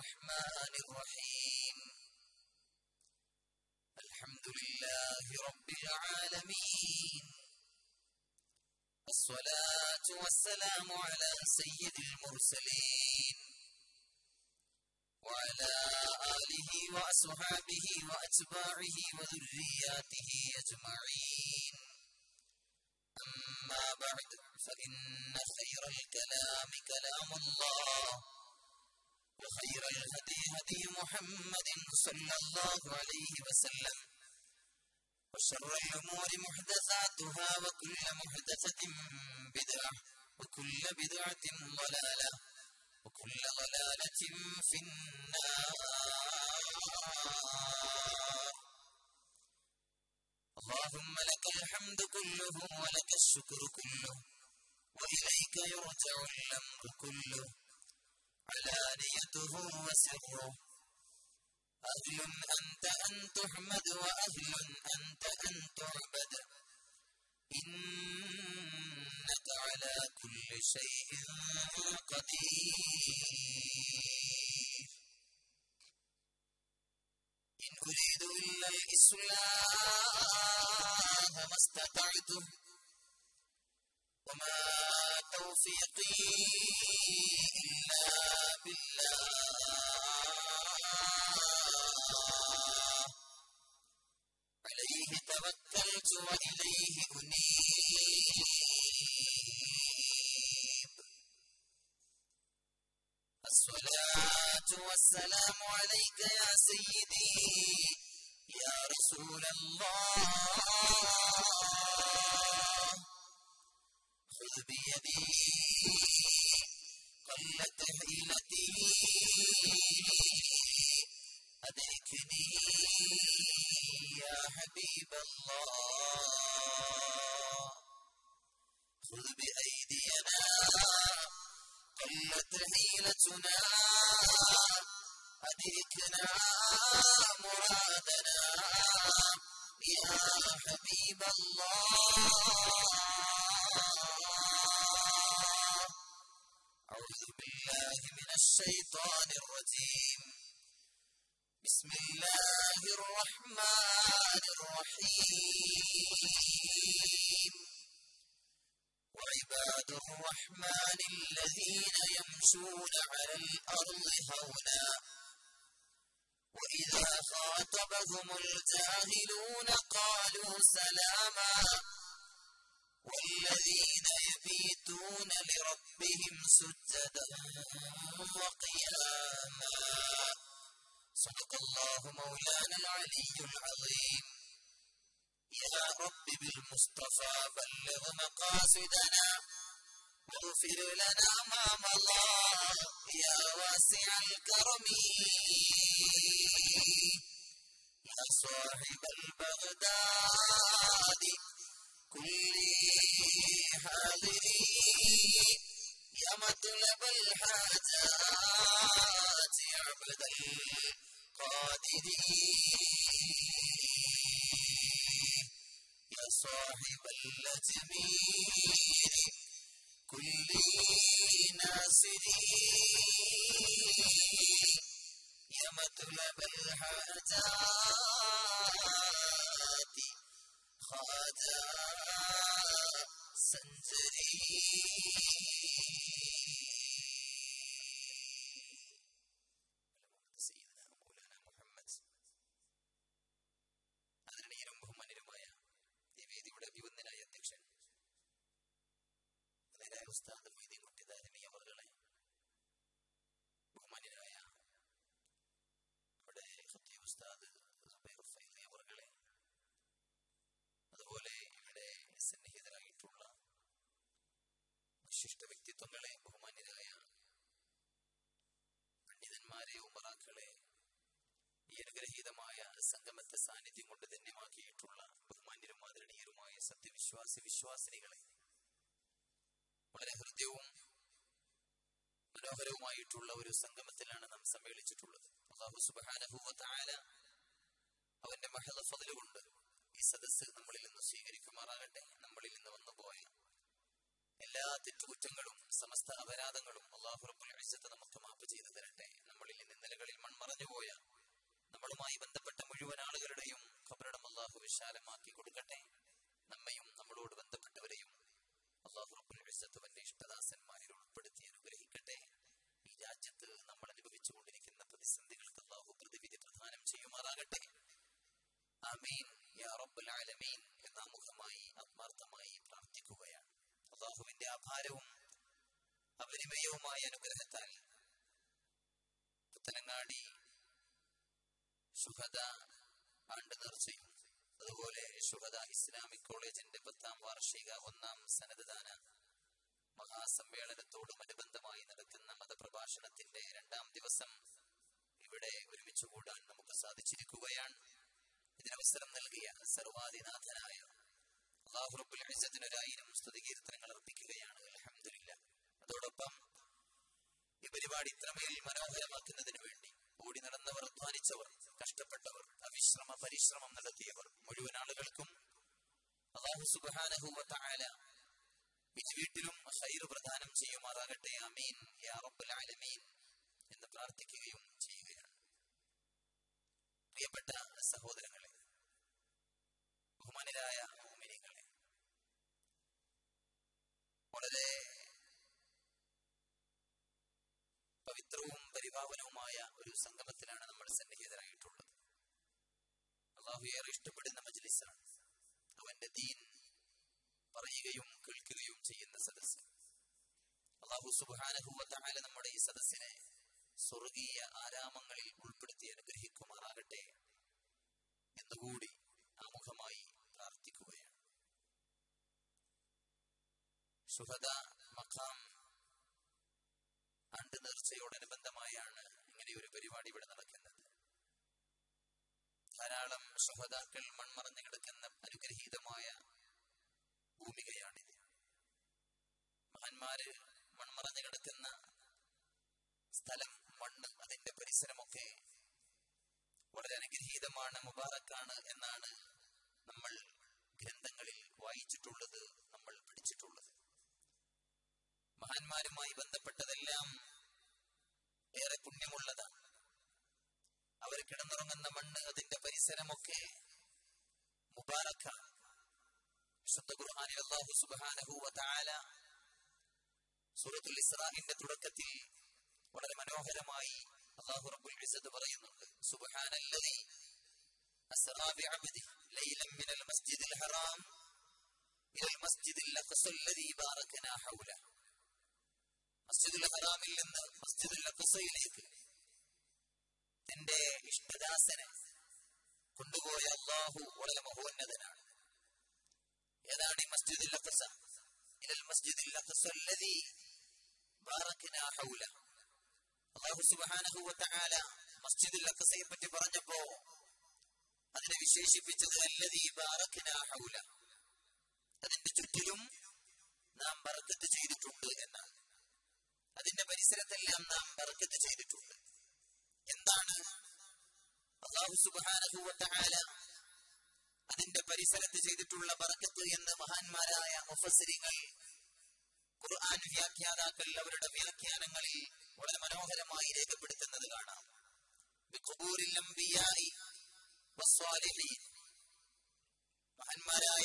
الرحمن الرحيم الحمد لله رب العالمين الصلاة والسلام على سيد المرسلين وعلى آله وأصحابه وأتباعه وذرياته أجمعين أما بعد فإن خير الكلام كلام الله وخير الهدي هدي محمد صلى الله عليه وسلم وشر الأمور محدثاتها وكل محدثة بدعة وكل بدعة ضلالة وكل ضلالة في النار. اللهم لك الحمد كله ولك الشكر كله وإليك يرجع الأمر كله علانيته وسره. أهل أنت أن تحمد وأهل أنت أن تعبد إنك على كل شيء قدير. إن أريد إلا الإصلاح ما استطعت وما توفيقي إلا بالله عليه توكلت وإليه أنيب. الصلاة والسلام عليك يا سيدي يا رسول الله خذ بيدي قلت حيلتي أدركني يا حبيب الله خذ بأيدينا قلت حيلتنا أدركنا مرادنا يا حبيب الله. أعوذ بالله من الشيطان الرجيم. بسم الله الرحمن الرحيم. وعباد الرحمن الذين يمشون على الأرض هونا وإذا خاطبهم الجاهلون قالوا سلاما والذين يبيتون لربهم سجدا وقياما. صدق الله مولانا العلي العظيم. يا رب بالمصطفى بلغ مقاصدنا واغفر لنا ما مضى يا واسع الكرم. يا صاحب البغداد كل حاضر يا مطلب الحاجات عبد القادر يا صاحب الأجمير كل ناصر يا مطلب الحاجات خواجة سنجري. سيدنا مولانا محمد ആദരണീയരും ബഹുമാന്യരുമായ ഈ വേദിയുടെ അഭിവന്ദനായ അധ്യക്ഷൻ ഉസ്താദ് മൊയ്തീൻ കുട്ടി ദാരിമി അവറുകളെ, ബഹുമാന്യരായ അവിടെ ഉസ്താദ് സുബൈർ ഫൈലി അവറുകളെ, അതുപോലെ ഇവിടെ സന്നിഹിതരായിട്ടുള്ള വിശിഷ്ട വ്യക്തിത്വങ്ങളെ, ബഹുമാന്യരായ പണ്ഡിതന്മാരെ, ഉമറാക്കളെ, ഈ അനുഗ്രഹീതമായ സംഗമത്തെ സാന്നിധ്യം കൊണ്ട് ധന്യമാക്കിയിട്ടുള്ള ബഹുമാന്യരും ആദരണീയരുമായ സത്യവിശ്വാസി വിശ്വാസിനികളെ, വളരെ ഹൃദ്യവും മനോഹരവുമായിട്ടുള്ള ഒരു സംഗമത്തിലാണ് നാം സമ്മേളിച്ചിട്ടുള്ളത്. അല്ലാഹു സുബ്ഹാനഹു വ തആല അവന്റെ മഹദ ഫദ്ല് കൊണ്ട് ഈ സദസ്സ് നമ്മളിൽ നിന്ന് സ്വീകരിക്കുമാറാകട്ടെ. നമ്മളിൽ നിന്ന് വന്നുപോയ എല്ലാ തെറ്റുകുറ്റങ്ങളും സമസ്ത അപരാധങ്ങളും അല്ലാഹു റബ്ബുൽ ഇസ്സത്ത് നമുക്ക് മാപ്പ് ചെയ്തു തരട്ടെ. നമ്മളിൽ നിന്ന് പുത്തനങ്ങാടി ശുഹദ ആണ്ട് നേർച്ചയും അതുപോലെ ശുഹദ ഇസ്ലാമിക് കോളേജിന്റെ 10ാം വാർഷിക 1ാം സനദ്ദാന മഹാസമ്മേളനത്തോടുമനുബന്ധമായി നടക്കുന്ന മതപ്രഭാഷണത്തിന്റെ 2ാം ദിവസം ഇവിടെ ഒരുമിച്ച് കൂടാൻ നമുക്ക് സാധിച്ചിരിക്കുകയാണ്. ഇതിനവസരം നൽകിയ സർവാധിനാഥനായ അല്ലാഹു റബ്ബുൽ ഇസ്സത്തിന് 1000 സ്തുതികീർത്തനങ്ങൾ അർപ്പിക്കുകയാണ്. അൽഹംദുലില്ലാഹ്. അതോടൊപ്പം ഈ പരിപാടി ഇത്രമേൽ മനോഹരമാക്കുന്നതിന് വേണ്ടി ഓടി നടന്നവർ, അധ്വാനിച്ചവർ, കഷ്ടപ്പെട്ടവർ, അവിശ്രമ പരിശ്രമം നടത്തിയവർ മുഴുവൻ ആളുകൾക്കും അല്ലാഹു സുബ്ഹാനഹു വ തആല വീട്ടിലും ഖൈർ പ്രദാനം ചെയ്യുമാറാകട്ടെ. ആമീൻ യാ റബ്ബൽ ആലമീൻ എന്ന് പ്രാർത്ഥിക്കുകയും ചെയ്യുകയാണ്. പ്രിയപ്പെട്ട സഹോദരങ്ങളെ, ബഹുമാനരായ മുഅ്മിനീങ്ങളെ, വളരെ പവിത്രവും പരിപാവനവുമായ ഒരു സംഗമത്തിലാണ് നമ്മൾ സന്നിഹിതരായിട്ടുള്ളത്. അല്ലാഹു ഏറെ ഇഷ്ടപ്പെടുന്ന മജ്ലിസാണ്. അവന്റെ ദീൻ പറയുകയും കേൾക്കുകയും ചെയ്യുന്ന സദസ്സ്. അല്ലാഹു സുബ്ഹാനഹു വ തആല നമ്മുടെ ഈ സദസ്സിനെ സ്വർഗീയ ആരാമങ്ങളിൽ ഉൾപ്പെടുത്തി അനുഗ്രഹിക്കുമാറാകട്ടെ എന്നുകൂടി ആമുഖമായി പ്രാർത്ഥിക്കുകയാണ്. ശുഹദ മഖാം ആണ്ട് നേർച്ചയോടനുബന്ധമായാണ് ഇങ്ങനെ ഒരു പരിപാടി ഇവിടെ നടക്കുന്നത്. ധാരാളം ശുഹദാക്കൾ മൺമറഞ്ഞു കിടക്കുന്ന അനുഗ്രഹീതമായ ഭൂമികയാണിത്. മഹാന്മാര് മൺമറഞ്ഞു കിടക്കുന്ന സ്ഥലം, മണ്ണ്, അതിന്റെ പരിസരമൊക്കെ വളരെ അനുഗ്രഹീതമാണ്, മുബാറക്കാണ് എന്നാണ് നമ്മൾ ഗ്രന്ഥങ്ങളിൽ വായിച്ചിട്ടുള്ളത്, നമ്മൾ പഠിച്ചിട്ടുള്ളത്. മഹാന്മാരുമായി ബന്ധപ്പെട്ടതെല്ലാം ഏറെ പുണ്യമുള്ളതാണ്. അവർ കിടന്നുറങ്ങുന്ന മണ്ണ്, അതിന്റെ പരിസരമൊക്കെ മുബാറക്കാണ്. വിശുദ്ധ ഖുർആനിൽ അല്ലാഹു സുബ്ഹാനഹു വ തആല സൂറത്തുൽ ഇസ്രാഇന്റെ തുടക്കത്തിൽ വളരെ മനോഹരമായി അല്ലാഹു റബ്ബുൽ ഇസ്സത്ത് പറയുന്നുണ്ട്: സുബ്ഹാനല്ലദീ അസ്റാ ബിഅബ്ദിഹി ലൈലൻ മിനൽ മസ്ജിദിൽ ഹറാം ഇലൽ മസ്ജിദിൽ അഖ്സല്ലദീ ബാറകനാ ഹൗലഹു. മസ്ജിദുൽ ഹറാമിൽ നിന്ന് മസ്ജിദുൽ അഖ്സയിലേക്ക് തന്റെ ഇഷ്ടദാസനെ കൊണ്ടുപോയ അല്ലാഹു വളരെ മഹോന്നതനാണ്. ഏതാണ് ഈ മസ്ജിദുൽ അഖ്സ? ഇലൽ മസ്ജിദിൽ അഖ്സല്ലദീ ബാറകനാ ഹൗലഹു. അല്ലാഹു സുബ്ഹാനഹു വ തആല മസ്ജിദുൽ അഖ്സയെ പറ്റി പറഞ്ഞപ്പോ അതിനെ വിശേഷിപ്പിച്ചത് അല്ലദീ ബാറകനാ ഹൗലഹു, അതിന്റെ ചുറ്റിലും നാം ബർക്കത്ത് ചെയ്തിട്ടുണ്ട് എന്നാണ്. അതിന്റെ പരിസരത്തെല്ലാം നാം ബർക്കത്ത് ചെയ്തിട്ടുണ്ട്. എന്താണ് അല്ലാഹു സുബ്ഹാനഹു വ തആല അതിന്റെ പരിസരത്ത് ചെയ്തിട്ടുള്ള ബർക്കത്ത് എന്ന് മഹാന്മാരായ മുഫസ്സിരിങ്ങൾ, ഖുർആൻ വ്യാഖ്യാതാക്കൾ അവരുടെ വ്യാഖ്യാനങ്ങളിൽ വളരെ മനോഹരമായി രേഖപ്പെടുത്തുന്നത് കാണാം. ബിഖുബൂരിൽ അംബിയാഇ വസ്സാലിഹീൻ, മഹാന്മാരായ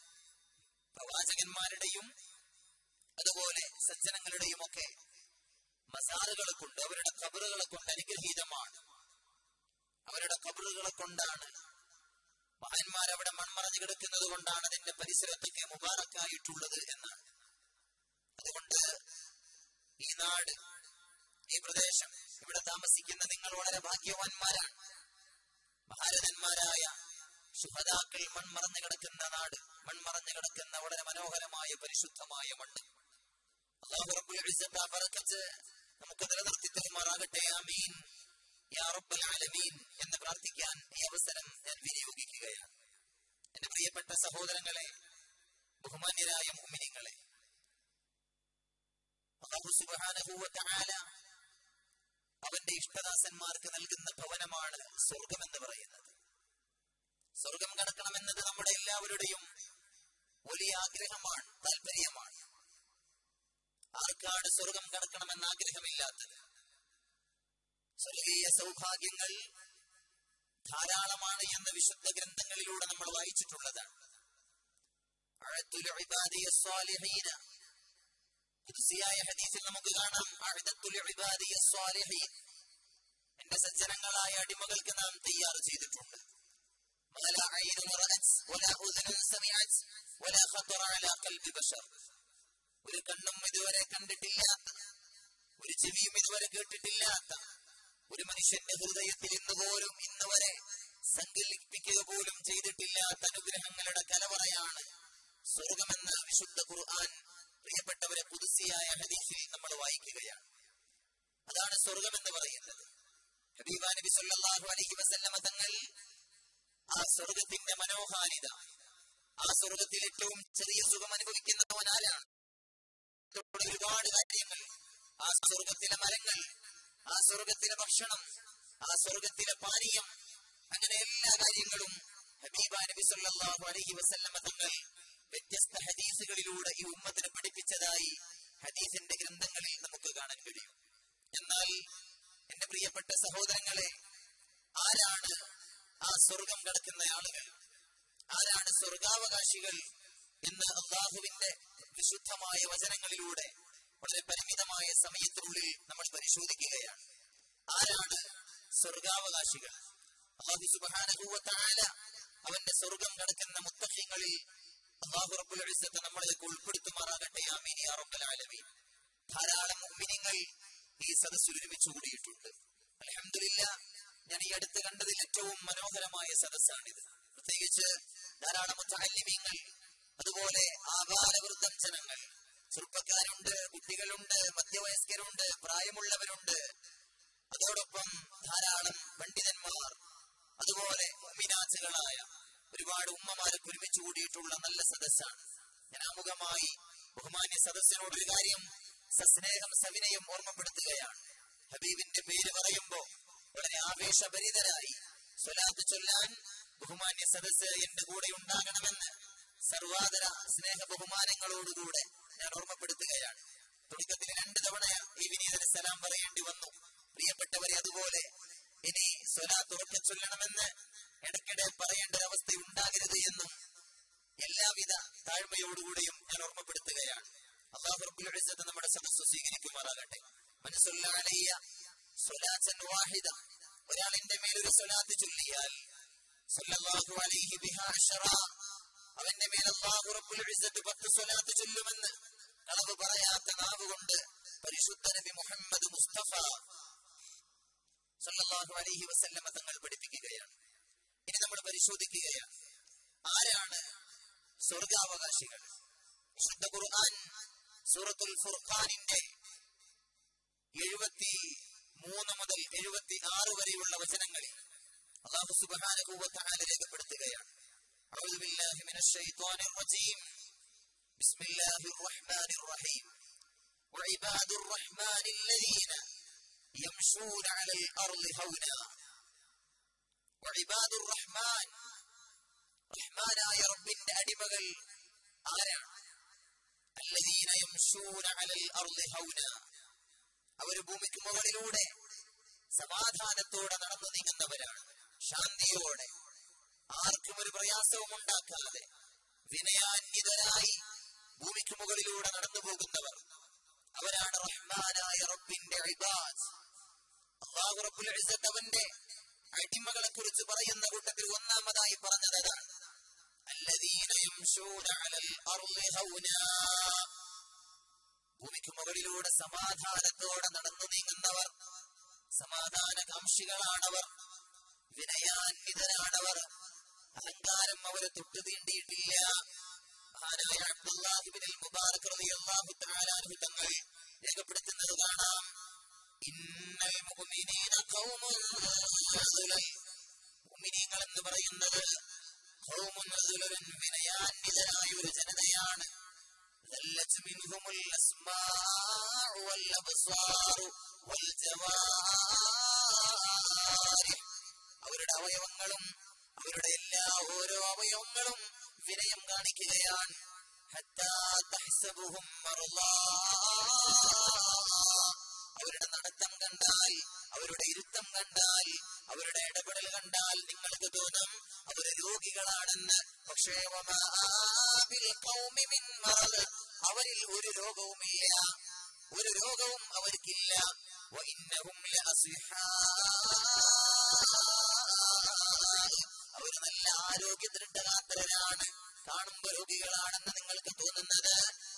പ്രവാചകന്മാരുടെയും അതുപോലെ സജ്ജനങ്ങളുടെയും ഒക്കെ മസാറുകളെ കൊണ്ട്, അവരുടെ ഖബറുകളെ കൊണ്ട് അനുഗ്രഹീതമാണ്. അവരുടെ ഖബറുകളെ കൊണ്ടാണ്, മഹാന്മാർ അവിടെ മൺമറഞ്ഞു കിടക്കുന്നത് കൊണ്ടാണ് അതിന്റെ പരിസരത്തൊക്കെ മുബാറക്കായിട്ടുള്ളത് എന്നാണ്. അതുകൊണ്ട് ഈ നാട്, ഈ പ്രദേശം, ഇവിടെ താമസിക്കുന്ന നിങ്ങൾ വളരെ ഭാഗ്യവാന്മാരാണ്. മഹാരഥന്മാരായ ശുഹദാക്കൾ മൺമറഞ്ഞു കിടക്കുന്ന നാട്, മൺമറഞ്ഞു കിടക്കുന്ന വളരെ മനോഹരമായ പരിശുദ്ധമായ മണ്ണ്. അല്ലാഹു റബ്ബുൽ ഇസ്സത്ത് ബർക്കത്ത് നമുക്ക് നിലനിർത്തി തരുമാറാകട്ടെ. ആമീൻ യാ റബ്ബൽ ആലമീൻ എന്ന് പ്രാർത്ഥിക്കാൻ ഈ അവസരം ഞാൻ വിനിയോഗിക്കുകയാണ്. എന്റെ പ്രിയപ്പെട്ട സഹോദരങ്ങളെ, ബഹുമാന്യരായ മുഅ്മിനീങ്ങളെ, അല്ലാഹു സുബ്ഹാനഹു വ തആല അവന്റെ ഇഷ്ടദാസന്മാർക്ക് നൽകുന്ന ഭവനമാണ് സ്വർഗം എന്ന് പറയുന്നത്. സ്വർഗം കടക്കണമെന്നത് നമ്മുടെ എല്ലാവരുടെയും വലിയ ആഗ്രഹമാണ്, താല്പര്യമാണ്. ആർക്കാണ് സ്വർഗം കടക്കണമെന്ന ആഗ്രഹമില്ലാത്തത്? സ്വർഗീയ സൗഭാഗ്യങ്ങൾ ധാരാളമാണ് എന്ന് വിശുദ്ധ ഗ്രന്ഥങ്ങളിലൂടെ നമ്മൾ വായിച്ചിട്ടുള്ളതാണ്. ഖുദ്സിയായ ഹദീസിൽ നമുക്ക് കാണാം, എന്റെ സജ്ജനങ്ങളായ അടിമകൾക്ക് നാം തയ്യാർ ചെയ്തിട്ടുണ്ട്. ഒരു കണ്ണും ഇതുവരെ കണ്ടിട്ടില്ലാത്ത, ഒരു ചെവിയും ഇതുവരെ കേട്ടിട്ടില്ലാത്ത, ഒരു മനുഷ്യന്റെ ഹൃദയത്തിൽ ഇന്ന് വരെ സങ്കല്പിക്കുക പോലും ചെയ്തിട്ടില്ലാത്ത അനുഗ്രഹങ്ങളുടെ കലവറയാണ് സ്വർഗമെന്ന വിശുദ്ധ ഖുർആൻ. പ്രിയപ്പെട്ടവരെ, ഖുദ്സിയായ ഹദീസിൽ നമ്മൾ വായിക്കുകയാണ്. അതാണ് സ്വർഗമെന്ന് പറയുന്നത്. ഹബീബാ നബി സല്ലല്ലാഹു അലൈഹി വസല്ലമ തങ്ങൾ ആ സ്വർഗത്തിന്റെ മനോഹാരിത, ആ സ്വർഗത്തിൽ ഏറ്റവും ചെറിയ സുഖം അനുഭവിക്കുന്നവൻ ആരാണ്? ഒരുപാട് കാര്യങ്ങൾ, ആ സ്വർഗത്തിലെ മരങ്ങൾ, ആ സ്വർഗത്തിലെ ഭക്ഷണം, ആ സ്വർഗത്തിലെ പാനീയം, അങ്ങനെ എല്ലാ കാര്യങ്ങളും ഹബീബാ നബി സല്ലല്ലാഹു അലൈഹി വസല്ലമ തങ്ങൾ വ്യത്യസ്ത ഹദീസുകളിലൂടെ ഈ ഉമ്മത്തിനെ പഠിപ്പിച്ചതായി ഹദീസിന്റെ ഗ്രന്ഥങ്ങളിൽ നമുക്ക് കാണാൻ കഴിയും. എന്നാൽ എന്റെ പ്രിയപ്പെട്ട സഹോദരങ്ങളെ, ആരാണ് ആ സ്വർഗം കടക്കുന്ന ആളുകൾ? ആരാണ് സ്വർഗാവകാശികൾ എന്ന് അല്ലാഹുവിന്റെ വിശുദ്ധമായ വചനങ്ങളിലൂടെ വളരെ പരിമിതമായ സമയത്തിനുള്ളിൽ നമ്മൾ പരിശോധിക്കുകയാണ്. ആരാണ് സ്വർഗാവകാശികൾ? അല്ലാഹു സുബ്ഹാനഹു വ തആല അവന്റെ സ്വർഗം കടക്കുന്ന മുത്തഖീങ്ങളിൽ അല്ലാഹു റബ്ബുൽ ഇസ്സത്ത് നമ്മളെയൊക്കെ ഉൾപ്പെടുത്തുമാറാകട്ടെ. ആമീൻ യാ റബ്ബൽ ആലമീൻ. ധാരാളം മുഅ്മിനീങ്ങൾ ഈ സദസ്സിൽ ഒരുമിച്ച് കൂടിയിട്ടുണ്ട്. അൽഹംദുലില്ലാ, ഞാൻ ഈ അടുത്ത് കണ്ടതിൽ ഏറ്റവും മനോഹരമായ സദസ്സാണിത്. പ്രത്യേകിച്ച് ധാരാളം മുതഅല്ലിമീങ്ങൾ, അതുപോലെ ആബാലവൃദ്ധം ജനങ്ങൾ, ചെറുപ്പക്കാരുണ്ട്, കുട്ടികളുണ്ട്, മധ്യവയസ്കരുണ്ട്, പ്രായമുള്ളവരുണ്ട്, അതോടൊപ്പം ധാരാളം പണ്ഡിതന്മാർ, അതുപോലെ മുഅ്മിനാത്തുകളായ ഒരുപാട് ഉമ്മമാരൊക്കെ ഒരുമിച്ച് കൂടിയിട്ടുള്ള നല്ല സദസ്സാണ്. ഞാൻ ആമുഖമായി ബഹുമാന്യ സദസ്സിനോട് ഒരു കാര്യം സസ്നേഹം സവിനയം ഓർമ്മപ്പെടുത്തുകയാണ്. ഹബീബിന്റെ പേര് പറയുമ്പോ വളരെ ആവേശഭരിതരായി സ്വലാത്ത് ചൊല്ലാൻ ബഹുമാന്യ സദസ്സ് എന്റെ കൂടെ ഉണ്ടാകണമെന്ന് സർവാദര സ്നേഹ ബഹുമാനങ്ങളോടുകൂടെ ഞാൻ ഓർമ്മപ്പെടുത്തുകയാണ്. തുടക്കത്തിൽ 2 തവണ ഈ വിനീതന് സലാം പറയേണ്ടി വന്നു. പ്രിയപ്പെട്ടവരെ, അതുപോലെ ഇനി സ്വലാത്ത് ഉറക്കെ ചൊല്ലണമെന്ന് ഇടയ്ക്കിടെ പറയേണ്ട ഒരവസ്ഥ ഉണ്ടാകരുത് എന്നും എല്ലാവിധ താഴ്മയോടുകൂടെയും ഞാൻ ഓർമ്മപ്പെടുത്തുകയാണ്. അല്ലാഹു റബ്ബുൽ ഇസ്സത്ത് നമ്മുടെ സദസ്സ് സ്വീകരിക്കുമാറാകട്ടെ. മൻ സല്ല അലയ്യ സ്വലാത്തൻ വാഹിദ, ഒരാൾ എന്റെ മേൽ ഒരു സ്വലാത്ത് ചൊല്ലിയാൽ സല്ലല്ലാഹു അലൈഹി ബിഹാ അശറ, അവന്റെ മേൽ അല്ലാഹു റബ്ബുൽ ഇസ്സത്ത് 10 സ്വലാത്ത് ചൊല്ലുമെന്ന് കളവ് പറയാത്ത നാവ് കൊണ്ട് പരിശുദ്ധ നബി മുഹമ്മദ് മുസ്തഫ സല്ലല്ലാഹു അലൈഹി വസല്ലമ തങ്ങൾ പഠിപ്പിക്കുകയാണ്. ഇനി നമ്മൾ പരിശോധിക്കുകയാണ്, ആരാണ് സ്വർഗാവകാശികൾ? വിശുദ്ധ ഖുർആൻ സൂറത്തുൽ ഫുർഖാനിന്റെ 73 മുതൽ 76 വരെയുള്ള വചനങ്ങളിൽ അല്ലാഹു സുബ്ഹാനഹു വ തആല രേഖപ്പെടുത്തുകയാണ്. അഊദു ബില്ലാഹി മിനശ് ശൈത്വാനിർ റജീം. ബിസ്മില്ലാഹിർ റഹ്മാനിർ റഹീം. വഇബാദുർ റഹ്മാനിൽ ലദീന യംശൂന അലൽ അർളി ഹൗനാ. വഇബാദുർ റഹ്മാൻ, റഹ്മാനായ റബ്ബിന്റെ അടിമകൾ ആരാണ്? അല്ലദീന യംശൂന അലൽ അർളി ഹൗനാ, അവർ ഭൂമിക്ക് മുകളിലൂടെ സമാധാനത്തോടെ നടന്നു നീങ്ങുന്നവരാണ്. ശാന്തിയോടെ, ആർക്കും ഒരു പ്രയാസവും ഉണ്ടാക്കാതെ വിനയാന്വിതരായി ഭൂമിക്ക് മുകളിലൂടെ നടന്നു പോകുന്നവർ, അവരാണ് റഹ്മാനായ റബ്ബിന്റെ ഇബാദ്. അല്ലാഹു റബ്ബുൽ ഇസ്സത്ത് അവന്റെ അടിമകളെ കുറിച്ച് പറയുന്ന കൂട്ടത്തിൽ ഒന്നാമതായി പറഞ്ഞതാണ് അല്ലദീന യംശൂന അലൽ അർളി ഹൗനാ, ഭൂമിക്ക് മുകളിലൂടെ സമാധാനത്തോടെ നടന്നു നീങ്ങുന്നവർ, സമാധാനകാംക്ഷികളാണവർ, വിനയാന്വിതരാണവർ, അഹങ്കാരം അവരെ തൊട്ടു തീണ്ടിയിട്ടില്ല. മഹാനായ അബ്ദുല്ലാഹ് ഇബ്നുൽ മുബാറക് റളിയല്ലാഹു തആല അൻഹു തങ്ങൾ രേഖപ്പെടുത്തുന്നത് കാണാം, ഇന്നൽ മുഅ്മിനീന ഖൗമുൻ റസുലൻ, മുഅ്മിനീങ്ങൾ എന്ന് പറയുന്നത് ഖൗമുൻ റസുലൻ, വിനയാന്വിതരായ ഒരു ജനതയാണ്. ذلت منهم الأسماء والأبصار والجوارح, അവരുടെ അവയവങ്ങളും അവരുടെ എല്ലാ ഓരോ അവയവങ്ങളും വിനയം കാണിക്കുകയാണ്. ഹത്താ തഹ്സബുഹും മർളാ, അവരുടെ നടത്തം കണ്ടാൽ, അവരുടെ ഇരുത്തം കണ്ടാൽ, അവരുടെ ഇടപെടൽ കണ്ടാൽ നിങ്ങൾക്ക് തോന്നും അവർ രോഗികളാണെന്ന്. പക്ഷേ അവരിൽ ഒരു രോഗവുമില്ല, ഒരു രോഗവും അവർക്കില്ല. അവർ നല്ല ആരോഗ്യ ദൃഢഗാത്രരാണ്. കാണുമ്പോൾ രോഗികളാണെന്ന് നിങ്ങൾക്ക് തോന്നുന്നത്,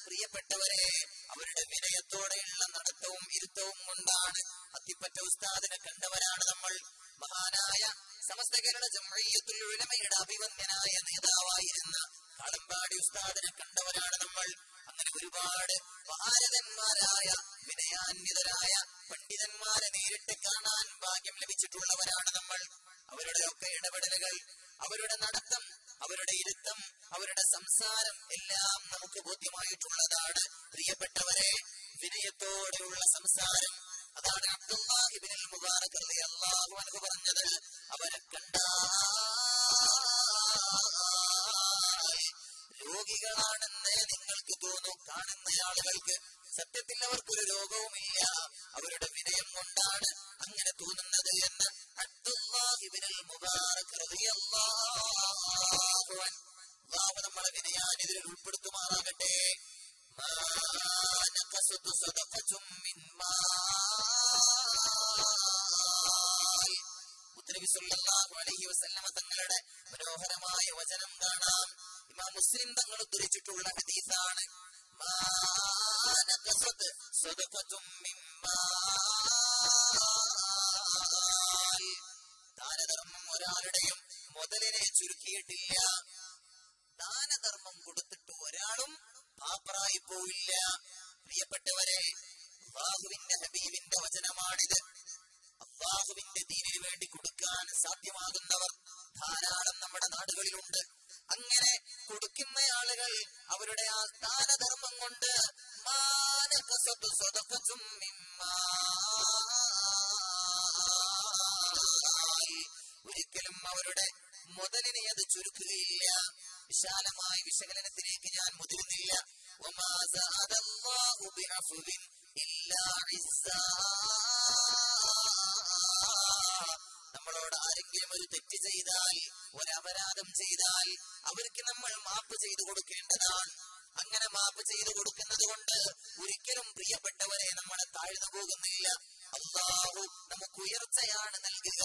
പ്രിയപ്പെട്ടവരെ, അവരുടെ വിനയത്തോടെയുള്ള നടത്തവും ഇരുത്തവും കൊണ്ടാണ്. അത്തിപ്പറ്റ ഉസ്താദിനെ കണ്ടവരാണ് നമ്മൾ. മഹാനായ സമസ്ത കേരള ജംഇയ്യത്തുൽ ഉലമയുടെ അഭിവന്ദ്യനായ നേതാവായിരുന്ന കാളമ്പാടി ഉസ്താദിനെ കണ്ടവരാണ് നമ്മൾ. അങ്ങനെ ഒരുപാട് ഭാരതന്മാരായ വിനയാന്വിതരായ പണ്ഡിതന്മാരെ നേരിട്ട് കാണാൻ ഭാഗ്യം ലഭിച്ചിട്ടുള്ളവരാണ് നമ്മൾ. അവരുടെയൊക്കെ ഇടപെടലുകൾ, അവരുടെ നടത്തം, അവരുടെ ഇരുത്തം, അവരുടെ സംസാരം എല്ലാം നമുക്ക് ബോധ്യമായിട്ടുള്ളതാണ്. പ്രിയപ്പെട്ടവരെ, വിനയത്തോടെയുള്ള സംസാരം, അതാണ് അബ്ദുല്ലാഹ് ഇബ്നുൽ മുബാറക് റളിയല്ലാഹു അൻഹു പറഞ്ഞത്. അവരെ രോഗികളാണെന്ന് നിങ്ങൾക്ക് തോന്നും കാണുന്ന ആളുകൾക്ക്. സത്യത്തിൽ അവർക്കൊരു രോഗവുമില്ല, അവരുടെ വിനയം കൊണ്ടാണ് അങ്ങനെ തോന്നുന്നത് എന്ന് അബ്ദുല്ലാഹ് ഇബ്നുൽ മുബാറക് റളിയല്ലാഹു അൻഹു. അല്ലാഹു നമ്മളെ വിനയാനിതിൽ ഉൾപ്പെടുത്തുമാറാകട്ടെ. മുത്തനബി സല്ലല്ലാഹു അലൈഹി വസല്ലമ തങ്ങളുടെ മനോഹരമായ വചനം കാണാം. ഇമാം മുസ്ലിം തങ്ങൾ ഉദ്ധരിച്ചിട്ടുള്ള ഹദീസാണ്. ദാനധർമ്മം ഒരാളുടെയും മുതലിനെ ചുരുക്കിയിട്ടില്ല. ദാനധർമ്മം കൊടുത്തിട്ട് ഒരാളും പാപ്പറായി പോയില്ല. പ്രിയപ്പെട്ടവരെ, അല്ലാഹുവിന്റെ ഹബീബിന്റെ വചനമാണിത്. അല്ലാഹുവിന്റെ ദീനിനു വേണ്ടി കൊടുക്കാൻ സാധ്യമാകുന്നവർ ധാരാളം നമ്മുടെ നാടുകളിലുണ്ട്. അങ്ങനെ കൊടുക്കുന്ന ആളുകൾ അവരുടെ ആ ദാനധർമ്മം കൊണ്ട് ഒരിക്കലും അവരുടെ മുതലിനെ അത് ചുരുക്കുകയില്ല. വിശാലമായ വിശകലനത്തിലേക്ക് ഞാൻ മുതിരുന്നില്ല. നമ്മളോട് ആരെങ്കിലും ഒരു തെറ്റ് ചെയ്താൽ, ഒരപരാധം ചെയ്താൽ അവർക്ക് നമ്മൾ മാപ്പ് ചെയ്തു കൊടുക്കേണ്ടതാണ്. അങ്ങനെ മാപ്പ് ചെയ്തു കൊടുക്കുന്നത് കൊണ്ട് ഒരിക്കലും പ്രിയപ്പെട്ടവരെ നമ്മളെ താഴ്ന്നു പോകുന്നില്ല. അല്ലാഹു നമുക്ക് ഉയർച്ചയാണ് നൽകുക.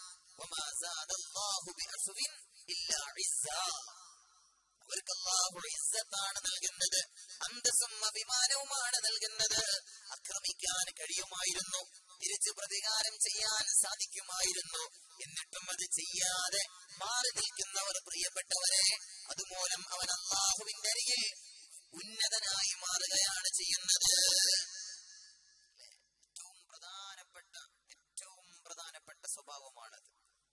അവർക്ക് അല്ലാഹു ഇസ്സത്താണ് നൽകുന്നത്, അന്തസ്സും അഭിമാനവുമാണ് നൽകുന്നത്. ആക്രമിക്കാൻ കഴിയുമായിരുന്നു, തിരിച്ചു പ്രതികാരം ചെയ്യാൻ സാധിക്കുമായിരുന്നു. എന്നിട്ടും അത് ചെയ്യാതെ മാറി നിൽക്കുന്നവർ, പ്രിയപ്പെട്ടവരെ, അതുമൂലം അവൻ അല്ലാഹുവിന്റെ അരികിൽ ഉന്നതനായി മാറുകയാണ് ചെയ്യുന്നത്. ഏറ്റവും പ്രധാനപ്പെട്ട സ്വഭാവമാണത്.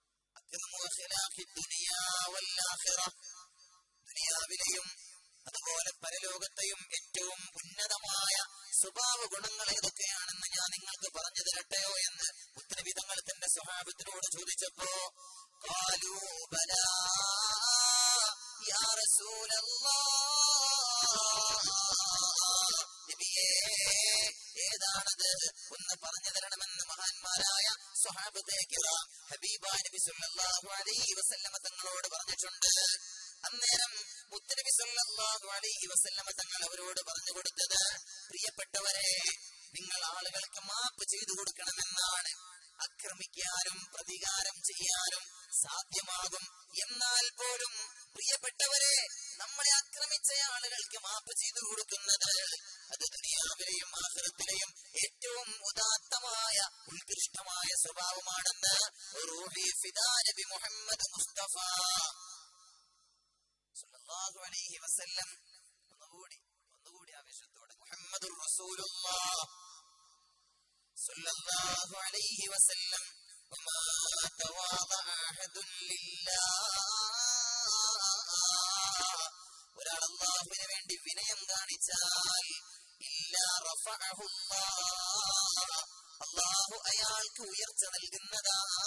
ദുനിയാവിലെയും അതുപോലെ പരലോകത്തെയും ഏറ്റവും ഉന്നതമായ സ്വഭാവ ഗുണങ്ങൾ ഏതൊക്കെയാണെന്ന് ഞാൻ നിങ്ങൾക്ക് പറഞ്ഞു തരട്ടെയോ എന്ന് ഉത്തരവിധങ്ങൾ തന്റെ സ്വഹാബത്തിനോട് ചോദിച്ചപ്പോ ഖാലൂ ബലാ യാ റസൂലല്ലാഹ്, നബിയേ ഏതാണത് ഒന്ന് പറഞ്ഞു തരണമെന്ന് മഹാന്മാരായ സ്വഹാബത്തെ കിറാം ഹബീബായ നബി സല്ലല്ലാഹു അലൈഹി വസല്ലമ തങ്ങളോട് പറഞ്ഞിട്ടുണ്ട്. അന്നേരം മുത്തനബി സല്ലല്ലാഹു അലൈഹി വസല്ലമ തങ്ങൾ അവരോട് പറഞ്ഞു കൊടുത്തത്, പ്രിയപ്പെട്ടവരെ, നിങ്ങൾ ആളുകൾക്ക് മാപ്പ് ചെയ്തു കൊടുക്കണമെന്നാണ്. ആക്രമിക്കാനും പ്രതികാരം ചെയ്യാനും സാധ്യമാകും. എന്നാൽ പോലും പ്രിയപ്പെട്ടവരെ, നമ്മളെ ആക്രമിച്ച ആളുകൾക്ക് മാപ്പ് ചെയ്തു കൊടുക്കുന്നത് അത് ദുനിയാവിലെയും ആഖിറത്തിലെയും ഏറ്റവും ഉദാത്തമായ ഉത്കൃഷ്ടമായ സ്വഭാവമാണെന്ന് റൂഹി ഫിദാ നബി മുഹമ്മദ് മുസ്തഫ സല്ലല്ലാഹു അലൈഹി വസല്ലം ഒന്നുകൂടി ആവേശത്തോടെ മുഹമ്മദുർ റസൂലുള്ളാഹ് സല്ലല്ലാഹു അലൈഹി വസല്ലം വമാ തവാദഅ അഹദുൻ ലില്ലാഹ്, ഒരാൾ അല്ലാഹുവിന് വേണ്ടി വിനയം കാണിച്ചാൽ ഇല്ലാ റഫഅഹുല്ലാഹ്, അല്ലാഹു അയാൾക്ക് ഉയർച്ച നൽകുന്നതാണ്.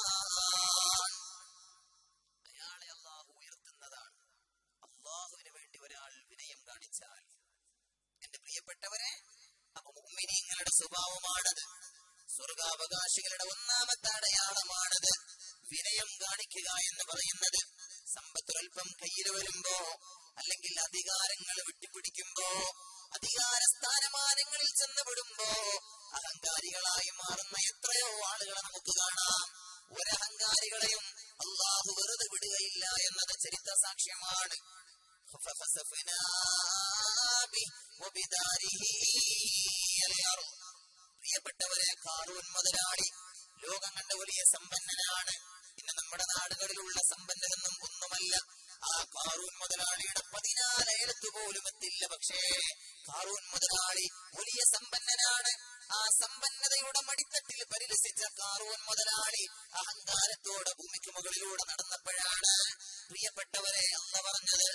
അയാളെ അല്ലാഹു ഉയർത്തുന്നതാണ്. അല്ലാഹുവിന് വേണ്ടി ഒരാൾ വിനയം കാണിച്ചാൽ, എന്റെ പ്രിയപ്പെട്ടവരെ, അപ്പൊ മുഅ്മിനീങ്ങളുടെ സ്വഭാവമാണത്. സ്വർഗാവകാശികളുടെ ഒന്നാമത്തെ അടയാളമാണത് വിനയം കാണിക്കുക എന്ന് പറയുന്നത്. സമ്പത്തൊൽപ്പം കയ്യിൽ വരുമ്പോ, അല്ലെങ്കിൽ അധികാരങ്ങൾ വെട്ടിപ്പിടിക്കുമ്പോ, അധികാര സ്ഥാനമാനങ്ങളിൽ ചെന്നുപെടുമ്പോ അഹങ്കാരികളായി മാറുന്ന എത്രയോ ആളുകളെ നമുക്ക് കാണാം. ഒരഹങ്കാരികളെയും അല്ലാഹു വെറുതെ വിടുകയില്ല എന്നത് ചരിത്ര സാക്ഷ്യമാണ്. പ്രിയപ്പെട്ടവരെ, ഖാറൂൻ മുതലാളി ലോകം കണ്ട വലിയ സമ്പന്നനാണ്. ഇന്ന് നമ്മുടെ നാടുകളിലുള്ള സമ്പന്നരൊന്നും ഒന്നുമല്ല. ആ ഖാറൂൻ മുതലാളിയുടെ 14 അയലത്ത് പോലും എത്തില്ല. പക്ഷേ ഖാറൂൻ മുതലാളി വലിയ സമ്പന്നനാണ്. ആ സമ്പന്നതയുടെ മടിത്തട്ടിൽ പരിലസിച്ച ഖാറൂൻ മുതലാളി അഹങ്കാരത്തോടെ ഭൂമിക്ക് മുകളിലൂടെ നടന്നപ്പോഴാണ് പ്രിയപ്പെട്ടവരെ അല്ലാഹു പറഞ്ഞത്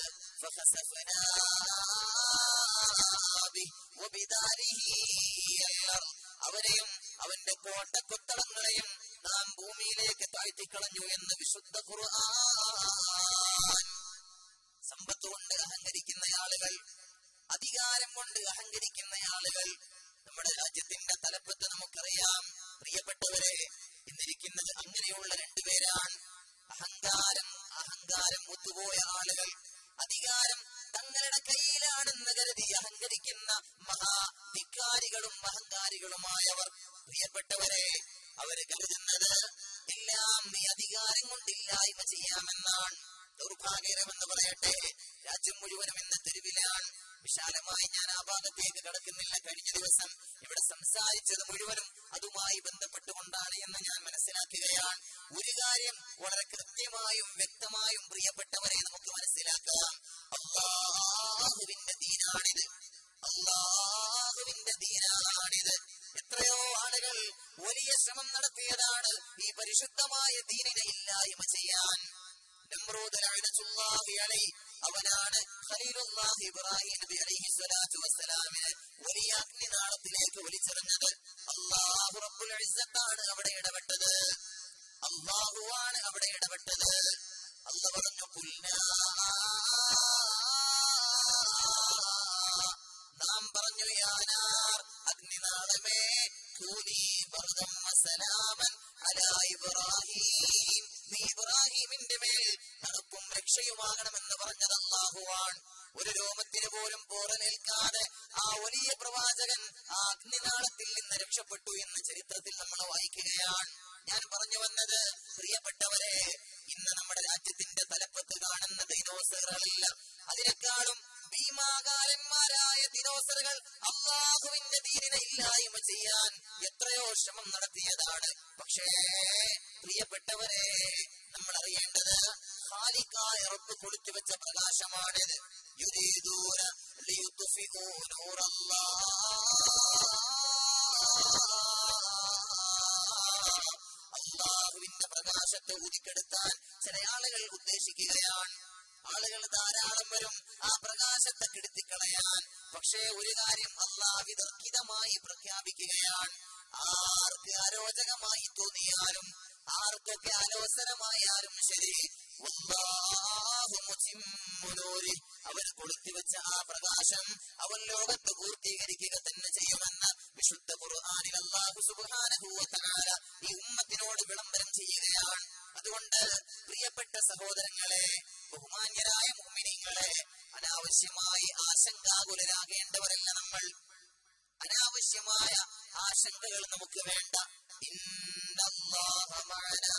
അവരെയും അവന്റെ കോട്ടക്കൊത്തളങ്ങളെയും നാം ഭൂമിയിലേക്ക് താഴ്ത്തിക്കളഞ്ഞു എന്ന് വിശുദ്ധ ഖുർആൻ. സമ്പത്ത് കൊണ്ട് അഹങ്കരിക്കുന്ന ആളുകൾ, അധികാരം കൊണ്ട് അഹങ്കരിക്കുന്ന ആളുകൾ നമ്മുടെ രാജ്യത്തിന്റെ തലപ്പത്ത് നമുക്കറിയാം. പ്രിയപ്പെട്ടവരെ, ഇന്നിരിക്കുന്നത് അങ്ങനെയുള്ള 2 പേരാണ്. അഹങ്കാരം ഒത്തുപോയ ആളുകൾ, അധികാരം തങ്ങളുടെ കയ്യിലാണെന്ന് കരുതി അഹങ്കരിക്കുന്ന മഹാധികാരികളും അഹങ്കാരികളുമായവർ. പ്രിയപ്പെട്ടവരെ, അവര് കരുതുന്നത് എല്ലാം ഈ അധികാരം കൊണ്ടില്ലായ്മ ചെയ്യാമെന്നാണ്. ദൗർഭാഗ്യകരമെന്ന് പറയട്ടെ, രാജ്യം മുഴുവനും ഇന്ന് തെരുവിലാണ്. വിശാലമായി ഞാൻ ആ ഭാഗത്തേക്ക് കടക്കുന്നില്ല. കഴിഞ്ഞ ദിവസം ഇവിടെ സംസാരിച്ചത് മുഴുവനും അതുമായി ബന്ധപ്പെട്ടുകൊണ്ടാണ് എന്ന് ഞാൻ മനസ്സിലാക്കുകയാണ്. ഒരു കാര്യം വളരെ കൃത്യമായും വ്യക്തമായും പ്രിയപ്പെട്ടവരെ നമുക്ക് മനസ്സിലാക്കാം. അല്ലാഹുവിന്റെ ദീനാണിത്. അല്ലാഹുവിന്റെ ദീനാണിത്. എത്രയോ ആളുകൾ വലിയ ശ്രമം നടത്തിയതാണ് ഈ പരിശുദ്ധമായ ദീനിനെ ഇല്ലായ്മ ചെയ്യാൻ. നമ്രൂദ് ലഅനത്തുല്ലാഹി അലൈഹി, അവനാണ് ഖലീലുല്ലാഹി ഇബ്രാഹിം നബി അലൈഹി സ്വലാത്തു വസ്സലാമിനെ വലിയ അഗ്നിനാളത്തിലേക്ക് വലിച്ചെറിഞ്ഞത്. അല്ലാഹു റബ്ബുൽ ഇസ്സത്താണ് അവിടെ ഇടപെട്ടത്. അല്ലാഹുവാണ് അവിടെ ഇടപെട്ടത്. അല്ലാഹു പറഞ്ഞു, നാം പറഞ്ഞു, യാ നാർ, അഗ്നിനാളമേ, കൂനി ബർദം വസലാമൻ അലാ ഇബ്രാഹിം, നീ ഇബ്രാഹിമിന്റെ മേൽ തണുപ്പും രക്ഷയുമാകണമെന്ന് പറഞ്ഞത് അല്ലാഹുവാണ്. ഒരു രോമത്തിന് പോലും പോറലേൽക്കാതെ ആ വലിയ പ്രവാചകൻ ആ അഗ്നിനാളത്തിൽ നിന്ന് രക്ഷപ്പെട്ടു എന്ന് ചരിത്രത്തിൽ നമ്മൾ വായിക്കുകയാണ്. ഞാൻ പറഞ്ഞു വന്നത്, പ്രിയപ്പെട്ടവരെ, ഇന്ന് നമ്മുടെ രാജ്യത്തിന്റെ തലപ്പത്ത് കാണുന്ന ദിനോസറുകളല്ല, അതിനേക്കാളും ഭീമാകാരന്മാരായ ദിനോസറുകൾ അല്ലാഹുവിന്റെ ദീനിനെ ഇല്ലായ്മ ചെയ്യാൻ എത്രയോ ശ്രമം നടത്തിയതാണ്. പക്ഷേ പ്രിയപ്പെട്ടവരെ, നമ്മൾ അറിയേണ്ടത് ഖാലിഖായ റബ്ബ് കൊടുത്തു വെച്ച പ്രകാശമാണിത്. യുരീദൂന ലിയുത്ഫിഊ അല്ലാഹുവിന്റെ പ്രകാശത്തെ ഊതിക്കെടുത്താൻ ചില ആളുകൾ ഉദ്ദേശിക്കുകയാണ്. ആളുകൾ ധാരാളം വരും ആ പ്രകാശത്തെ കെടുത്തിക്കളയാൻ. പക്ഷേ ഒരു കാര്യം അല്ലാഹു വിതർക്കിതമായി പ്രഖ്യാപിക്കുകയാണ്. ആർക്ക് അരോചകമായി തോന്നിയാലും, ആർക്കൊക്കെ അലോസരമായാലും ശരി, അവർ കൊളുത്തിവെച്ച ആ പ്രകാശം അവൻ ലോകത്ത് പൂർത്തീകരിക്കുക തന്നെ ചെയ്യുമെന്ന് വിശുദ്ധ ഖുർആനിൽ അല്ലാഹു സുബ്ഹാനഹു വ തആല ഈ ഉമ്മത്തിനോട് വിളംബരം ചെയ്യുകയാണ്. അതുകൊണ്ട് പ്രിയപ്പെട്ട സഹോദരങ്ങളെ, ബഹുമാന്യരായ മുഅ്മിനീങ്ങളെ, അനാവശ്യമായി ആശങ്കാകുലരാകേണ്ടവരല്ല നമ്മൾ. അനാവശ്യമായ ആശങ്കകൾ നമുക്ക് വേണ്ട. ഇന്നല്ലാഹ മഅനാ,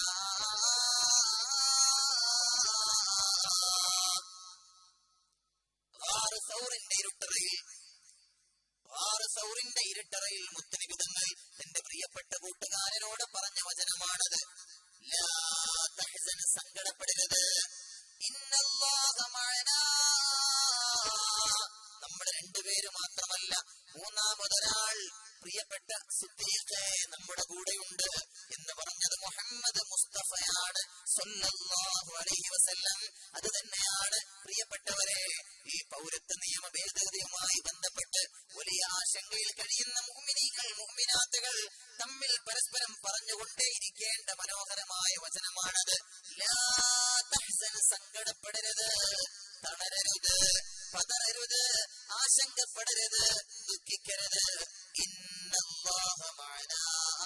സൗറിന്റെ ഇരുട്ടറയിൽ മുത്തനബി തങ്ങൾ തന്റെ പ്രിയപ്പെട്ട കൂട്ടുകാരനോട് പറഞ്ഞ വചനമാണത്. ലാ തഹ്സൻ, സങ്കടപ്പെടരുത്. ഇന്നല്ലാഹ മഅനാ, നമ്മൾ 2 പേര് മാത്രമല്ല, മൂന്നാമതൊരാൾ പ്രിയപ്പെട്ട സിദ്ദീഖേ നമ്മുടെ കൂടെയുണ്ട് എന്ന് പറഞ്ഞത് മുഹമ്മദ് മുസ്തഫയാണ് സ്വല്ലല്ലാഹു അലൈഹി വസല്ലം. അത് തന്നെയാണ് പ്രിയപ്പെട്ടവരെ, ഈ പൗരത്വ നിയമ ഭേദഗതിയുമായി ബന്ധപ്പെട്ട് വലിയ ആശങ്കയിൽ കഴിയുന്ന മുഅ്മിനീങ്ങൾ മുഅ്മിനാത്തുകൾ തമ്മിൽ പരസ്പരം പറഞ്ഞുകൊണ്ടേയിരിക്കേണ്ട മനോഹരമായ വചനമാണത്. ലാ തഹ്സൻ, സങ്കടപ്പെടരുത്, തളരരുത്, പതറരുത്, ആശങ്കപ്പെടരുത്, ദുഃഖിക്കരുത്. ഇന്നല്ലാഹ മഅനാ,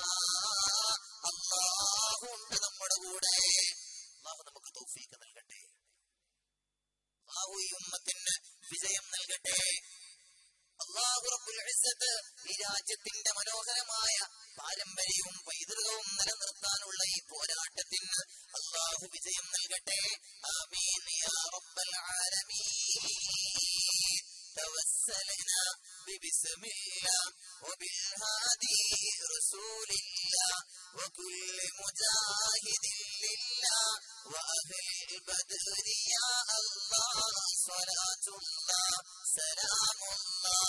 അല്ലാഹു ഉണ്ട് നമ്മുടെ കൂടെ. അല്ലാഹു നമുക്ക് തൗഫീഖ് നൽകട്ടെ. അല്ലാഹു ഈ ഉമ്മത്തിന് വിജയം നൽകട്ടെ. അല്ലാഹു റബ്ബുൽ ഇസ്സത്ത് ഈ രാജ്യത്തിന്റെ മനോഹരമായ പാരമ്പര്യവും പൈതൃകവും നിലനിർത്താനുള്ള ഈ പോരാട്ടത്തിന് അല്ലാഹു വിജയം നൽകട്ടെ. ആമീൻ യാ റബ്ബൽ ആലമീൻ. توسلنا ببسم الله وبالهادي رسول الله وكل مجاهد لله وأهل البدر يا الله صلاة الله سلام الله.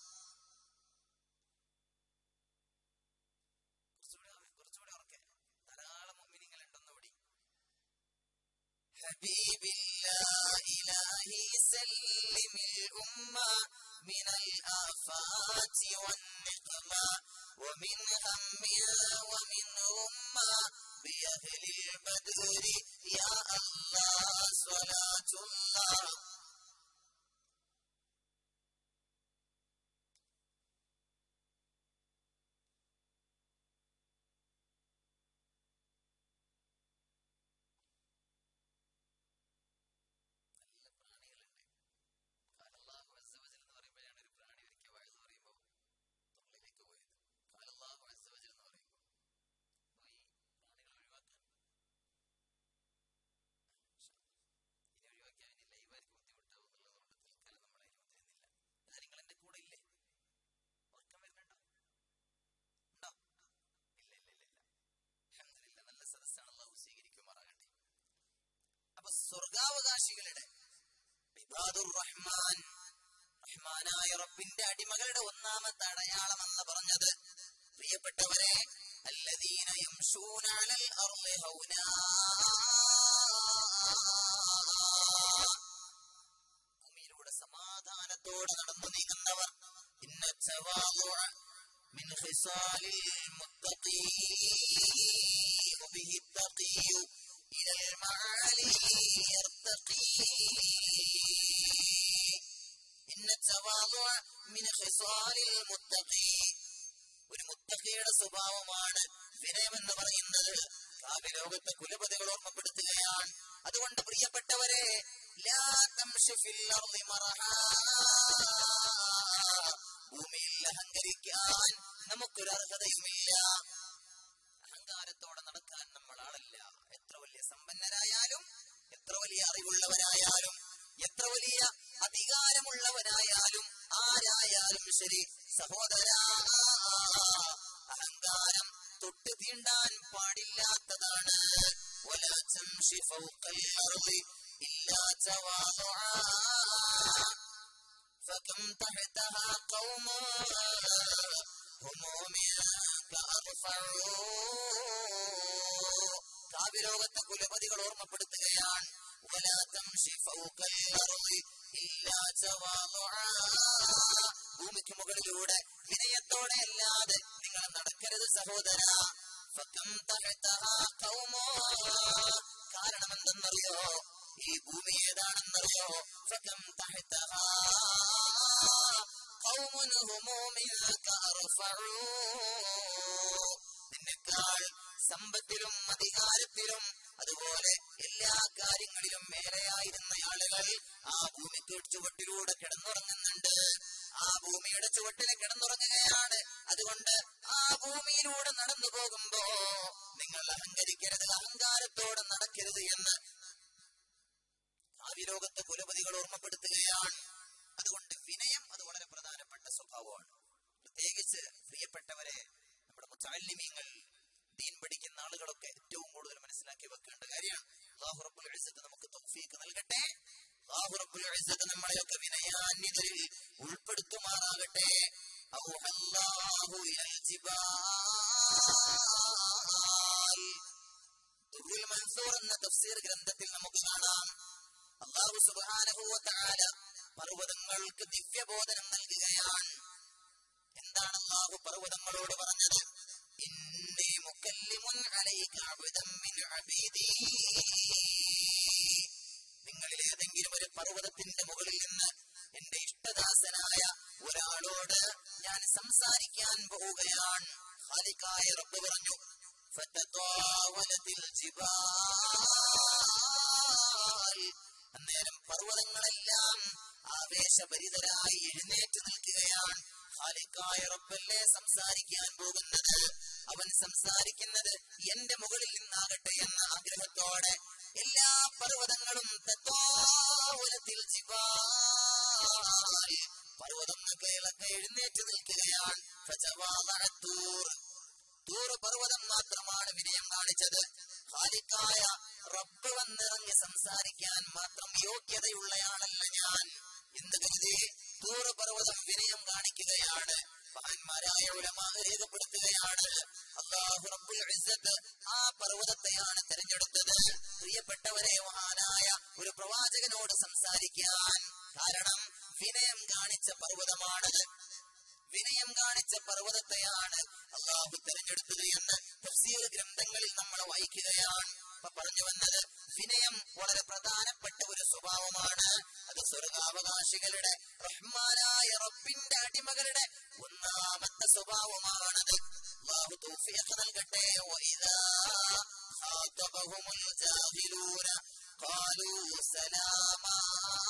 حبيب الله إلهي سلم الأمة من الآفات والنقمة ومن هم ومن غمة بأهل البدر يا الله صلاة الله. സ്വർഗാവകാശികളുടെ ഇബാദുർ റഹ്മാൻ റഹ്മാനായ റബ്ബിന്റെ അടിമകളുടെ ഒന്നാമത്തെ അടയാളമെന്ന് പറഞ്ഞത് പ്രിയപ്പെട്ടവരെ അല്ലദീന യംശൂന അലൽ അർളി ഹൗനാ ഭൂമിയിലൂടെ സമാധാനത്തോടെ നടന്നു നീങ്ങുന്നവർ ഇന്ന തവാളുഅ മിൻ ഖിസാലിൽ മുത്തഖീ വബിഹി തഖീയു إلى المعالي يرتقي إن التواضع من خصال المتقي. ഒരു മുത്തഖിയുടെ സ്വഭാവമാണ് വിനയമെന്ന് പറയുന്നത്. കാവ്യലോകത്തെ കുലപതികൾ ഓർമ്മപ്പെടുത്തുകയാണ്. അതുകൊണ്ട് പ്രിയപ്പെട്ടവരെ ലാ തംശി ഫിൽ അർളി മറഹാ, ഭൂമിയിൽ അഹങ്കരിക്കാൻ നമുക്കൊരു അർഹതയുമില്ല. അഹങ്കാരത്തോടെ നടക്കാൻ നമ്മൾ ആളല്ല. എത്ര വലിയ സമ്പന്നരായാലും എത്ര വലിയ അറിവുള്ളവരായാലും എത്ര വലിയ അധികാരമുള്ളവരായാലും ആരായാലും ശരി സഹോദരാ, അഹങ്കാരം തൊട്ട് തീണ്ടാൻ പാടില്ലാത്തതാണ്. വലാ തംശി ഫൗഖൽ അർളി ഇല്ലാ തവാളുആ ഫകം തഹതഹാ ഖൗമുൻ ഹുമൂ മിൻക അർഫഉ. കാവ്യലോകത്തെ കുലപതികൾ ഓർമ്മപ്പെടുത്തുകയാണ് വലാ തംശി ഫൗഖൽ അർളി ഇല്ലാ തവാളുആ, ഭൂമിക്ക് മുകളിലൂടെ വിനയത്തോടെ അല്ലാതെ നിങ്ങൾ നടക്കരുത് സഹോദരാ. ഫകം തഹതഹാ ഖൗമുൻ, കാരണം എന്തെന്നറിയോ? ഈ ഭൂമി ഏതാണെന്നറിയോ? ഫകം തഹതഹാ ഖൗമുൻ ഹുമൂ മിൻക അർഫഉ, നിന്നെക്കാൾ സമ്പത്തിലും അധികാരത്തിലും അതുപോലെ എല്ലാ കാര്യങ്ങളിലും മേലെയായിരുന്ന ആളുകൾ ആ ഭൂമിക്ക് ചുവട്ടിലൂടെ കിടന്നുറങ്ങുന്നുണ്ട്. ആ ഭൂമിയുടെ ചുവട്ടിൽ കിടന്നുറങ്ങുകയാണ്. അതുകൊണ്ട് ആ ഭൂമിയിലൂടെ നടന്നു പോകുമ്പോ നിങ്ങൾ അഹങ്കരിക്കരുത്, അഹങ്കാരത്തോടെ നടക്കരുത് എന്ന് കാവ്യലോകത്തെ കുലപതികൾ ഓർമ്മപ്പെടുത്തുകയാണ്. അതുകൊണ്ട് വിനയം അത് വളരെ പ്രധാനപ്പെട്ട സ്വഭാവമാണ്. പ്രത്യേകിച്ച് പ്രിയപ്പെട്ടവരെ, നമ്മുടെ മുതഅല്ലിമീങ്ങൾ ദീൻ പഠിക്കുന്ന ആളുകളൊക്കെ ഏറ്റവും കൂടുതൽ മനസ്സിലാക്കി വെക്കേണ്ട കാര്യമാണ്. അല്ലാഹു റബ്ബുൽ ഇസ്സത്ത് നമുക്ക് തൗഫീഖ് നൽകട്ടെ. അല്ലാഹു റബ്ബുൽ ഇസ്സത്ത് നമ്മളെയൊക്കെ വിനയാന്വിതരിൽ ഉൾപ്പെടുത്തുമാറാകട്ടെ. ഔഹല്ലാഹു ഇലൽ ജിബാൽ, ദുർറുൽ മൻസൂർ എന്ന തഫ്സീർ ഗ്രന്ഥത്തിൽ നമുക്ക് കാണാം അല്ലാഹു സുബ്ഹാനഹു വ തആല പർവ്വതങ്ങൾക്ക് ദിവ്യബോധനം നൽകുകയാണ്. എന്താണ് അല്ലാഹു പർവ്വതങ്ങളോട് പറഞ്ഞത്? ഇന്നി മുകല്ലിമുൻ അലൈക അബ്ദൻ മിൻ അബീദി, നിങ്ങളിൽ ഏതെങ്കിലും ഒരു പർവ്വതത്തിന്റെ മുകളിൽ നിന്ന് എന്റെ ഇഷ്ടദാസനായ ഒരാളോട് ഞാൻ സംസാരിക്കാൻ പോവുകയാണ്. ഖാലിഖായ റബ്ബ് പറഞ്ഞു ഫതതാവലതിൽ ജിബാൽ, അന്നേരം പർവ്വതങ്ങളെല്ലാം ആവേശഭരിതരായി എഴുന്നേറ്റ് നിൽക്കുകയാണ്. ഖാലിഖായ റബ്ബല്ലേ സംസാരിക്കാൻ പോകുന്നത്, അവൻ സംസാരിക്കുന്നത് എന്റെ മുകളിൽ നിന്നാകട്ടെ എന്ന ആഗ്രഹത്തോടെ എല്ലാ പർവ്വതങ്ങളും തതാവലതിൽ ജിബാൽ പർവ്വതം എഴുന്നേറ്റ് നിൽക്കുകയാണ്. തൂർ പർവ്വതം മാത്രമാണ് വിനയം കാണിച്ചത്. ഖാലിഖായ റബ്ബ് വന്നിറങ്ങി സംസാരിക്കാൻ മാത്രം യോഗ്യതയുള്ളയാളല്ല ഞാൻ എന്ന് കരുതി തൂർ പർവ്വതം വിനയം കാണിക്കുകയാണ്. മഹാന്മാരായ ഉലമാ രേഖപ്പെടുത്തുകയാണ്, അല്ലാഹു റബ്ബുൽ ഇസ്സത്ത് ആ പർവ്വതത്തെയാണ് തിരഞ്ഞെടുത്തത് പ്രിയപ്പെട്ടവരെ മഹാനായ ഒരു പ്രവാചകനോട് സംസാരിക്കാൻ. കാരണം വിനയം കാണിച്ച പർവ്വതമാണത്. വിനയം കാണിച്ച പർവ്വതത്തെയാണ് അല്ലാഹു തിരഞ്ഞെടുത്തത് എന്ന് തഫ്സീർ ഗ്രന്ഥങ്ങളിൽ നമ്മൾ വായിക്കുകയാണ്. അപ്പൊ പറഞ്ഞു വന്നത്, വിനയം വളരെ പ്രധാനപ്പെട്ട ഒരു സ്വഭാവമാണ്. അത് സ്വർഗാവകാശികളുടെ റഹ്മാനായ റബ്ബിന്റെ അടിമകളുടെ ഒന്നാമത്തെ സ്വഭാവമാണത്. അല്ലാഹു തൗഫീഖ് നൽകട്ടെ. വഇദാ ഖാതബഹുമുൽ ജാഹിലൂന ഖാലൂ സലാമാ.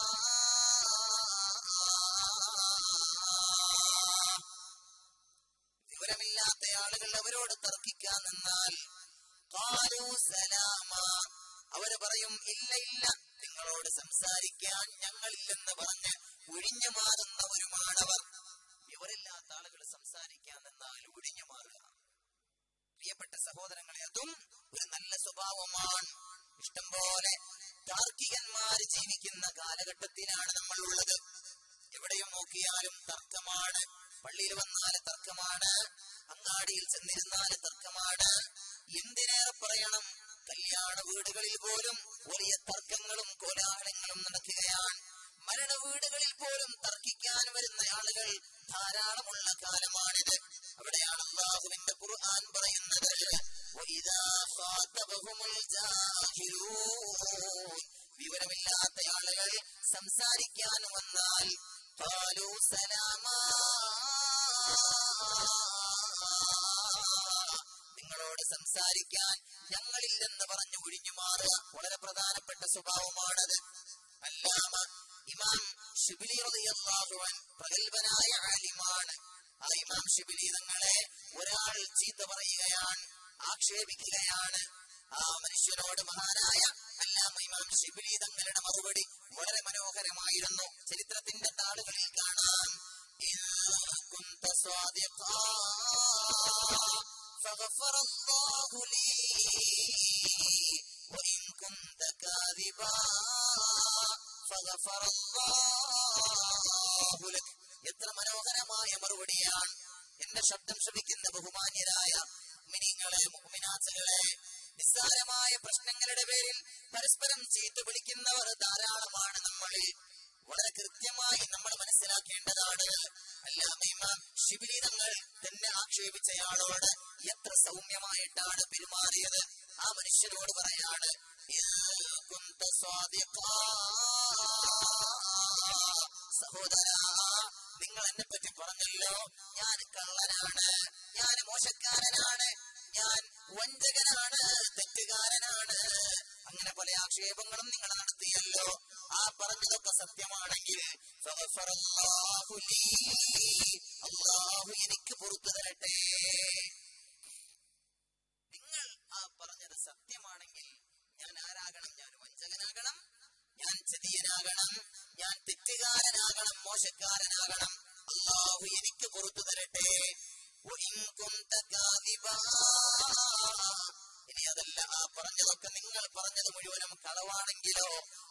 വിവരമില്ലാത്ത ആളുകൾ അവരോട് തർക്കിക്കാൻ നിന്നാൽ ഖാലൂ സലാമാ, അവര് പറയും ഇല്ല ഇല്ല, നിങ്ങളോട് സംസാരിക്കാൻ ഞങ്ങളില്ലെന്ന് പറഞ്ഞ് ഒഴിഞ്ഞു മാറുന്നവരുമാണവർ. വിവരമില്ലാത്ത ആളുകൾ സംസാരിക്കാൻ നിന്നാൽ ഒഴിഞ്ഞു മാറുക. പ്രിയപ്പെട്ട സഹോദരങ്ങളെ, അതും ഒരു നല്ല സ്വഭാവമാണ്. ഇഷ്ടംപോലെ താർക്കികന്മാർ ജീവിക്കുന്ന കാലഘട്ടത്തിലാണ് നമ്മളുള്ളത്. എവിടെയും നോക്കിയാലും തർക്കമാണ്. പള്ളിയിൽ വന്നാല് തർക്കമാണ്, അങ്ങാടിയിൽ ചെന്നിരുന്നാല് തർക്കമാണ്. എന്തിനേറെ പറയണം, കല്യാണ വീടുകളിൽ പോലും വലിയ തർക്കങ്ങളും കോലാഹലങ്ങളും നടക്കുകയാണ്. മരണ വീടുകളിൽ പോലും തർക്കിക്കാൻ വരുന്ന ആളുകൾ ധാരാളമുള്ള കാലമാണിത്. അവിടെയാണ് അല്ലാഹുവിന്റെ ഖുർആൻ പറയുന്നത്, വഇദാ ഖാതബഹുമുൽ ജാഹിലൂൻ, വിവരമില്ലാത്ത ആളുകൾ സംസാരിക്കാൻ വന്നാൽ ഖാലൂ സലാമാ, നിങ്ങളോട് സംസാരിക്കാൻ ഞങ്ങളില്ലെന്ന് പറഞ്ഞു ഒഴിഞ്ഞു മാറുക. വളരെ പ്രധാനപ്പെട്ട സ്വഭാവമാണത്. അല്ലാമ ഇമാം ശിബിലി റളിയല്ലാഹു അൻഹു പ്രഗൽഭനായ ആലിമാണ്. ആ ഇമാം ശിബിലി തങ്ങളെ ഒരാൾ ചീത്ത പറയുകയാണ്, ആക്ഷേപിക്കുകയാണ്. ആ മനുഷ്യനോട് മഹാനായ അല്ലാമ ഇമാം ശിബിലി തങ്ങളുടെ മറുപടി വളരെ മനോഹരമായിരുന്നു. ചരിത്രത്തിന്റെ താളുകളിൽ കാണാം, കുന്ത സ്വാദിഖാ ഫഗഫറല്ലാഹു ലീ വഇൻ കുന്ത കാദിബാ ഫഗഫറല്ലാഹു ലക്. എത്ര മനോഹരമായ മറുപടിയാണ്. എന്റെ ശബ്ദം ശ്രവിക്കുന്ന ബഹുമാന്യരായ മുഅ്മിനീങ്ങളെ, മുഅ്മിനാത്തുകളെ, നിസ്സാരമായ പ്രശ്നങ്ങളുടെ പേരിൽ പരസ്പരം ചീത്ത വിളിക്കുന്നവർ ധാരാളമാണ് നമ്മളിൽ. വളരെ കൃത്യമായി നമ്മൾ മനസ്സിലാക്കേണ്ടതാണ്. അല്ലാമ ഇമാം ശിബിലി തങ്ങൾ തന്നെ ആക്ഷേപിച്ചയാളോട് എത്ര സൗമ്യമായിട്ടാണ് പെരുമാറിയത്. ആ മനുഷ്യനോട് പറയാണ്, സഹോദരാ, നിങ്ങൾ എന്നെ പറ്റി പറഞ്ഞല്ലോ ഞാൻ കള്ളനാണ്, ഞാൻ മോശക്കാരനാണ്, ഞാൻ വഞ്ചകനാണ്, തെറ്റുകാരനാണ്, അങ്ങനെ പല ആക്ഷേപങ്ങളും നിങ്ങൾ നടത്തിയല്ലോ. ആ പറഞ്ഞതൊക്കെ സത്യമാണെങ്കിൽ അല്ലാഹു എനിക്ക് പുറത്തു തരട്ടെ. നിങ്ങൾ ആ പറഞ്ഞത് സത്യമാണെങ്കിൽ ഞാൻ ആരാകണം? ഞാൻ വഞ്ചകനാകണം, ഞാൻ ചതിയനാകണം, ഞാൻ തെറ്റുകാരനാകണം, മോശക്കാരനാകണം. അല്ലാഹു എനിക്ക് പുറത്തു തരട്ടെ. ഇനി അതല്ല, ആ പറഞ്ഞതൊക്കെ നിങ്ങൾ പറഞ്ഞത് മുഴുവനും കളവാണെങ്കിലോ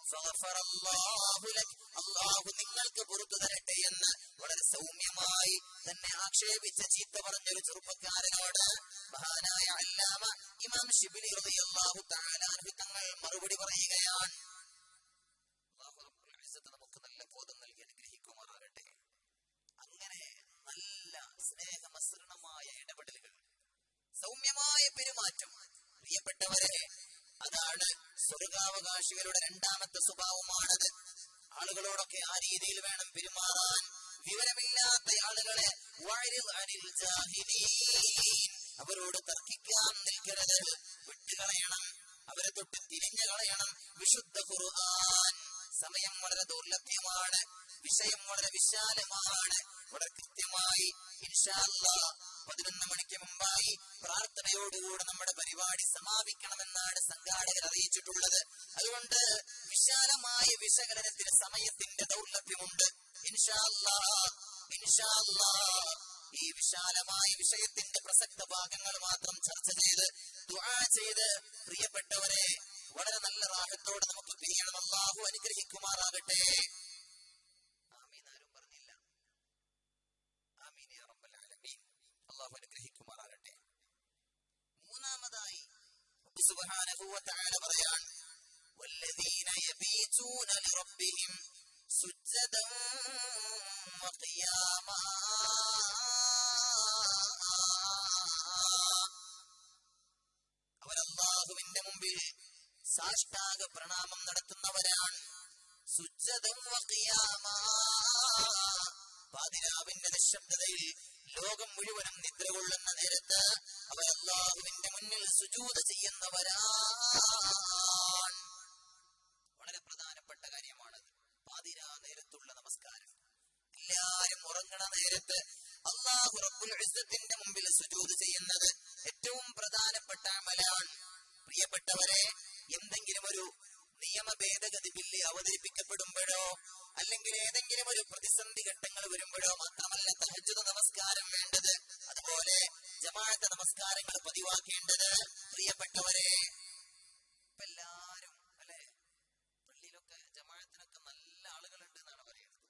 അല്ലാഹു നിങ്ങൾക്ക് പുറത്തു തരട്ടെ എന്ന് വളരെ സൗമ്യമായി തന്നെ ആക്ഷേപിച്ച ചീത്ത പറഞ്ഞൊരു ചെറുപ്പക്കാരനോട് മഹാനായ അല്ലാമ ഇമാം ശിബിലി റളിയല്ലാഹു തആല അൻഹു തങ്ങൾ മറുപടി പറയുകയാണ്. അല്ലാഹു റബ്ബുൽ ഇസ്സത്ത് നമുക്ക് നല്ല ബോധം നൽകി അനുഗ്രഹിക്കുമാറാകട്ടെ. അങ്ങനെ നല്ല സ്നേഹമസൃണമായ ഇടപെടലുകൾ, സൗമ്യമായ പെരുമാറ്റം, പ്രിയപ്പെട്ടവരെ, അതാണ് സ്വർഗാവകാശികളുടെ രണ്ടാമത്തെ സ്വഭാവമാണത്. ആളുകളോടൊക്കെ ആ രീതിയിൽ വേണം പെരുമാറാൻ. വിവരമില്ലാത്ത ആളുകളെ അവരോട് തർക്കിക്കാൻ നിൽക്കരുത്, വിട്ടുകളയണം, അവരെ തൊട്ട് തിരിഞ്ഞു കളയണം. വിശുദ്ധ ഖുർആൻ സമയം വളരെ ദൗർലഭ്യമാണ്, വിഷയം വളരെ വിശാലമാണ്. വളരെ കൃത്യമായി ഇൻഷാ അല്ലാഹ് 11 മണിക്ക് മുമ്പായി പ്രാർത്ഥനയോടുകൂടെ നമ്മുടെ പരിപാടി സമാപിക്കണമെന്നാണ് സംഘാടകർ അറിയിച്ചിട്ടുള്ളത്. അതുകൊണ്ട് വിശാലമായ വിശകലനത്തിന് സമയത്തിന്റെ ദൗർലഭ്യമുണ്ട്. ഇൻഷാ അല്ലാഹ് ഇൻഷാ അല്ലാഹ് ഈ വിശാലമായ വിഷയത്തിന്റെ പ്രസക്ത ഭാഗങ്ങൾ മാത്രം ചർച്ച ചെയ്ത് ദുആ ചെയ്ത് പ്രിയപ്പെട്ടവരെ വളരെ നല്ല റാഹത്തോടെ നമുക്ക് പിരിയണം. അല്ലാഹു അനുഗ്രഹിക്കുമാറാകട്ടെ. ആമീൻ. ആരും പറഞ്ഞില്ല ആമീൻ യാ റബ്ബൽ ആലമീൻ. അല്ലാഹു അനുഗ്രഹിക്കുമാറാകട്ടെ. മൂന്നാമതായി സുബ്ഹാനഹു വ തആല പറയാൻ വല്ലദീന യബീതൂന ലിറബ്ബിഹിം സുജ്ജദൻ വഖിയാമാ. അവർ അല്ലാഹുവിന്റെ മുമ്പിൽ സാഷ്ടാംഗ പ്രണാമം നടത്തുന്നവരാണ്. സുജ്ജദൻ വഖിയാമാ. പാതിരാവിന്റെ നിശബ്ദതയിൽ ലോകം മുഴുവനും നിദ്ര കൊള്ളുന്ന നേരത്ത് അവർ അല്ലാഹുവിന്റെ മുന്നിൽ സുജൂദ് ചെയ്യുന്നവരാണ്. വളരെ പ്രധാനപ്പെട്ട കാര്യമാണത്. പാതിരാ നേരത്തുള്ള നമസ്കാരം. എല്ലാരും ഉറങ്ങണ നേരത്ത് അല്ലാഹു റബ്ബുൽ ഇസ്സത്തിന്റെ മുമ്പിൽ സുജൂദ് ചെയ്യുന്നത് ഏറ്റവും പ്രധാനപ്പെട്ട അമലാണ്. പ്രിയപ്പെട്ടവരെ, എന്തെങ്കിലും ഒരു നിയമ ഭേദഗതി ബില്ല് അവതരിപ്പിക്കപ്പെടുമ്പോഴോ അല്ലെങ്കിൽ ഏതെങ്കിലും ഒരു പ്രതിസന്ധി ഘട്ടങ്ങൾ വരുമ്പോഴോ മാത്രമല്ല തഹജ്ജുദ് നമസ്കാരം വേണ്ടത്. അതുപോലെ ജമാഅത്ത് നമസ്കാരങ്ങൾ പതിവാക്കേണ്ടത്. പ്രിയപ്പെട്ടവരെ, എല്ലാരും അല്ലെ പള്ളിയിലൊക്കെ ജമാഅത്തിനൊക്കെ നല്ല ആളുകളുണ്ട് എന്നാണ് പറയുന്നത്.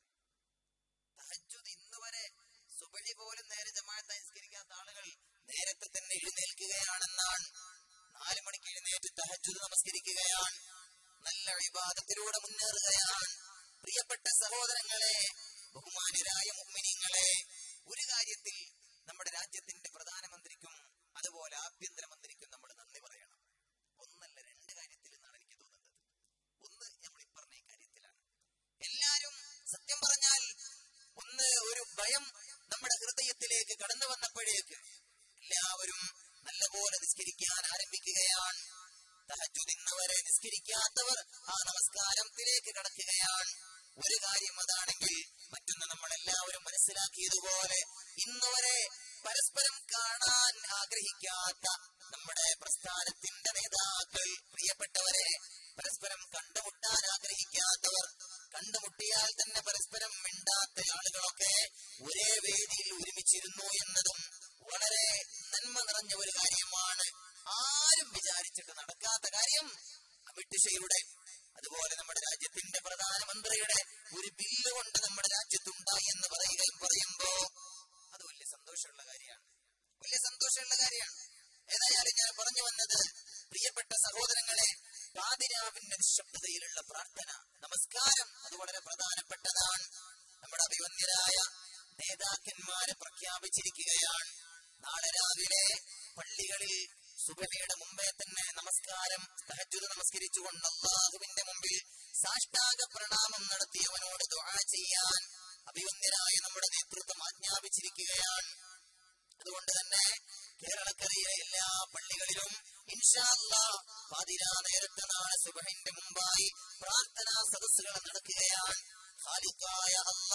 തഹജ്ജുദ് ഇന്ന് വരെ സുബഹി പോലും നേരെ ജമാഅത്ത് നമസ്കരിക്കാത്ത ആളുകൾ നേരത്തെ തന്നെ എഴുന്നേൽക്കുകയാണെന്നാണ്. 4 മണിക്ക് എഴുന്നേറ്റ് തഹജ്ജുദ് നമസ്കരിക്കുകയാണ്. നല്ല ഇബാദത്തിലൂടെ മുന്നേറുകയാണ്. പ്രിയപ്പെട്ട സഹോദരങ്ങളെ, ബഹുമാന്യരായ മുഅ്മിനീങ്ങളെ, ഒരു കാര്യത്തിൽ നമ്മുടെ രാജ്യത്തിന്റെ പ്രധാനമന്ത്രിക്കും അതുപോലെ ആഭ്യന്തരമന്ത്രിക്കും നമ്മൾ നന്ദി പറയണം. ഒന്നല്ല, 2 കാര്യത്തിൽ എന്നാണ് എനിക്ക് തോന്നുന്നത്. ഒന്ന് നമ്മൾ ഈ പറഞ്ഞ കാര്യത്തിലാണ്. എല്ലാരും സത്യം പറഞ്ഞാൽ ഒന്ന് ഒരു ഭയം നമ്മുടെ ഹൃദയത്തിലേക്ക് കടന്നു വന്നപ്പോഴേക്ക് എല്ലാവരും നല്ലപോലെ നിസ്കരിക്കാൻ ആരംഭിക്കുകയാണ്. തഹജ്ജുദ് ഇന്നവരെ നിസ്കരിക്കാത്തവർ ആ നമസ്കാരത്തിലേക്ക് കടക്കുകയാണ്. ഒരു കാര്യം അതാണെങ്കിൽ മറ്റൊന്ന് നമ്മളെല്ലാവരും മനസ്സിലാക്കിയതുപോലെ ഇന്നുവരെ പരസ്പരം കാണാൻ ആഗ്രഹിക്കാത്ത നമ്മുടെ പ്രസ്ഥാനത്തിന്റെ നേതാക്കൾ, പ്രിയപ്പെട്ടവരെ, പരസ്പരം കണ്ടുമുട്ടാൻ ആഗ്രഹിക്കാത്തവർ, കണ്ടുമുട്ടിയാൽ തന്നെ പരസ്പരം മിണ്ടാത്ത ആളുകളൊക്കെ ഒരേ വേദിയിൽ ഒരുമിച്ചിരുന്നു എന്നതും വളരെ നന്മ നിറഞ്ഞ ഒരു കാര്യമാണ്. ആരും വിചാരിച്ചിട്ട് നടക്കാത്ത കാര്യം അമിത് ഷായുടെ അതുപോലെ നമ്മുടെ രാജ്യത്തിന്റെ പ്രധാനമന്ത്രിയുടെ ഒരു ബില്ല് കൊണ്ട് നമ്മുടെ രാജ്യത്തുണ്ടായി എന്ന് പറയുമ്പോ അത് വലിയ സന്തോഷമുള്ള കാര്യമാണ്. വലിയ സന്തോഷമുള്ള കാര്യമാണ്. ഏതായാലും ഞാൻ പറഞ്ഞു വന്നത്, പ്രിയപ്പെട്ട സഹോദരങ്ങളെ, പാതിരാവിന്റെ നിശബ്ദതയിലുള്ള പ്രാർത്ഥന, നമസ്കാരം, അത് വളരെ പ്രധാനപ്പെട്ടതാണ്. നമ്മുടെ അഭിവന്ദ്യരായ നേതാക്കന്മാരെ പ്രഖ്യാപിച്ചിരിക്കുകയാണ്. നാളെ രാവിലെ പള്ളികളിൽ സുബഹിയുടെ മുമ്പേ തന്നെ നമസ്കാരം, തഹജ്ജുദ് നമസ്കരിച്ചുകൊണ്ട് അല്ലാഹുവിന്റെ മുമ്പിൽ സാഷ്ടാംഗ പ്രണാമം നടത്തിയവനോട് ദുആ ചെയ്യാൻ അഭിവന്ദ്യരായ നമ്മുടെ നേതൃത്വം ആജ്ഞാപിച്ചിരിക്കുകയാണ്. അതുകൊണ്ട് തന്നെ കേരളക്കരയിലെ എല്ലാ പള്ളികളിലും ഇൻഷാ അല്ലാഹ് പാതിരാ നേരത്തെ നാളെ സുബഹിന്റെ മുമ്പായി പ്രാർത്ഥനാ സദസ്സുകൾ നടക്കുകയാണ്. ഖാലിഖായ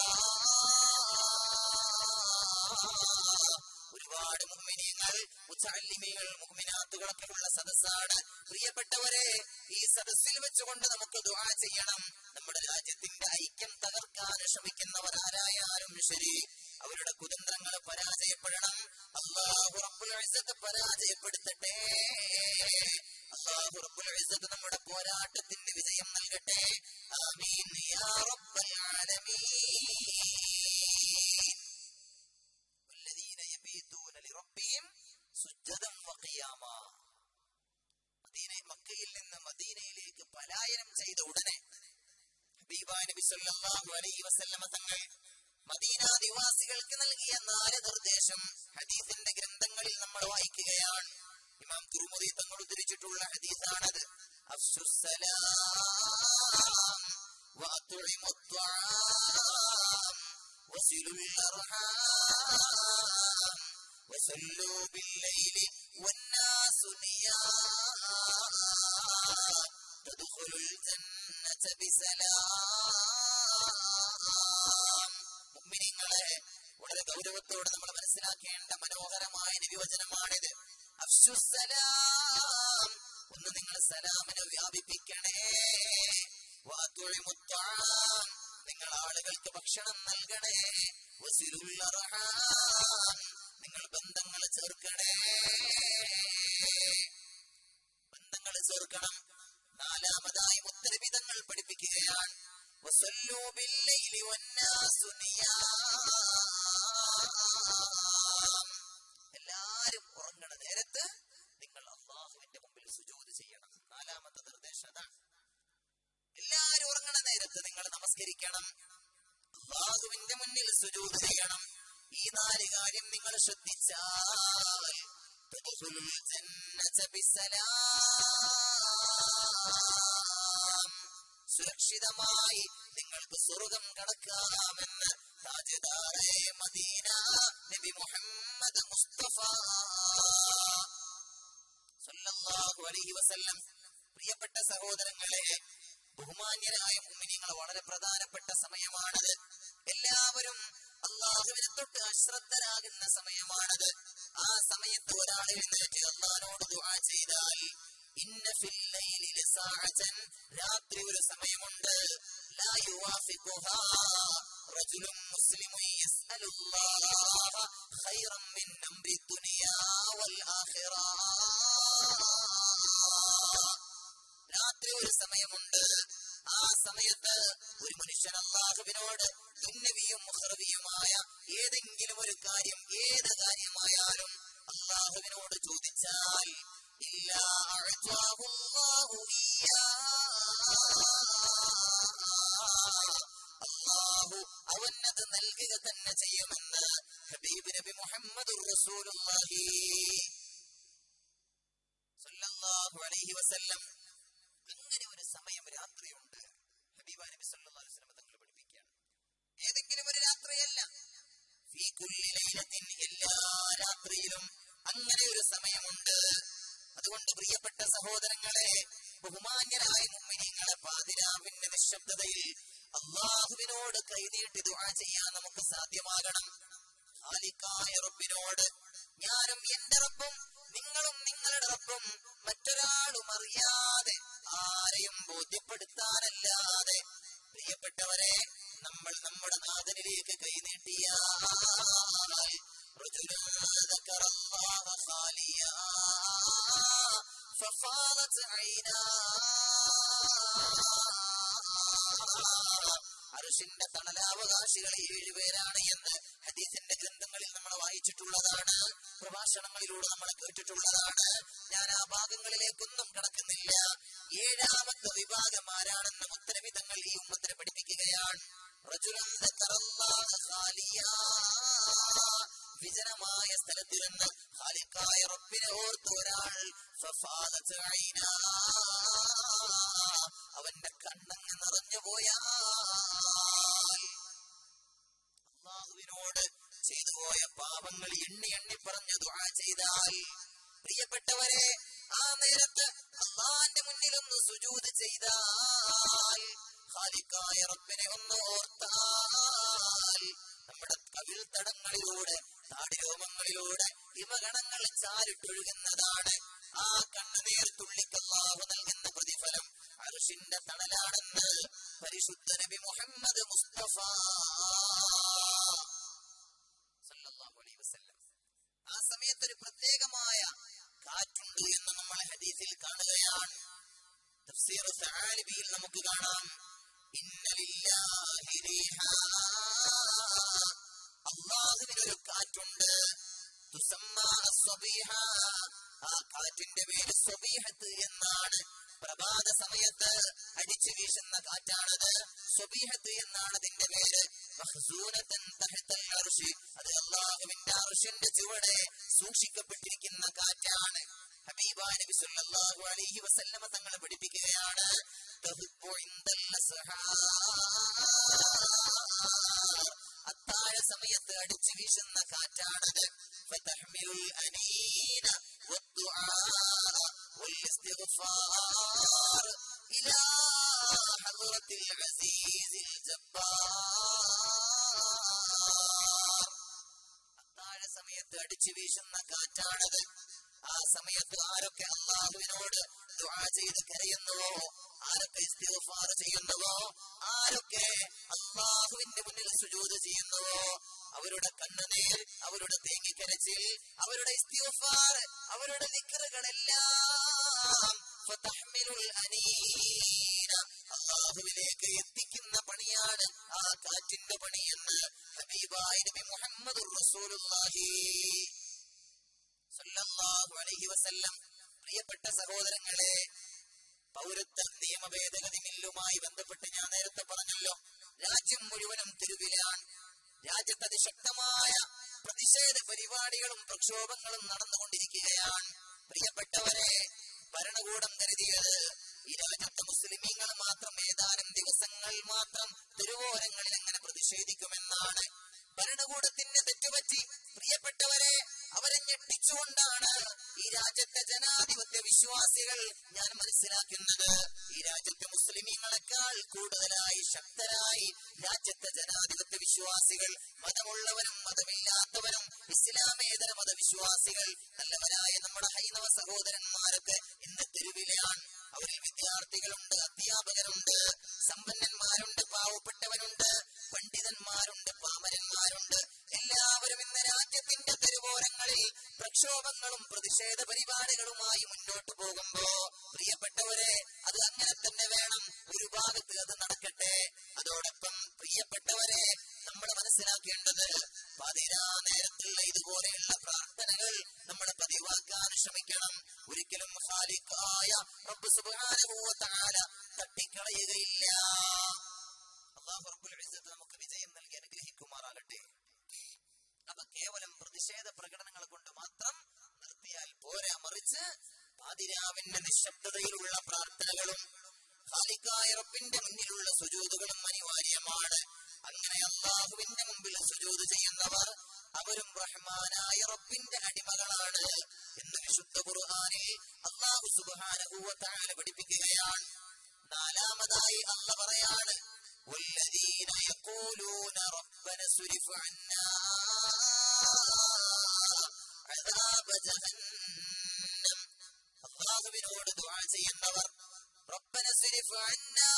ഒരുപാട് മുഅ്മിനീങ്ങൾ, മുതഅല്ലിമീങ്ങൾ, മുഅ്മിനാത്തുകളൊക്കെ ഉള്ള സദസ്സാണ്. പ്രിയപ്പെട്ടവരെ, ഈ സദസ്സിൽ വെച്ചുകൊണ്ട് നമുക്ക് ദുആ ചെയ്യണം. നമ്മുടെ രാജ്യത്തിന്റെ ഐക്യം തകർക്കാൻ ശ്രമിക്കുന്നവർ ആരായാലും ശരി, അവരുടെ കുതന്ത്രങ്ങൾ പരാജയപ്പെടണം. അല്ലാഹു റബ്ബുൽ ഇസ്സത്ത് പരാജയപ്പെടുത്തട്ടെ. അല്ലാഹു റബ്ബുൽ ഇസ്സത്ത് നമ്മുടെ പോരാട്ടത്തിന് വിജയം നൽകട്ടെ. ആമീൻ യാ റബ്ബൽ ആലമീൻ. വല്ലദീന യബീതൂന ലിറബ്ബിഹിം സുജ്ജദൻ വഖിയാമാ. മക്കയിൽ നിന്ന് മദീനയിലേക്ക് പലായനം ചെയ്ത ഉടനെ ഹബീബായ നബി സല്ലല്ലാഹു അലൈഹി വസല്ലമ തങ്ങൾ മദീന നിവാസികൾക്ക് നൽകിയ 4 നിർദ്ദേശം ഹദീസിന്റെ ഗ്രന്ഥങ്ങളിൽ നമ്മൾ വായിക്കുകയാണ്. ഇമാം തുർമുദി തങ്ങൾ ഉദ്ധരിച്ചിട്ടുള്ള ഹദീസാണത്. അഫ്ശുസ്സലാം വഅത്ഇമുത് ത്വആം വസിലുൽ അർഹാം വസല്ലൂ ബില്ലൈലി വന്നാസു നിയാം തദ്ഖുലുൽ ജന്നത ബിസലാം. മുഅ്മിനീങ്ങളെ, വളരെ ഗൗരവത്തോടെ നമ്മൾ മനസ്സിലാക്കേണ്ട മനോഹരമായ നിവചനമാണിത്. അഫ്ശുസ്സലാം, ഒന്ന് നിങ്ങൾ സലാമിനെ വ്യാപിപ്പിക്കണേ. വഅത്ഇമുത് ത്വആം, നിങ്ങൾ ആളുകൾക്ക് ഭക്ഷണം നൽകണേ. വസിലുൽ അർഹാം, നിങ്ങൾ ബന്ധങ്ങൾ ചേർക്കണേ, ബന്ധങ്ങൾ ചേർക്കണം. നാലാമതായി മുത്തനബിതങ്ങൾ പഠിപ്പിക്കുകയാണ് വസല്ലൂ ബില്ലൈലി വന്നാസു നിയാം, എല്ലാരും ഉറങ്ങണ നേരത്ത് നിങ്ങൾ അല്ലാഹുവിന്റെ മുമ്പിൽ സുജൂദ് ചെയ്യണം. നാലാമത്തെ നിർദ്ദേശം അതാണ്. എല്ലാരും ഉറങ്ങണ നേരത്ത് നിങ്ങൾ നമസ്കരിക്കണം, അല്ലാഹുവിന്റെ മുന്നിൽ സുജൂദ് ചെയ്യണം. ഈ 4 കാര്യം നിങ്ങൾ ശ്രദ്ധിച്ചാൽ തദ്ഖുലുൽ ജന്നത ബിസലാം, സുരക്ഷിതമായി നിങ്ങൾക്ക് സ്വർഗ്ഗം കടക്കാമെന്ന് താജ്ദാറെ മദീന നബി മുഹമ്മദ് മുസ്തഫ സല്ലല്ലാഹു അലൈഹി വസല്ലം. പ്രിയപ്പെട്ട സഹോദരങ്ങളെ, ബഹുമാന്യരായ മുഅ്മിനീങ്ങൾ, വളരെ പ്രധാനപ്പെട്ട സമയമാണത്. എല്ലാവരും അല്ലാഹുവിനെ തൊട്ട് അശ്രദ്ധരാകുന്ന സമയമാണത്. ആ സമയത്ത് ഒരാൾ എഴുന്നേറ്റ് അല്ലാഹുവോട് ദുആ ചെയ്താൽ ഇന്ന ഫിൽ ലൈലി ലസാഅതൻ, രാത്രി ഒരു സമയമുണ്ട്, ലാ യുവാഫിഖുഹാ റജുലുൻ മുസ്ലിമുൻ യസ്അലുല്ലാഹ ഖൈറൻ മിൻ അംരി ദുനിയാ വൽ ആഖിറ. രാത്രി ഒരു സമയമുണ്ട്, ആ സമയത്ത് ഒരു മനുഷ്യൻ അല്ലാഹുവിനോട് ദുന്യവിയും മുഖ്റവിയുമായ ഏതെങ്കിലും ഒരു കാര്യം, ഏത് കാര്യമായാലും അല്ലാഹുവിനോട് ചോദിച്ചാൽ ഇല്ലാ അഅ്താഹു അല്ലാഹു ഇയ്യാ, അല്ലാഹു അവനത് നൽകുക തന്നെ ചെയ്യുമെന്ന് ഹബീബ് നബി മുഹമ്മദുർ റസൂലുള്ളാഹി സ്വല്ലല്ലാഹു അലൈഹി വസല്ലം. അങ്ങനെ ഒരു സമയം, രാത്രിയുണ്ട്. ഹബീബ് നബി സല്ലല്ലാഹു അലൈഹി വസല്ലം തങ്ങൾ പഠിപ്പിക്കുകയാണ്, ഏതെങ്കിലും ഒരു രാത്രിയല്ല, ഫീ കുല്ലി ലൈലത്തിൻ, എല്ലാ രാത്രിയിലും അങ്ങനെ ഒരു സമയമുണ്ട്. അതുകൊണ്ട് പ്രിയപ്പെട്ട സഹോദരങ്ങളെ, ബഹുമാന്യരായ മുഅ്മിനീങ്ങളെ, പാതിരാവിന്റെ നിശബ്ദതയിൽ അല്ലാഹുവിനോട് കൈനീട്ടി ദുആ ചെയ്യാൻ നമുക്ക് സാധ്യമാകണം. ഖാലിഖായ റബ്ബിനോട്, ഞാനും എന്റെ റബ്ബും നിങ്ങളും നിങ്ങളുടെ റബ്ബും മറ്റൊരാളും അറിയാതെ, ആരെയും ബോധ്യപ്പെടുത്താനല്ലാതെ, പ്രിയപ്പെട്ടവരെ, നമ്മൾ നമ്മുടെ നാഥനിലേക്ക് കൈനീട്ടിയാൽ അർശിന്റെ തണലാവകാശികൾ 7 പേരാണ് എന്ന് ഹദീസിന്റെ ഗ്രന്ഥങ്ങളിൽ നമ്മൾ വായിച്ചിട്ടുള്ളതാണ്, പ്രഭാഷണങ്ങളിലൂടെ നമ്മൾ കേട്ടിട്ടുള്ളതാണ്. ഞാൻ ആ ഭാഗങ്ങളിലേക്കൊന്നും കടക്കുന്നില്ല. 7ാമത്തെ വിഭാഗം ആരാണെന്ന് മുത്തനബിതങ്ങൾ ഈ ഉമ്മത്തിനെ പഠിപ്പിക്കുകയാണ്. വിജനമായ സ്ഥലത്ത് നിന്ന് ഖാലിഖായ റബ്ബിനെ ഓർത്ത് ഒരാൾ അവന്റെ കണ്ണങ്ങ് നിറഞ്ഞു പോയാൽ, അല്ലാഹുവിനോട് ചെയ്തു പോയ പാപങ്ങൾ എണ്ണി എണ്ണി പറഞ്ഞു ദുആ ചെയ്താൽ, പ്രിയപ്പെട്ടവരെ, ആ നേരത്ത് അല്ലാഹുവിന്റെ മുന്നിലൊന്ന് സുജൂദ് ചെയ്താൽ, ഖാലിഖായ റബ്ബിനെ ഒന്ന് ഓർത്താൽ, നമ്മുടെ കവിൾത്തടങ്ങളിലൂടെ, താടിരോമങ്ങളിലൂടെ ഹിമഗണങ്ങൾ ചാരിട്ടൊഴുകുന്നതാണ്. ആ കണ്ണുനീർ തുള്ളിക്ക് അല്ലാഹു നൽകുന്ന പ്രതിഫലം അർശിന്റെ തണലാണെന്ന് പരിശുദ്ധ നബി മുഹമ്മദ് മുസ്തഫ സല്ലല്ലാഹു അലൈഹി വസല്ലം. ആ സമയത്തൊരു പ്രത്യേകമായ കാറ്റുണ്ട് എന്ന് നമ്മൾ ഹദീസിൽ കാണുകയാണ്. തഫ്സീർ സഅലിബിയിൽ നമുക്ക് കാണാം, ഇന്ന ലില്ലാഹി റീഹാ, അല്ലാഹുവിനൊരു കാറ്റുണ്ട്, തുസമ്മാ അസ്സബീഹ, ആ കാറ്റിന്റെ പേര് സ്വബീഹത്ത് എന്നാണ്. പ്രഭാത സമയത്ത് അടിച്ചു വീശുന്ന കാറ്റാണത്, സ്വബീഹത്ത് എന്നാണ് അതിന്റെ പേര്. മഖ്സൂനതൻ തഹ്തൽ അർശി, അത് അല്ലാഹുവിന്റെ അർശിന്റെ ചുവടെ സൂക്ഷിക്കപ്പെട്ടിരിക്കുന്ന കാറ്റാണ്. ഹബീബായ നബി സല്ലല്ലാഹു അലൈഹി വസല്ലമ തങ്ങൾ പഠിപ്പിക്കുകയാണ്, തഹ്ബു ഇൻദൽ അത്താഴ സമയത്ത് അടിച്ചു വീശുന്ന കാറ്റാണത്. ഫതഹ്മിലുൽ അനീന വദ്ദുആ والاستغفار إلى حضرة العزيز الجبار. അത്താഴ സമയത്ത് അടിച്ചു വീശുന്ന കാറ്റാണത്. ആ സമയത്ത് ആരൊക്കെ അല്ലാഹുവിനോട് ദുആ ചെയ്ത് കരയുന്നുവോ, ആരൊക്കെ ഇസ്തിഗ്ഫാർ ചെയ്യുന്നുവോ, ആരൊക്കെ അല്ലാഹുവിന്റെ മുന്നിൽ സുജൂദ് ചെയ്യുന്നുവോ, അവരുടെ കണ്ണുനീർ, അവരുടെ തേങ്ങിക്കരച്ചിൽ, അവരുടെ ഇസ്തിഗ്ഫാർ, അവരുടെ ദിക്റുകളെല്ലാം ഫതഹ്മിലുൽ അനീന, അല്ലാഹുവിലേക്ക് എത്തിക്കുന്ന പണിയാണ് ആ കാറ്റിന്റെ പണിയെന്ന് ഹബീബായ നബി മുഹമ്മദുർ റസൂലുള്ളാഹി സ്വല്ലല്ലാഹു അലൈഹി വസല്ലം. പ്രിയപ്പെട്ട സഹോദരങ്ങളെ, പൗരത്വ നിയമ ഭേദഗതി ബില്ലുമായി ബന്ധപ്പെട്ട് ഞാൻ നേരത്തെ പറഞ്ഞല്ലോ, രാജ്യം മുഴുവനും തെരുവിലാണ്. രാജ്യത്ത് അതിശക്തമായ പ്രതിഷേധ പരിപാടികളും പ്രക്ഷോഭങ്ങളും നടന്നുകൊണ്ടിരിക്കുകയാണ്. പ്രിയപ്പെട്ടവരെ, ഭരണകൂടം കരുതിയത് ഈ രാജ്യത്തെ മുസ്ലിമീങ്ങൾ മാത്രം ഏതാനും ദിവസങ്ങൾ മാത്രം തെരുവോരങ്ങളിൽ അങ്ങനെ പ്രതിഷേധിക്കുമെന്നാണ്. ഭരണകൂടത്തിന് തെറ്റുപറ്റി. പ്രിയപ്പെട്ടവരെ, അവരെ ഞെട്ടിച്ചുകൊണ്ടാണ് ഈ രാജ്യത്തെ ജനാധിപത്യ വിശ്വാസികൾ ഞാൻ മനസ്സിലാക്കുന്നത്. ഈ രാജ്യത്തെ മുസ്ലിമീങ്ങളെക്കാൾ കൂടുതലായി ശക്തരായി രാജ്യത്തെ ജനാധിപത്യ വിശ്വാസികൾ, മതമുള്ളവരും മതമില്ലാത്തവരും ഇസ്ലാമേതര മതവിശ്വാസികൾ, നല്ലവരായ നമ്മുടെ ഹൈന്ദവ സഹോദരന്മാരൊക്കെ ഇന്ന് തെരുവിലാണ്. അവരിൽ വിദ്യാർത്ഥികളുണ്ട്, അധ്യാപകരുണ്ട്, സമ്പന്നന്മാരുണ്ട്, പാവപ്പെട്ടവരുണ്ട്, പണ്ഡിതന്മാരുണ്ട്, പാമരന്മാരുണ്ട്. എല്ലാവരും ഇന്ന് രാജ്യത്തിന്റെ തെരുവോരങ്ങളിൽ പ്രക്ഷോഭങ്ങളും പ്രതിഷേധ പരിപാടികളുമായി മുന്നോട്ട് പോകുമ്പോ, പ്രിയപ്പെട്ടവരെ, അത് അങ്ങനെ തന്നെ വേണം. ഒരു ഭാഗത്ത് അത് നടക്കട്ടെ. അതോടൊപ്പം പ്രിയപ്പെട്ടവരെ, നമ്മൾ മനസ്സിലാക്കേണ്ടത് പതിരാ നേരത്തുള്ള ഇതുപോലെയുള്ള പ്രാർത്ഥനകൾ നമ്മൾ പതിവാക്കാൻ ശ്രമിക്കണം. ഒരിക്കലും ഖാലിഖായ റബ്ബ് സുബ്ഹാനഹു വ തആല തട്ടിക്കളയുകയില്ല. അല്ലാഹു റബ്ബുൽ ഇസ്സത്ത് നമുക്ക് വിജയം നൽകി അനുഗ്രഹിക്കുമാറാകട്ടെ. അപ്പൊ കേവലം പ്രതിഷേധ പ്രകടനങ്ങൾ കൊണ്ട് മാത്രം നിർത്തിയാൽ പോരാ, മറിച്ച് പാതിരാവിന്റെ നിശബ്ദതയിലുള്ള പ്രാർത്ഥനകളും ഖാലിഖായ റബ്ബിന്റെ മുന്നിലുള്ള സുജൂദുകളും അനിവാര്യമാണ്. അങ്ങനെ അല്ലാഹുവിന്റെ മുമ്പിൽ സുജൂദ് ചെയ്യുന്നവർ അവരും റഹ്മാനായ റബ്ബിന്റെ അടിമകളാണ് എന്ന് വിശുദ്ധ ഖുർആനിൽ അല്ലാഹു സുബ്ഹാനഹു വ തആല പഠിപ്പിക്കുകയാണ്. നാലാമതായി അല്ലാഹു പറയാണ്, വല്ലദീന യഖൂലൂന റബ്ബന സ്രിഫ് അന്നാ അദാബ ജഹന്നം. അല്ലാഹുവിനോട് ദുആ ചെയ്യുന്നവർ, റബ്ബന സ്രിഫ് അന്നാ,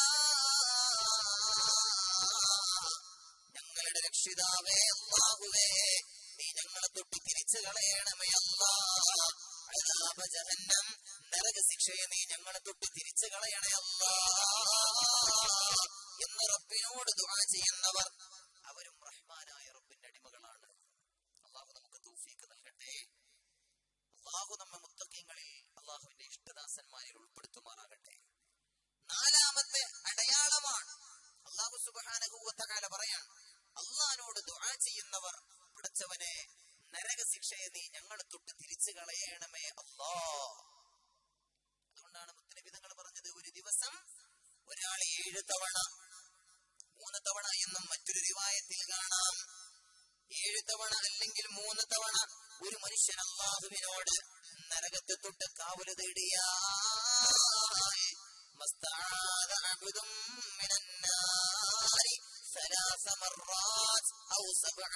ഞങ്ങളുടെ രക്ഷിതാവേ അല്ലാഹുവേ, നീ ഞങ്ങളെ തൊട്ട് തിരിച്ചു കളയണമേ അല്ലാഹ്. അദാബ ജഹന്നം, നരകശിക്ഷയെ നീ ഞങ്ങളെ തൊട്ട് തിരിച്ചു കളയണേ അല്ലാഹ് എന്ന് റബ്ബിനോട് ദുആ ചെയ്യുന്നവർ അവരും റഹ്മാനായ റബ്ബിന്റെ അടിമകളാണ്. അല്ലാഹു നമുക്ക് തൗഫീഖ് നൽകട്ടെ. അല്ലാഹു നമ്മെ മുത്തഖീങ്ങളിൽ, അല്ലാഹുവിന്റെ ഇഷ്ടദാസന്മാരിൽ ഉൾപ്പെടുത്തുമാറാകട്ടെ. നാലാമത്തെ അടയാളമാണ് അല്ലാഹു സുബ്ഹാനഹു വ തആല പറയാൻ, അല്ലാഹുവിനോട് ദുആ ചെയ്യുന്നവർ, പടച്ചവനെ നരകശിക്ഷയെ നീ ഞങ്ങളെ തൊട്ട് തിരിച്ചു കളയണമേ അല്ലാഹ്. അതുകൊണ്ടാണ് മുത്തനബി തങ്ങൾ പറഞ്ഞത്, ഒരു ദിവസം ഒരാൾ 7 തവണ 3 തവണ എന്നും മറ്റൊരു റിവായത്തിൽ കാണാം, 7 തവണ അല്ലെങ്കിൽ 3 തവണ ഒരു മനുഷ്യൻ അല്ലാഹുവിനോട് നരകത്തെ തൊട്ട് കാവല് തേടിയാൽ മസ്തആദ അബ്ദും മിനന്നാരി 3 മറات ഔ 7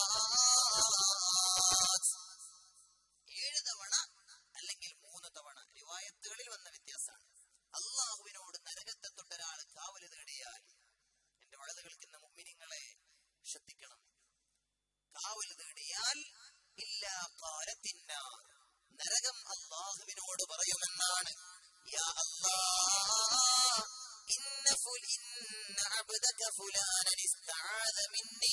മറات, 7 തവണ അല്ലെങ്കിൽ 3 തവണ, റിവായത്തുകളിൽ വന്ന വ്യത്യാസമാണ്. അല്ലാഹുവിനോട് നരകത്തെ തൊട്ടൊരാൾ കാവല് തേടിയാൽ, എന്റെ വഴുത കളിക്കുന്ന മുഅ്മിനീങ്ങളെ ശ്രദ്ധിക്കണം, കാവല് തേടിയാൽ ഇല്ലാ ഖാലത്തിന്നാർ, നരകം അല്ലാഹുവിനോട് പറയുമെന്നാണ്, യാ അല്ലാഹ് ഇന്ന അബ്ദക ഫുലാനൻ ഇസ്തആദ മിന്നീ.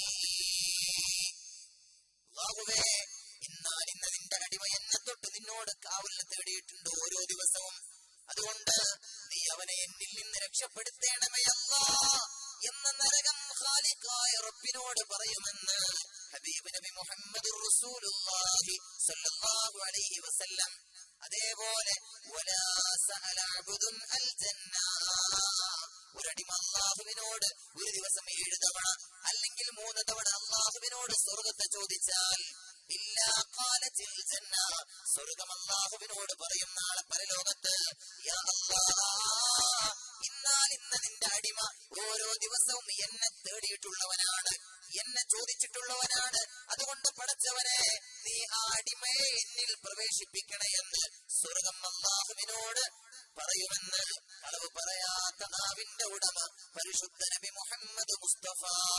അല്ലാഹുവേ, ഇന്നാൽ ഇന്ന് നിന്റെ അടിമ എന്നെ തൊട്ട് നിന്നോട് കാവലിനെ തേടിയിട്ടുണ്ട് ഓരോ ദിവസവും, അതുകൊണ്ട് നീ അവനെ എന്നിൽ നിന്ന് രക്ഷപ്പെടുത്തേണമേ അല്ലാഹ് എന്ന നരകം ഖാലിഖായ റബ്ബിനോട് പറയുമെന്ന് ഹബീബ് നബി മുഹമ്മദുർ റസൂലുള്ളാഹി സ്വല്ലല്ലാഹു അലൈഹി വസല്ലം. അതേപോലെ വലാ സഅല അബ്ദുൻ അൽ ജന്ന, ഒരടിമ അല്ലാഹുവിനോട് ഒരു ദിവസം 7 തവണ അല്ലെങ്കിൽ 3 തവണ അല്ലാഹുവിനോട് സ്വർഗ്ഗത്തെ ചോദിച്ചാൽ ഇല്ലാ ഖാലത്തിൽ ജന്ന, സ്വർഗ്ഗം അല്ലാഹുവിനോട് പറയും നാളെ പരലോകത്ത്, യാ അല്ലാഹ് ഇന്നാൽ ഇന്ന് നിന്റെ അടിമ ഓരോ ദിവസവും എന്നെ തേടിയിട്ടുള്ളവനാണ്, എന്നെ ചോദിച്ചിട്ടുള്ളവനാണ്, അതുകൊണ്ട് പടച്ചവനെ നീ ആ അടിമയെ എന്നിൽ പ്രവേശിപ്പിക്കണേ എന്ന് സ്വർഗ്ഗം അല്ലാഹുവിനോട് പറയുമെന്ന് കളവ് പറയാത്ത നാവിന്റെ ഉടമ പരിശുദ്ധ നബി മുഹമ്മദ് മുസ്തഫ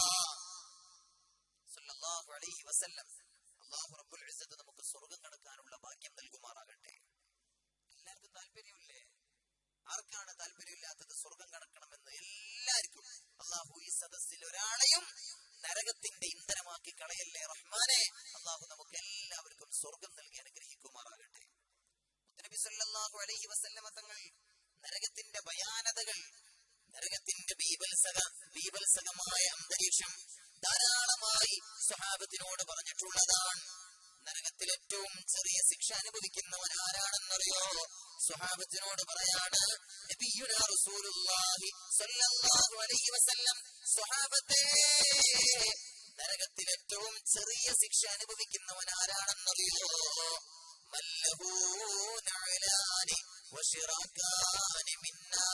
സല്ലല്ലാഹു അലൈഹി വസല്ലം. അല്ലാഹു റബ്ബുൽ ഇസ്സത്ത് നമുക്ക് സ്വർഗ്ഗം കടക്കാനുള്ള ഭാഗ്യം നൽകുമാറാകട്ടെ. എല്ലാവർക്കും താല്പര്യമില്ലേ? ആർക്കാണ് താല്പര്യമില്ലാത്തത്? സ്വർഗം കടക്കണമെന്ന് എല്ലാവർക്കും. അല്ലാഹു ഈ സദസ്സിൽ ഒരാളെയും നരകത്തിന്റെ ഇന്ധനമാക്കി കളയല്ലേ റഹ്മാനെ. അല്ലാഹു നമുക്ക് എല്ലാവർക്കും സ്വർഗം നൽകി അനുഗ്രഹിക്കുമാറാകട്ടെ. നബി സല്ലല്ലാഹു അലൈഹി വസല്ലമ തങ്ങൾ നരകത്തിന്റെ ഭയാനതകൾ, നരകത്തിന്റെ ബീഭത്സകമായ അന്തരീക്ഷം ധാരാളമായി സ്വഹാബത്തിനോട് പറഞ്ഞിട്ടുള്ളതാണ്. നരകത്തിൽ ഏറ്റവും ചെറിയ ശിക്ഷ അനുഭവിക്കുന്നവൻ ആരാണെന്നറിയോ? സ്വഹാബത്തിനോട് പറയാണ് നബിയുനാ റസൂലുള്ളാഹി സ്വല്ലല്ലാഹു അലൈഹി വസല്ലം, സ്വഹാബത്തെ നരകത്തിൽ ഏറ്റവും ചെറിയ ശിക്ഷ അനുഭവിക്കുന്നവൻ ആരാണെന്നറിയോ? മല്ലഹു നഅലാനി വശിറാകാനി മിന്നാ,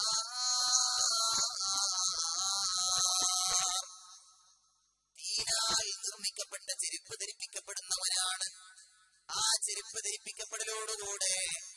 തീരാൽ നിർമ്മിക്കപ്പെട്ട ചെരുപ്പ് ധരിപ്പിക്കപ്പെടുന്നവനാണ്. ആ ചെരുപ്പ് ധരിപ്പിക്കപ്പെടലോടുകൂടെ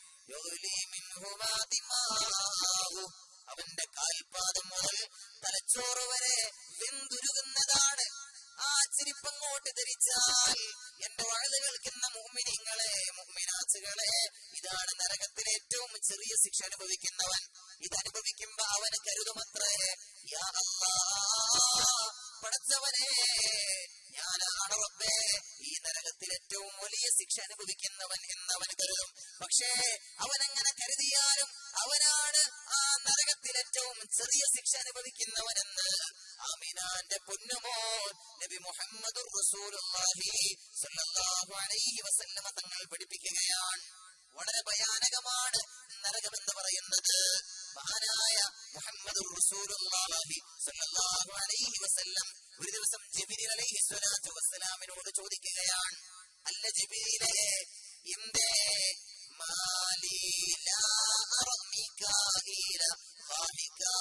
അവന്റെ കാൽപാദം മുതൽ തലച്ചോറ് വരെ വെന്തുരുകുന്നതാണ്. ആ ചെരുപ്പങ്ങോട്ട് ധരിച്ചാൽ എന്റെ വഴുത് കേൾക്കുന്ന മുഅ്മിനീങ്ങളെ, മുഅ്മിനാത്തുകളെ, ഇതാണ് നരകത്തിലെ ഏറ്റവും ചെറിയ ശിക്ഷ അനുഭവിക്കുന്നവൻ. ഇതനുഭവിക്കുമ്പോ അവന് കരുതുമത്രേ, യാ അല്ലാഹ്, പടച്ചവനെ, ഞാനാണ് റബ്ബേ ഈ നരകത്തിൽ ഏറ്റവും വലിയ ശിക്ഷ അനുഭവിക്കുന്നവൻ എന്നവൻ കരുതും. പക്ഷേ അവനങ്ങനെ കരുതിയാലും അവനാണ് ആ നരകത്തിൽ ഏറ്റവും ചെറിയ ശിക്ഷ അനുഭവിക്കുന്നവനെന്ന് ആമിനാന്റെ പൊന്നുമോൻ നബി മുഹമ്മദുർ റസൂലുള്ളാഹി സ്വല്ലല്ലാഹു അലൈഹി വസല്ലമ തങ്ങൾ പഠിപ്പിക്കുകയാണ്. വളരെ ഭയാനകമാണ് നരകമെന്ന് പറയുന്നത്. മഹാനായ മുഹമ്മദുർ റസൂലുള്ളാഹി സ്വല്ലല്ലാഹു അലൈഹി വസല്ലം ഒരു ദിവസം ജിബ്രീൽ അലൈഹി സ്വലാത്തു വസ്സലാമിനോട് ചോദിക്കുകയാണ്, അല്ല ജിബ്രീലേ, എന്തേ മാലി ലാ അറ മികാഈല ളാഹികാ,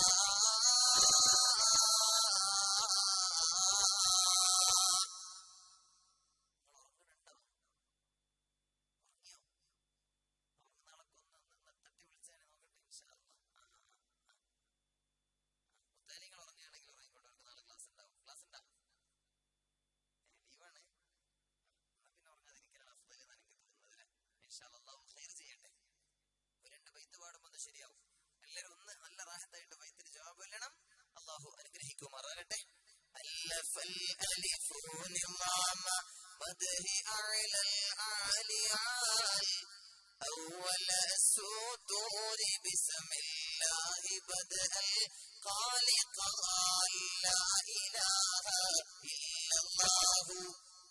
ശരിയാവും. എല്ലാവരും ഒന്ന് നല്ല റാഹത്തായിട്ട് വൈത്തിരി ജവാബ് പറയണം. അല്ലാഹു അനുഗ്രഹിക്കുമാറാകട്ടെ. അല്ലഫൽ അലിഫു നിമാമ മദ്ഹി അലൽ ആലിയാൽ അവല സുദൂരി ബിസ്മില്ലാഹി ബദൽ ഖാലിഖ ലാ ഇലാഹ ഇല്ലല്ലാഹു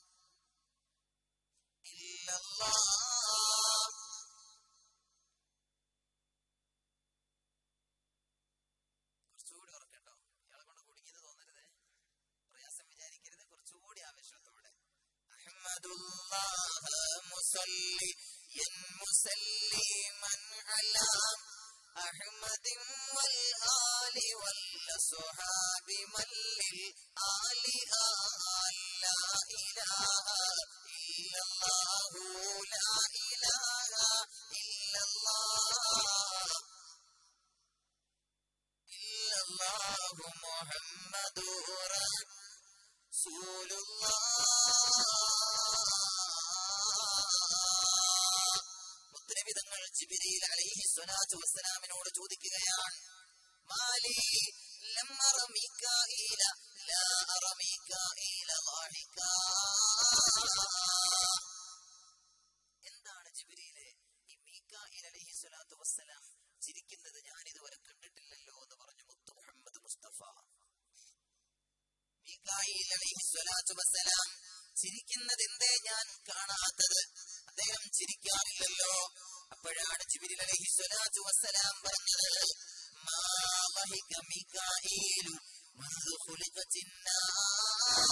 ഇല്ലല്ലാഹ്. കുറച്ചുകൂടി ആവശ്യത്തോടെ അഹ്മദുല്ലാഹ മുസല്ലിയൻ മുസല്ലിമൻ അലാ അഹ്മദിൻ വൽ ആലി വൽ സ്വഹാബി മല്ലിൽ ആലി ലാ ഇലാഹ ഇല്ലല്ലാഹു ലാ ഇലാഹ ഇല്ലല്ലാഹ് ഇല്ലല്ലാഹു മുഹമ്മദുർ മുത്തനബിതങ്ങൾ ജിബ്രീൽ അലൈഹി സ്വലാത്തു വസ്സലാമിനോട് ചോദിക്കുകയാണ്, മാലി ലം അറ മികാഈല ലാ അറ മികാഈല ളാഹികാ, എന്താണ് ജിബ്രീലേ ഈ മീകാഈൽ അലൈഹി സ്വലാത്തു വസ്സലാം ചിരിക്കുന്നത് ഞാൻ ഇതുവരെ കണ്ടിട്ടില്ലല്ലോ എന്ന് പറഞ്ഞു മുത്ത് മുഹമ്മദ് മുസ്തഫ. മീകാഈൽ അലൈഹി സ്വലാത്തു വസ്സലാം ചിരിക്കുന്നത് എന്തേ ഞാൻ കാണാത്തത്? അദ്ദേഹം ചിരിക്കാറില്ലല്ലോ. അപ്പോഴാണ് ജിബ്രീൽ അലൈഹി സ്വലാത്തു വസ്സലാം പറഞ്ഞത്, മാ വഹിക മീകാഈലു മൻദു ഖുലിഖത്തിൻ നാർ,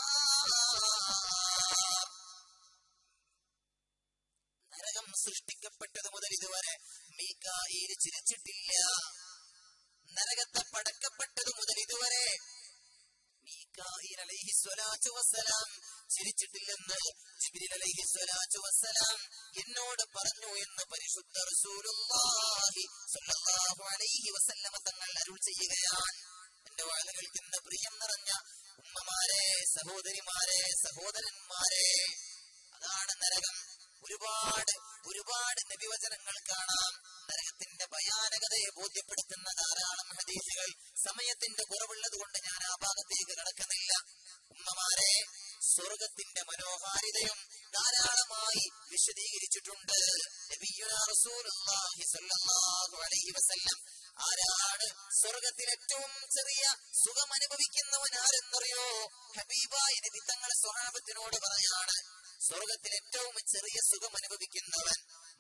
നരകം സൃഷ്ടിക്കപ്പെട്ടത് മുതൽ ഇതുവരെ മീകാഈൽ ചിരിച്ചിട്ടില്ല. നരകത്തെ പടക്കപ്പെട്ടത് മുതൽ ഇതുവരെ മീകായിൽ അലൈഹിസ്സലാത്തു വസ്സലാം ചിരിച്ചിട്ടില്ലെന്ന് ജിബ്രീൽ അലൈഹിസ്സലാത്തു വസ്സലാം എന്നോട് പറഞ്ഞു എന്ന് പരിശുദ്ധ റസൂലുള്ളാഹി സ്വല്ലല്ലാഹു അലൈഹി വസല്ലമ തങ്ങൾ അരുൾ ചെയ്യുകയാണ്. എന്റെ വാഴ കേൾക്കുന്ന പ്രിയം നിറഞ്ഞ ഉമ്മമാരെ, സഹോദരിമാരെ, സഹോദരന്മാരെ, അതാണ് നരകം. ഒരുപാട് നബിവചനങ്ങൾ കാണാം. നരകത്തിന്റെ ഭയാനകതയെ ബോധ്യപ്പെടുത്തുന്ന ധാരാളം ഹദീസുകൾ. സമയത്തിന്റെ കുറവുള്ളത് കൊണ്ട് ഞാൻ ആ ഭാഗത്തേക്ക് കടക്കുന്നില്ല. ഉമ്മമാരെ, സ്വർഗത്തിന്റെ മനോഹാരിതയും ധാരാളമായി വിശദീകരിച്ചിട്ടുണ്ട് നബിയുനാ റസൂലുള്ളാഹി സ്വല്ലല്ലാഹു അലൈഹി വസല്ലം. ആരാണ് സ്വർഗത്തിൽ ഏറ്റവും ചെറിയ സുഖം അനുഭവിക്കുന്നവൻ ആരെന്നറിയോ? ഹബീബായ നബി തങ്ങൾ സ്വഹാബത്തിനോട് പറയാണ്, സ്വർഗത്തിൽ ഏറ്റവും ചെറിയ സുഖം അനുഭവിക്കുന്നവൻ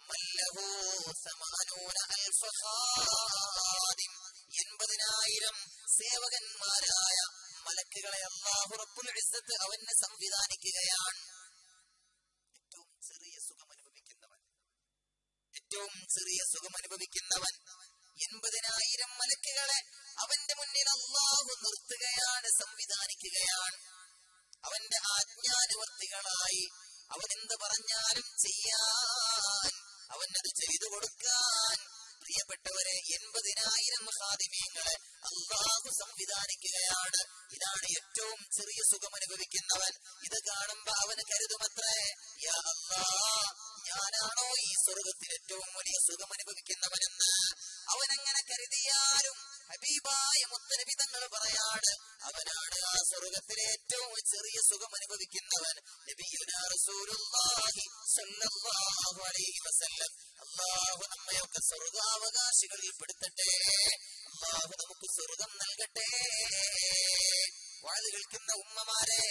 80,000 സേവകന്മാരായ മലക്കുകളെ അല്ലാഹു റബ്ബുൽ ഇസ്സത്ത് അവന് സംവിധാനിക്കുകയാണ്. ഏറ്റവും ചെറിയ സുഖം അനുഭവിക്കുന്നവൻ 80,000 മലക്കുകളെ അവന്റെ മുന്നിൽ അല്ലാഹു നിർത്തുകയാണ്, സംവിധാനിക്കുകയാണ്. അവന്റെ ആജ്ഞാനുവർത്തികളായി അവൻ എന്ത് പറഞ്ഞാലും ചെയ്യാൻ, അവനത് ചെയ്തു കൊടുക്കാൻ. പ്രിയപ്പെട്ടവരെ, 80,000 ഖാദിമീങ്ങളെ അല്ലാഹു സംവിധാനിക്കുകയാണ്. ഇതാണ് ഏറ്റവും ചെറിയ സുഖം അനുഭവിക്കുന്നവൻ. ഇത് കാണുമ്പോ അവന് കരുതുമത്രേ, യാ അല്ലാഹ്, ഞാനാണോ ഈ സ്വർഗത്തിൽ ഏറ്റവും വലിയ സുഖം അനുഭവിക്കുന്നവനെന്ന്. അവനങ്ങനെ കരുതിയാലും ഹബീബായ മുത്തനബി തങ്ങൾ പറയാണ്, അവനാണ് ആ സ്വർഗത്തിലെ ഏറ്റവും ചെറിയ സുഖം അനുഭവിക്കുന്നവൻ. നബിയുനാ റസൂലുള്ളാഹി സ്വല്ലല്ലാഹു അലൈഹി വസല്ലം. അല്ലാഹു നമ്മയൊക്കെ സ്വർഗാവകാശികളിൽ പെടുത്തട്ടെ. അല്ലാഹു നമുക്ക് സ്വർഗം നൽകട്ടെ. വാഴ കേൾക്കുന്ന ഉമ്മമാരെ,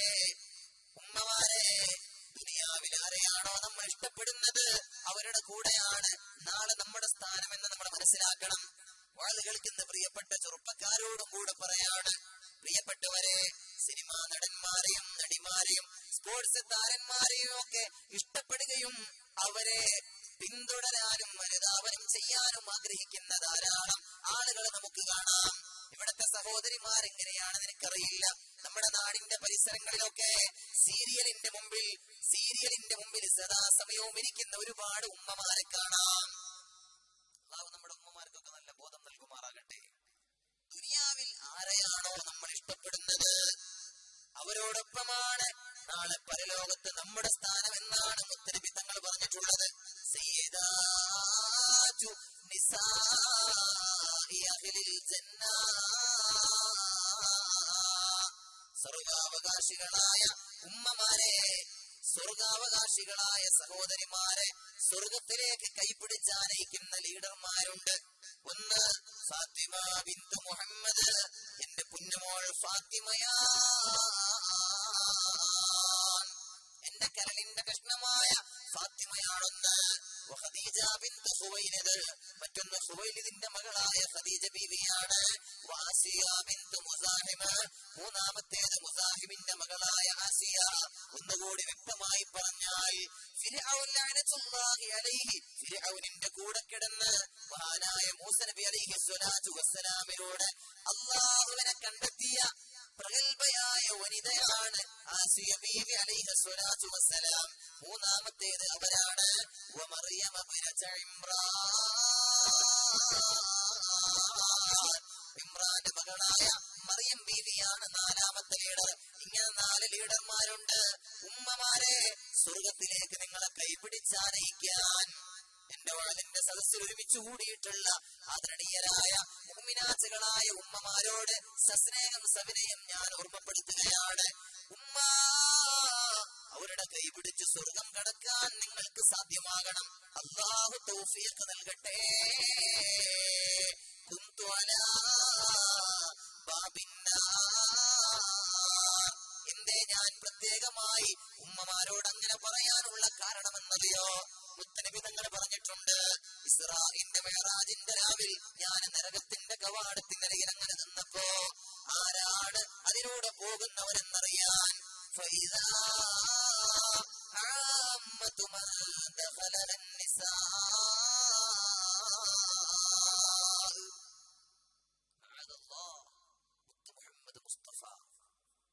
ദുനിയാവിൽ ആരെയാണോ നമ്മൾ ഇഷ്ടപ്പെടുന്നത് അവരുടെ കൂടെയാണ് നാളെ നമ്മുടെ സ്ഥാനമെന്ന് നമ്മൾ മനസ്സിലാക്കണം. വാഴ കേൾക്കുന്ന പ്രിയപ്പെട്ട ചെറുപ്പക്കാരോടും കൂടെ പറയാണ്, പ്രിയപ്പെട്ടവരെ, സിനിമാ നടന്മാരെയും നടിമാരെയും സ്പോർട്സ് താരന്മാരെയും ഒക്കെ ഇഷ്ടപ്പെടുകയും അവരെ പിന്തുടരാനും അനുധാവനം ചെയ്യാനും ആഗ്രഹിക്കുന്ന ധാരാളം ആളുകൾ നമുക്ക് കാണാം. ഇവിടുത്തെ സഹോദരിമാരെങ്ങനെയാണെന്ന് എനിക്കറിയില്ല. നമ്മുടെ നാടിന്റെ പരിസരങ്ങളിലൊക്കെ സീരിയലിന്റെ മുമ്പിൽ സദാസമയവും ഇരിക്കുന്ന ഒരുപാട് ഉമ്മമാരെ കാണാം. അല്ലാഹു നമ്മുടെ ഉമ്മമാർക്കൊക്കെ നല്ല ബോധം നൽകുമാറാകട്ടെ. ദുനിയാവിൽ ആരെയാണോ നമ്മൾ ഇഷ്ടപ്പെടുന്നത് അവരോടൊപ്പമാണ് നാളെ പരലോകത്ത് നമ്മുടെ സ്ഥാനം എന്നാണ് മുത്തനബി തങ്ങൾ പറഞ്ഞിട്ടുള്ളത്. സയ്യിദാതു നിസാഇ അഹ്ലിൽ ജന്ന, സ്വർഗാവകാശികളായ ഉമ്മമാരെ, സ്വർഗാവകാശികളായ സഹോദരിമാരെ, സ്വർഗത്തിലേക്ക് കൈപിടിച്ചാനയിക്കുന്ന ലീഡർമാരുണ്ട്. ഒന്ന് ഫാത്തിമ ബിന്തു മുഹമ്മദ്, എന്റെ പുന്നമോൾ ഫാത്തിമയാ, എന്റെ കരളിന്റെ കഷ്ണമായ ഫാത്തിമയാണൊന്ന്. ഖദീജ ബിന്തു ഖുവൈലിദ്, മറ്റൊന്ന് ഖുവൈലിദിന്റെ മകളായ ഖദീജ ബീവിയാണ്. ആസിയ ബിന്തു മുസാഹിമ, മൂന്നാമത്തേത് മുസാഹിമിന്റെ മകളായ ആസിയ. ഒന്നുകൂടി വ്യക്തമായി പറഞ്ഞാൽ ഫിർഔൻ ലഅനത്തുല്ലാഹി അലൈഹി, ഫിർഔനിന്റെ കൂടെ കിടന്ന് മഹാനായ മൂസ നബി അലൈഹി സ്വലാത്തു വസ്സലാമിനോട് അല്ലാഹുവിനെ കണ്ടെത്തിയ പ്രഗൽഭയായ വനിതയാണ് ആസിയ ബീവി അലൈഹി സ്വലാത്തു വസ്സലാം. മൂന്നാമത്തേത് അവരാണ്. വമറിയമ ബിനത ഇമ്രാന്റെ മകളായ മറിയം ബീവിയാണ് നാലാമത്തെ ലീഡർ. ഇങ്ങനെ 4 ലീഡർമാരുണ്ട്. ഉമ്മമാരെ, സ്വർഗത്തിലേക്ക് നിങ്ങളെ കൈപിടിച്ചാനയിക്കാൻ എന്റെ വാളിന്റെ സദസ്സിൽ ഒരുമിച്ച് കൂടിയിട്ടുള്ള ആദരണീയരായ മുഅ്മിനാത്തുകളായ ഉമ്മമാരോട് സസ്നേഹം സവിനയം ഞാൻ ഓർമ്മപ്പെടുത്തുകയാണ്. ഉമ്മ, അവരുടെ കൈപിടിച്ച് സ്വർഗം കടക്കാൻ നിങ്ങൾക്ക് സാധ്യമാകണം. അല്ലാഹു തൗഫീഖ് നൽകട്ടെ. കുന്തു അലാ ബാബിന്നാർ. എന്തേ ഞാൻ പ്രത്യേകമായി ഉമ്മമാരോട് അങ്ങനെ പറയാനുള്ള കാരണമെന്നറിയോ? മുത്തനബി തങ്ങൾ പറഞ്ഞിട്ടുണ്ട്, ഇസ്രാഇന്റെ മിഅ്റാജിന്റെ രാവിൽ ഞാൻ നരകത്തിന്റെ കവാടത്തിനരികിൽ അങ്ങനെ നിന്നപ്പോ ആരാണ് അതിലൂടെ പോകുന്നവരെന്നറിയാൻ ഫൈദാ ആമ്മതു മൻ ദഖലന നിസാ. മുഹമ്മദ് മുസ്തഫ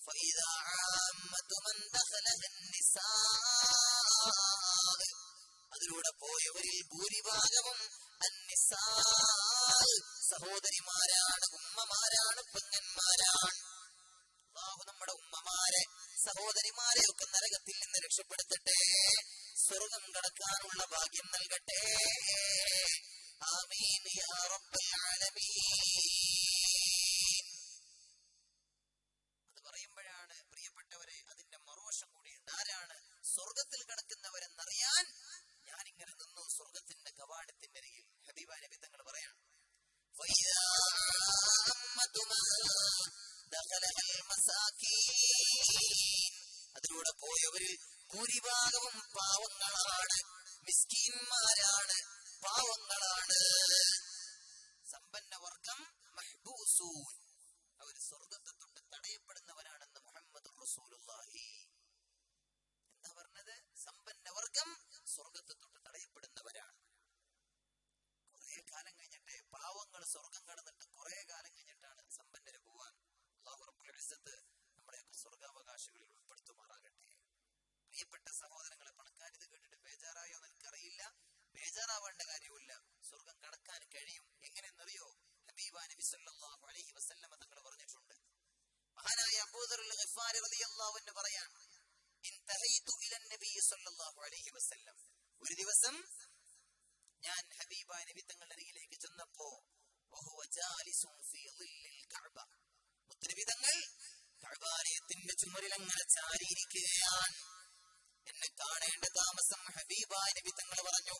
അതിലൂടെ പോയവരിൽ ഭൂരിഭാഗവും സഹോദരിമാരാണ്, ഉമ്മമാരാണ്, പെങ്ങന്മാരാണ്. അല്ലാഹു നമ്മുടെ ഉമ്മമാരെ സഹോദരിമാരെ ഒക്കെ നരകത്തിൽ നിന്ന് രക്ഷപ്പെടുത്തട്ടെ, സ്വർഗം കടക്കാനുള്ള ഭാഗ്യം നൽകട്ടെ. ആമീൻ യാ റബ്ബൽ ആലമീൻ. അത് പറയുമ്പോഴാണ് പ്രിയപ്പെട്ടവരെ അതിന്റെ മറുവശം കൂടിയുണ്ട്. ആരാണ് സ്വർഗത്തിൽ കടക്കുന്നവരെന്നറിയാൻ ഞാനിങ്ങനെ നിന്നു സ്വർഗത്തിന്റെ കവാടത്തിന്റെ അരികിൽ. ഹബീബായ നബി തങ്ങൾ പറയാണ്, അതിലൂടെ പോയവരിൽ ഭൂരിഭാഗവും പാവങ്ങളാണ്, മിസ്കീന്മാരാണ്, പാവങ്ങളാണ്. സമ്പന്നവർഗം മഹ്ബൂസൂൻ, അവർ സ്വർഗത്തെ തൊട്ട് തടയപ്പെടുന്നവരാണെന്ന് മുഹമ്മദ് റസൂലുള്ളാഹി. എന്താ പറഞ്ഞത്? സമ്പന്നവർഗം സ്വർഗത്തെ തൊട്ട് തടയപ്പെടുന്നവരാണ്. കുറെ കാലം കഴിഞ്ഞിട്ട് പാവങ്ങൾ സ്വർഗം കടന്നിട്ട് കുറെ കാലം കഴിഞ്ഞിട്ടാണ് സമ്പന്നര് പോവാൻ. അല്ലാഹു റബ്ബുൽ ഇസ്സത്ത് നമ്മുടെയൊക്കെ സ്വർഗാവകാശികളിൽ ഉൾപ്പെടുത്തുമാറാകട്ടെ. പ്രിയപ്പെട്ട സഹോദരങ്ങളെ, പണക്കാരിത് കേട്ടിട്ട് ബേജാറായോ എന്ന് എനിക്കറിയില്ല. ബേജാറാവേണ്ട കാര്യമില്ല. സ്വർഗം കടക്കാൻ കഴിയും. എങ്ങനെയെന്നറിയോ? ഹബീബാ നബി സല്ലല്ലാഹു അലൈഹി വസല്ലമ തങ്ങൾ പറഞ്ഞിട്ടുണ്ട്. മഹാനായ അബൂദറുൽ ഗിഫാരി റളിയല്ലാഹു അൻഹു പറയാണ്, ഇൻതഹൈതു ഇലൻ നബി സല്ലല്ലാഹു അലൈഹി വസല്ലം, ഒരു ദിവസം ഞാൻ ഹബീബാ നബി തങ്ങളുടെ അരികിലേക്ക് ചെന്നപ്പോ വഹുവ ജാലിസുൻ ഫീ ളിൽ കഅബ, മുത്തനബി തങ്ങൾ കഅബാലയത്തിന്റെ ചുമരിൽ അങ്ങനെ ചാരിയിരിക്കുകയാണ്. എന്നെ കാണേണ്ട താമസം ഹബീബാ നബി തങ്ങൾ പറഞ്ഞു,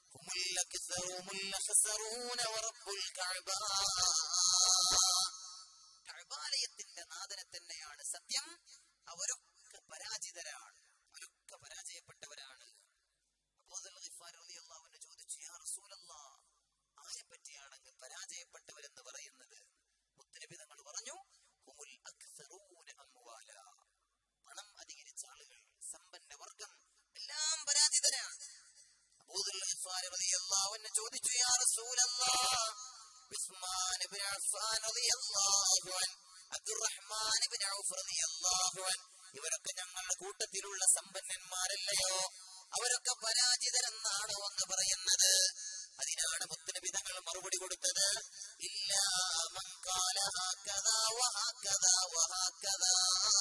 കഅബാലയത്തിന്റെ നാഥനെ തന്നെയാണ് സത്യം, അവരൊക്കെ പരാജിതരാണ്, അവരൊക്കെ പരാജയപ്പെട്ടവരാണ്. അബൂദർ ഗിഫാരി റളിയല്ലാഹു അൻഹു ചോദിച്ചു, യാ റസൂലല്ലാഹ്, ആരെ പറ്റിയാണ് പരാജയപ്പെട്ടവരെന്ന് പറയുന്നത്? മുത്തനബി തങ്ങൾ പറഞ്ഞു, ഹുമുൽ അക്സറൂന അംവാല, പണം അധികരിച്ച ആളുകൾ, സമ്പന്ന വർഗം എല്ലാം പരാജിതരാണ്. അബൂദർ ഗിഫാരി റളിയല്ലാഹു അൻഹു ചോദിച്ചു, യാ റസൂലല്ലാഹ്, ഉസ്മാൻ ഇബ്നു അഫ്ഫാൻ റളിയല്ലാഹു അൻഹു, അബ്ദുറഹ്മാൻ ഇബ്നു ഔഫ് റളിയല്ലാഹു അൻഹു, ഇവരൊക്കെ ഞങ്ങളുടെ കൂട്ടത്തിലുള്ള സമ്പന്നന്മാരല്ലയോ? അവരൊക്കെ പരാജിതരെന്നാണോ അങ്ങ് പറയുന്നത്? അതിനാണ് മുത്തനബി തങ്ങൾ മറുപടി കൊടുത്തത്, ഇല്ലാ മൻ ഖാല ഹകദാ വഹകദാ വഹകദാ.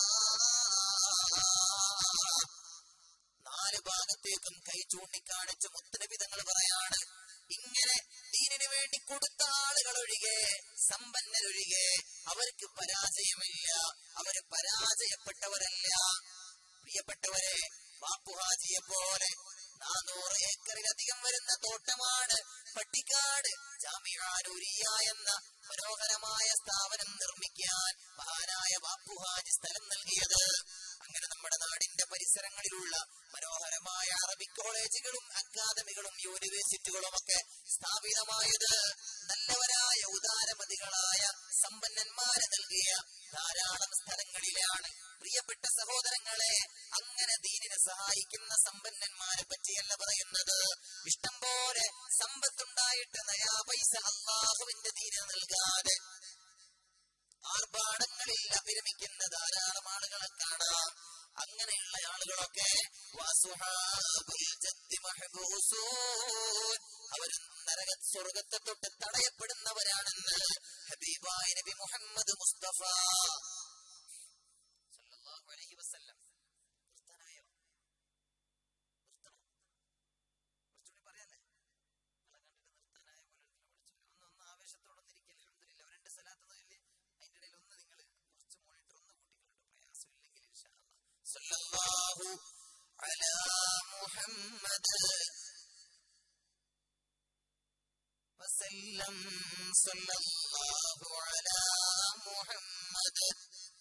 നാല് ഭാഗത്തേക്കും കൈ ചൂണ്ടിക്കാണിച്ച് മുത്തനബി തങ്ങൾ പറയാണ്, ഇങ്ങനെ ദീനിനു വേണ്ടി കൊടുത്ത ആളുകൾ ഒഴികെ, സമ്പന്നരൊഴികെ അവർക്ക് പരാജയമില്ല, അവര് പരാജയപ്പെട്ടവരല്ല. പ്രിയപ്പെട്ടവരെ, ബാപ്പുഹാജിയെ പോലെ 400 ഏക്കറിലധികം വരുന്ന തോട്ടമാണ് പട്ടിക്കാട് ജാമിഅ നൂരിയ എന്ന മനോഹരമായ സ്ഥാപനം നിർമ്മിക്കാൻ മഹാനായ ബാപ്പുഹാജി സ്ഥലം നൽകിയത്. അങ്ങനെ നമ്മുടെ നാടിന്റെ പരിസരങ്ങളിലുള്ള മനോഹരമായ അറബിക് കോളേജുകളും അക്കാദമികളും യൂണിവേഴ്സിറ്റികളും ഒക്കെ സ്ഥാപിതമായത് നല്ലവരായ ഉദാരമതികളായ സമ്പന്നന്മാര് നൽകിയ ധാരാളം സ്ഥലങ്ങളിലാണ്. പ്രിയപ്പെട്ട സഹോദരങ്ങളെ, അങ്ങനെ ദീനിനെ സഹായിക്കുന്ന സമ്പന്നന്മാരെ പറ്റിയല്ല പറയുന്നത്. ഇഷ്ടം പോലെ സമ്പത്തുണ്ടായിട്ട് നയാ പൈസ അല്ലാഹുവിന്റെ ദീനിന് നൽകാതെ ആർഭാടങ്ങളിൽ അഭിരമിക്കുന്ന ധാരാളം ആളുകളെ കാണാം. അങ്ങനെയുള്ള ആളുകളൊക്കെ അവർ നരക സ്വർഗത്തെ തൊട്ട് തടയപ്പെടുന്നവരാണെന്ന് ഹബീബായ നബി മുഹമ്മദ് മുസ്തഫ സല്ലല്ലാഹു അലൈഹി വസല്ലം. നിർത്താനായോ? നിർത്തണോ? കുറച്ചുകൂടി പറയാല്ലേ? നിങ്ങളെ കണ്ടിട്ട് നിർത്താനായ പോലെ ഒന്ന് ആവേശത്തോടൊന്നിരിക്കല്ലേ. അൽഹംദുലില്ലാഹ്, 2 സലാത്ത് അതിന്റെ ഇടയിൽ ഒന്ന് നിങ്ങൾ കുറച്ച് മോണിറ്റർ ഒന്ന് കൂട്ടിക്കളുണ്ട്, പ്രയാസമില്ലെങ്കിൽ ഇൻഷാ അല്ലാഹ്. സല്ലല്ലാഹു അലാ മുഹമ്മദ് വസല്ലം, സല്ലല്ലാഹു അലാ മുഹമ്മദ്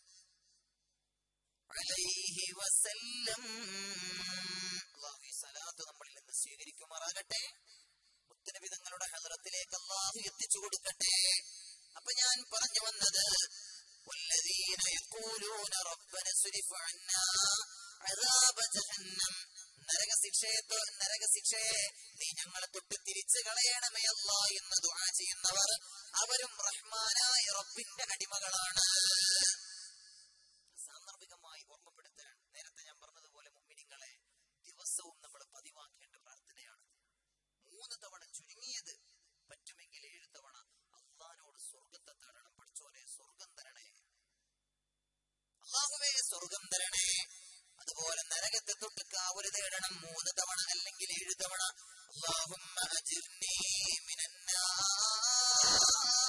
അലൈഹി വസല്ലം. അല്ലാഹു ഈ സലാത്ത് നമ്മളിൽ നിന്ന് സ്വീകരിക്കുമാറാകട്ടെ. മുത്തനബി തങ്ങളുടെ ഹദ്റത്തിലേക്ക് അല്ലാഹു എത്തിച്ചു കൊടുക്കട്ടെ. അപ്പൊ ഞാൻ പറഞ്ഞു വന്നത്, വല്ലദീന യഖൂലൂന റബ്ബന സ്രിഫ് അന്നാ അദാബ ജഹന്നം, നരകശിക്ഷയെ നീ ഞങ്ങളെ തൊട്ട് തിരിച്ചു കളയണമേ അല്ലാ എന്ന് ദുആ ചെയ്യുന്നവർ അവരും റഹ്മാനായ റബ്ബിന്റെ അടിമകളാണ്. 3 തവണ, ചുരുങ്ങിയത് പറ്റുമെങ്കിൽ 7 തവണ അള്ളാഹിനോട് സ്വർഗത്തെ തരണം. പഠിച്ചോനെ സ്വർഗം തരണേ, അല്ലാഹുവേ സ്വർഗം തരണേ. അതുപോലെ നരകത്തെ തൊട്ട് കാവല് തേടണം 3 തവണ അല്ലെങ്കിൽ 7 തവണ. അല്ലാഹുമ്മ അജിർനി മിനന്നാർ.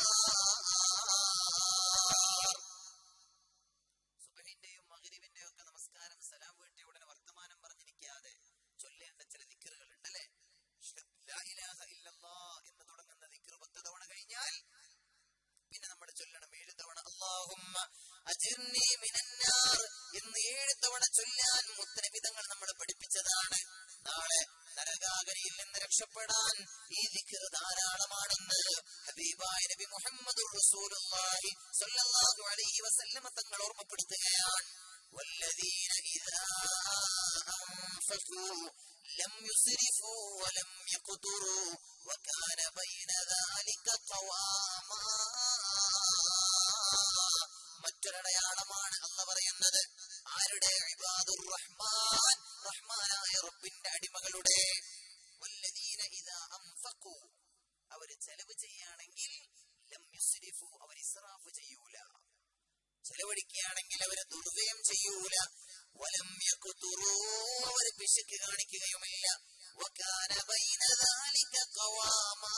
സുബ്ഹിന്റെയും മഗ്രിബിന്റെയും ഒക്കെ നമസ്കാരം സലാം വീട്ടിയ ഉടനെ വർത്തമാനം പറഞ്ഞിരിക്കാതെ ചൊല്ലേണ്ട ചില ദിക്റുകൾ ഉണ്ടല്ലേ. ലാ ഇലാഹ ഇല്ലല്ലാഹ് എന്ന് തുടങ്ങുന്ന ദിക്ർ 10 തവണ കഴിഞ്ഞാൽ പിന്നെ നമ്മൾ ചൊല്ലണം 7 തവണ അല്ലാഹുമ്മ അജിർനി മിനന്നാർ എന്ന് 7 തവണ ചൊല്ലാൻ മുത്തനബി തങ്ങൾ നമ്മളെ പഠിപ്പിച്ചതാണ്. നാളെ നരകാഗ്നിയിൽ നിന്ന് രക്ഷപ്പെടാൻ ഈ ദിക്ർ ധാരാളമാണെന്ന് ഹബീബായ നബി മുഹമ്മദുർ റസൂലുള്ളാഹി സ്വല്ലല്ലാഹു അലൈഹി വസല്ലം തങ്ങൾ ഓർമ്മപ്പെടുത്തുകയാണ്. വല്ലദീന ഇദാ അൻഫഖൂ ലം യുസ്രിഫൂ വലം യഖ്തുറൂ വകാന ബൈന ദാലിക ഖവാമാ. മറ്റൊരടയാളമാണ് അല്ലാഹു പറയുന്നത് ആരുടെ? ഇബാദുർ റഹ്മാൻ, റഹ്മാനായ റബ്ബിന്റെ അടിമകളുടെ. വല്ലദീന ഇദാ അൻഫഖൂ, അവർ ചെലവ് ചെയ്യുകയാണെങ്കിൽ ലം യുസ്രിഫൂ, അവർ ഇസ്റാഫ് ചെയ്യൂല. ചെലവഴിക്കുകയാണെങ്കിൽ അവർ ദുർവ്യയം ചെയ്യൂല. വലം യഖ്തുറൂ, അവർ പിശുക്ക് കാണിക്കുകയുമില്ല. വകാന ബൈന ദാലിക ഖവാമാ,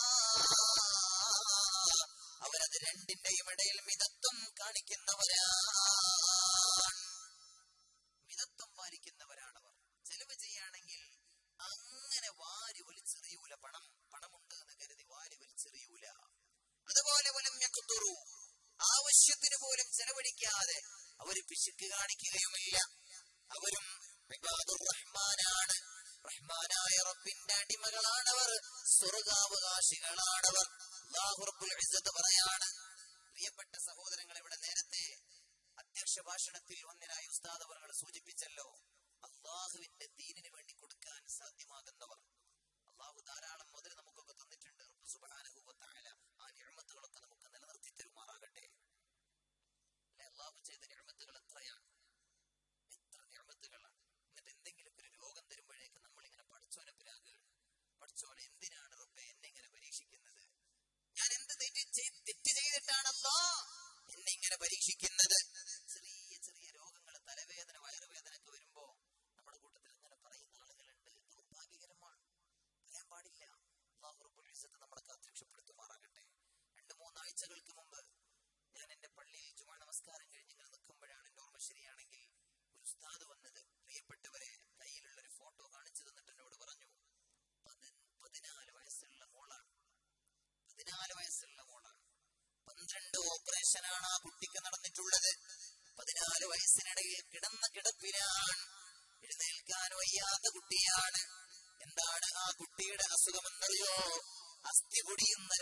അവരത് രണ്ടിന്റെയും ഇടയിൽ മിതത്വം കാണിക്കുന്നവരാണ്. മിതത്വം പാലിക്കുന്നവരാണവർ. ചെലവ് ചെയ്യുകയാണെങ്കിൽ അങ്ങനെ വാരി വലിച്ചെറിയൂല. പണമുണ്ട് എന്ന് കരുതി വാരി വലിച്ചെറിയൂല. അതുപോലെ വലം യഖ്തുറൂ, ആവശ്യത്തിന് പോലും ചെലവഴിക്കാതെ അവര് പിശുക്ക് കാണിക്കുകയുമില്ല. അവരും ഇബാദുർ റഹ്മാനാണ്, റഹ്മാനായ റബ്ബിന്റെ അടിമകളാണവർ, സ്വർഗാവകാശികളാണവർ. അല്ലാഹു റബ്ബുൽ ഇസ്സത്ത് പറയാണ്. പ്രിയപ്പെട്ട സഹോദരങ്ങൾ, ഇവിടെ നേരത്തെ അധ്യക്ഷ ഭാഷണത്തിൽ ഒന്നിനായി ഉസ്താദ് അവர்கள் സൂചിപ്പിച്ചല്ലോ, അല്ലാഹുവിന്റെ ദീനിന് വേണ്ടി കൊടുക്കാൻ സാധ്യമാകുന്നവർ. അല്ലാഹു ധാരാളം മുതൽ നമുക്കൊക്കെ തന്നിട്ടുണ്ട്. റബ്ബ് സുബ്ഹാനഹു വ തആല ആ നിഅമത്തുകളൊക്കെ നമുക്ക് നിലനിർത്തി തരുമാറാകട്ടെ. അല്ലാഹു ചെയ്ത നിഅമത്തുകൾ എത്രയാണ്, എത്ര നിഅമത്തുകളാണ്. എന്നിട്ട് എന്തെങ്കിലും ഒരു രോഗം തരുമ്പോഴേക്ക് നമ്മൾ ഇങ്ങനെ പഠിച്ചോനെ പിരാകുകയാണ്. പഠിച്ചോനെ എന്തിനാണ് റബ്ബേ എന്നെ ഇങ്ങനെ പരീക്ഷിക്കുന്നത്? ഞാൻ എന്ത് തെറ്റ് ചെയ്തിട്ടാണല്ലോ എന്നെ ഇങ്ങനെ പരീക്ഷിക്കുന്നത്? ചെറിയ ചെറിയ രോഗങ്ങൾ, തലവേദന, വയറുവേദന ഒക്കെ വരുമ്പോ നമ്മുടെ കൂട്ടത്തിൽ ഇങ്ങനെ പറയുന്ന ആളുകളുണ്ട്. ദൗർഭാഗ്യകരമാണ്, പറയാൻ പാടില്ല. അല്ലാഹു റബ്ബുൽ ഇസ്സത്ത് നമ്മളെ കാത്തുരക്ഷപ്പെടുത്തുമാറാകട്ടെ. 2-3 ആഴ്ചകൾക്ക് മുമ്പ് ഞാൻ എന്റെ പള്ളിയിൽ ജുമുഅ നമസ്കാരം കഴിഞ്ഞ് ഇങ്ങനെ നിൽക്കുമ്പോഴാണ്, എന്റെ ഓർമ്മ ശരിയാണെങ്കിൽ, ഒരു ഉസ്താദ് വന്നത്. പ്രിയപ്പെട്ടവരെ, കയ്യിലുള്ള ഒരു ഫോട്ടോ കാണിച്ചു തന്നിട്ട് എന്നോട് പറഞ്ഞു, 14 വയസ്സുള്ള മോളാണ്. 14 വയസ്സുള്ള മോളാണ്. 12 ഓപ്പറേഷനാണ് ആ കുട്ടിക്ക് നടന്നിട്ടുള്ളത്. 14 വയസ്സിനിടയിൽ കിടന്ന കിടപ്പിലാണ്. എഴുന്നേൽക്കാൻ വയ്യാത്ത കുട്ടിയാണ്. എന്താണ് ആ കുട്ടിയുടെ അസുഖമെന്നറിയോ? അസ്ഥി പൊടിയുന്ന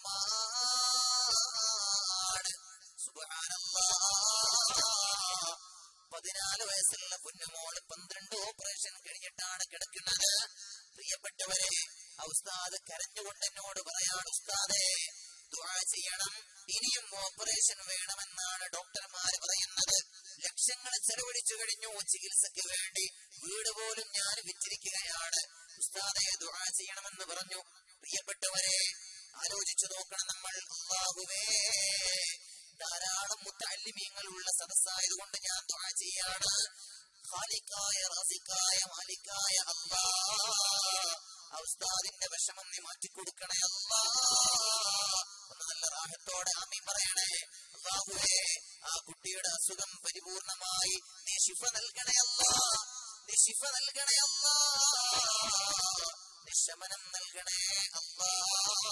രോഗമാണ്. സുബ്ഹാനല്ലാഹ്. 14 വയസ്സുള്ള കുഞ്ഞുമോള് 12 ഓപ്പറേഷൻ കഴിഞ്ഞിട്ടാണ് കിടക്കുന്നത്. പ്രിയപ്പെട്ടവരെ, ആ ഉസ്താദ് കരഞ്ഞുകൊണ്ട് എന്നോട് പറയാണ്, ഉസ്താദേ ദുആ ചെയ്യണം, ഇനിയും ഓപ്പറേഷൻ വേണമെന്നാണ് ഡോക്ടർമാര് പറയുന്നത്. ലക്ഷങ്ങൾ ചെലവഴിച്ചു കഴിഞ്ഞു ചികിത്സയ്ക്ക് വേണ്ടി. വീട് പോലും ഞാൻ വിറ്റിരിക്കുകയാണ്. ഉസ്താദേ ദുആ ചെയ്യണമെന്ന് പറഞ്ഞു. പ്രിയപ്പെട്ടവരെ, ആലോചിച്ചു നോക്കണം നമ്മൾ. അല്ലാഹുവേ, ധാരാളം മുത്തഅല്ലിമീങ്ങൾ ഉള്ള സദസ്സായതുകൊണ്ട് ഞാൻ ദുആ ചെയ്യാണ്. ഖാലിഖായ റാസിഖായ മാലിക്കായ അല്ലാഹ്, ആ ഉസ്താദിന്റെ വിഷമം നീ മാറ്റിക്കൊടുക്കണേ അല്ലാഹ്. ഒന്ന് നല്ല റാഹത്തോടെ ആമീൻ പറയണേ. അല്ലാഹുവേ, ആ കുട്ടിയുടെ അസുഖം പരിപൂർണമായി നീ ശിഫ നൽകണേ അല്ലാഹ്, നീ ശിഫ നൽകണേ അല്ലാഹ്, നീ ശമനം നൽകണേ അല്ലാഹ്.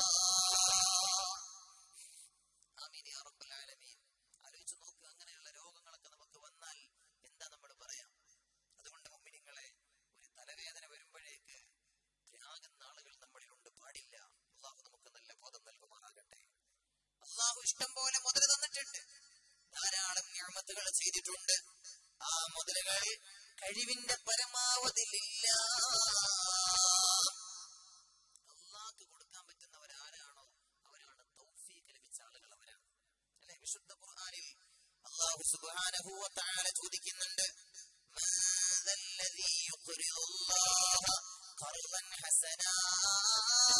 ആമീൻ യാ റബ്ബൽ ആലമീൻ. ആലോചിച്ചു നോക്കുക, അങ്ങനെയുള്ള രോഗങ്ങളൊക്കെ നമുക്ക് വന്നാൽ എന്താ നമ്മൾ പറയാം? അതുകൊണ്ട് മുഅ്മിനീങ്ങളെ, ഒരു തലവേദന വരുമ്പോഴേക്ക് ത്യാഗുന്ന ആളുകൾ നമ്മളിലുണ്ട്, പാടില്ല. അല്ലാഹു നമുക്ക് നല്ല ബോധം നൽകുമാറാകട്ടെ. അല്ലാഹു ഇഷ്ടം പോലെ മുതൽ തന്നിട്ടുണ്ട്, ധാരാളം നിഅമത്തുകൾ ചെയ്തിട്ടുണ്ട്. ആ മുതലുകൾ കഴിവിന്റെ പരമാവധി അല്ലാഹുക്ക് കൊടുക്കാൻ പറ്റുന്നവരാരാണോ അവരാണ് തൗഫീഖ് ലഭിച്ച ആളുകൾ, അവരാണ്. അല്ലെ, വിശുദ്ധ ഖുർആനിൽ അല്ലാഹു സുബ്ഹാനഹു വ തആല ചോദിക്കുന്നുണ്ട്, മൻദല്ലദീ യുഖ്രിദുല്ലാഹ ഖർദൻ ഹസനാ.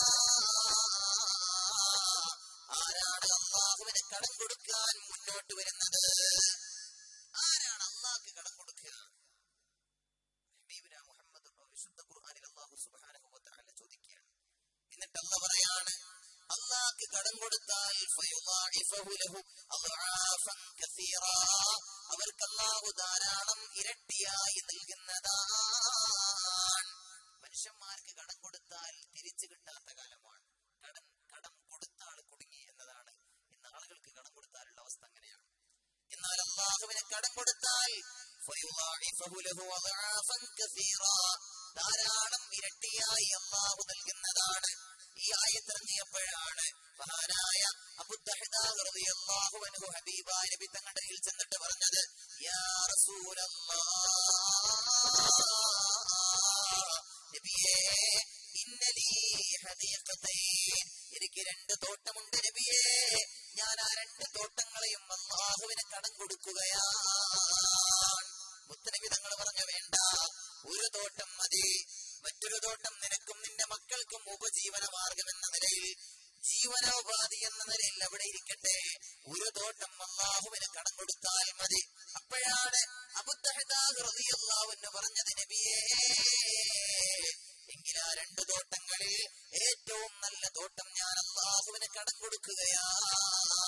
അവർക്ക് അല്ലാഹു ധാരാളം ഇരട്ടിയായി നൽകുന്നതാണ്. മനുഷ്യന്മാർക്ക് കടം കൊടുത്താൽ തിരിച്ചു കിട്ടാത്ത കാലമാണ്. കടം കൊടുത്ത ആൾ കുടുങ്ങി എന്നതാണ് ഇന്ന് ആളുകൾക്ക് കടം കൊടുത്താലുള്ള അവസ്ഥ അങ്ങനെയാണ്. എന്നാൽ അല്ലാഹുവിന് കടം കൊടുത്താൽ ധാരാളം ഇരട്ടിയായി അല്ലാഹു നൽകുന്നതാണ്. ഈ ആയത്തിറങ്ങിയപ്പോഴാണ് മഹാനായ അബൂ ദഹ്ദാ റളിയല്ലാഹു അൻഹു ഹബീബായ നബി തങ്ങളുടെ കയ്യിൽ ചെന്നിട്ട് പറഞ്ഞത്, യാ റസൂലല്ലാഹ്, നബിയേ, ഇന്നലീ ഹദീഖതൈൻ, എനിക്ക് 2 തോട്ടമുണ്ട് നബിയേ, ഞാൻ ആ 2 തോട്ടങ്ങളെയും അല്ലാഹുവിന് കടം കൊടുക്കുകയാണ്. മുത്തനബി തങ്ങൾ പറഞ്ഞു, വേണ്ട, ഒരു തോട്ടം മതി. മറ്റൊരു തോട്ടം നിനക്കും നിന്റെ മക്കൾക്കും ഉപജീവന മാർഗം എന്ന നിലയിൽ, ജീവനോപാധി എന്ന നിലയിൽ അവിടെ ഇരിക്കട്ടെ. ഒരു തോട്ടം അല്ലാഹുവിന് കടം കൊടുത്താൽ മതി. അപ്പോഴാണ് അബൂ ദഹ്ദാ റളിയല്ലാഹു അൻഹു പറഞ്ഞത്, നബിയേ, എങ്കിൽ ആ 2 തോട്ടങ്ങളിൽ ഏറ്റവും നല്ല തോട്ടം ഞാൻ അല്ലാഹുവിന് കടം കൊടുക്കുകയാണ്.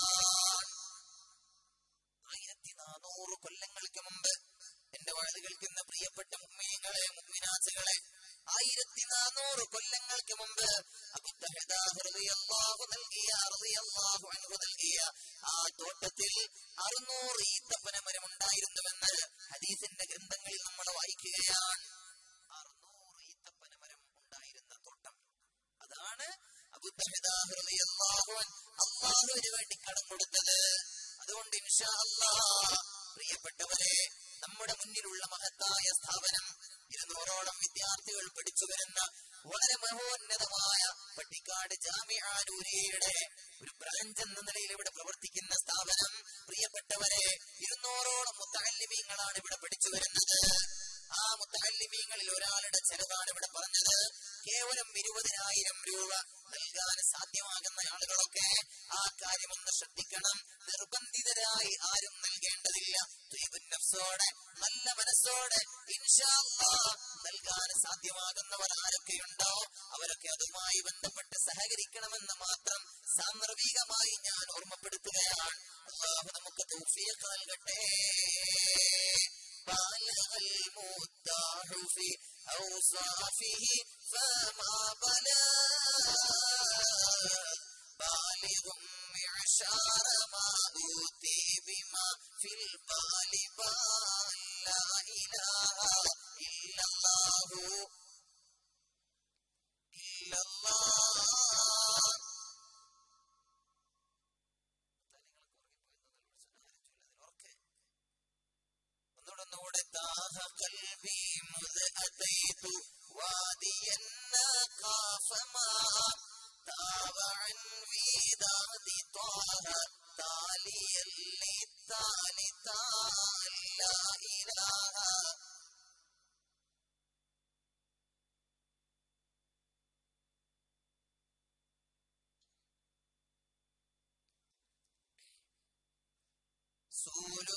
1400 കൊല്ലങ്ങൾക്ക് മുമ്പ് എന്റെ വഴുത് കേൾക്കുന്ന പ്രിയപ്പെട്ട മുഅ്മിനീങ്ങളെ, മുഅ്മിനാത്തുകളെ, 1400 കൊല്ലങ്ങൾക്ക് മുമ്പ് അബൂ ദഹ്ദാ റളിയല്ലാഹു അൻഹു നൽകിയ ആ തോട്ടത്തിൽ 600 ഈത്തപ്പനമരം ഉണ്ടായിരുന്നുവെന്ന് ഹദീസിന്റെ ഗ്രന്ഥങ്ങളിൽ നമ്മൾ വായിക്കുകയാണ്. 600 ഈത്തപ്പനമരം ഉണ്ടായിരുന്ന തോട്ടം, അതാണ് അബൂ ദഹ്ദാ റളിയല്ലാഹു അൻഹു അല്ലാഹുവിന് വേണ്ടി കടം കൊടുത്തത്. അതുകൊണ്ട് ഇൻഷാ അല്ലാഹ് പ്രിയപ്പെട്ടവരെ, നമ്മുടെ മുന്നിലുള്ള മഹത്തായ സ്ഥാപനം, 200ഓളം വിദ്യാർത്ഥികൾ പഠിച്ചു വരുന്ന വളരെ മഹോന്നതമായ പട്ടിക്കാട് ജാമിഅ നൂരിയയുടെ ഒരു ബ്രാഞ്ച് എന്ന നിലയിൽ ഇവിടെ പ്രവർത്തിക്കുന്ന സ്ഥാപനം, പ്രിയപ്പെട്ടവരെ, 200ഓളം മുത്തഅല്ലിമീങ്ങളാണ് ഇവിടെ പഠിച്ചു വരുന്നത്. ആ മുത്തഅല്ലിമീങ്ങളിൽ ഒരാളുടെ ചെലവാണ് ഇവിടെ പറഞ്ഞത്. കേവലം 20,000 രൂപ നൽകാൻ സാധ്യമാകുന്ന ആളുകളൊക്കെ ആ കാര്യമൊന്ന് ശ്രദ്ധിക്കണം. നിർബന്ധിതരായി ആരും നൽകേണ്ടതില്ല. നഫ്സോടെ, നല്ല മനസ്സോടെ ഇൻഷാ അല്ലാഹ് നൽകാൻ സാധ്യമാകുന്നവർ ആരൊക്കെയുണ്ടോ അവരൊക്കെ അതുമായി ബന്ധപ്പെട്ട് സഹകരിക്കണമെന്ന് മാത്രം സാന്ദർഭികമായി ഞാൻ ഓർമ്മപ്പെടുത്തുകയാണ്. അല്ലാഹു നമുക്ക് തൗഫീഖ് നൽകട്ടെ. بالغ المداح في أوصافه فما بلغ بالغ معشار ما أوتي بما في البال بال لا إله إلا الله إلا الله. قلبي مذ أتيت واديا ناقاف ما تابعا وداد طه تاليا للتالي لا إله. رسول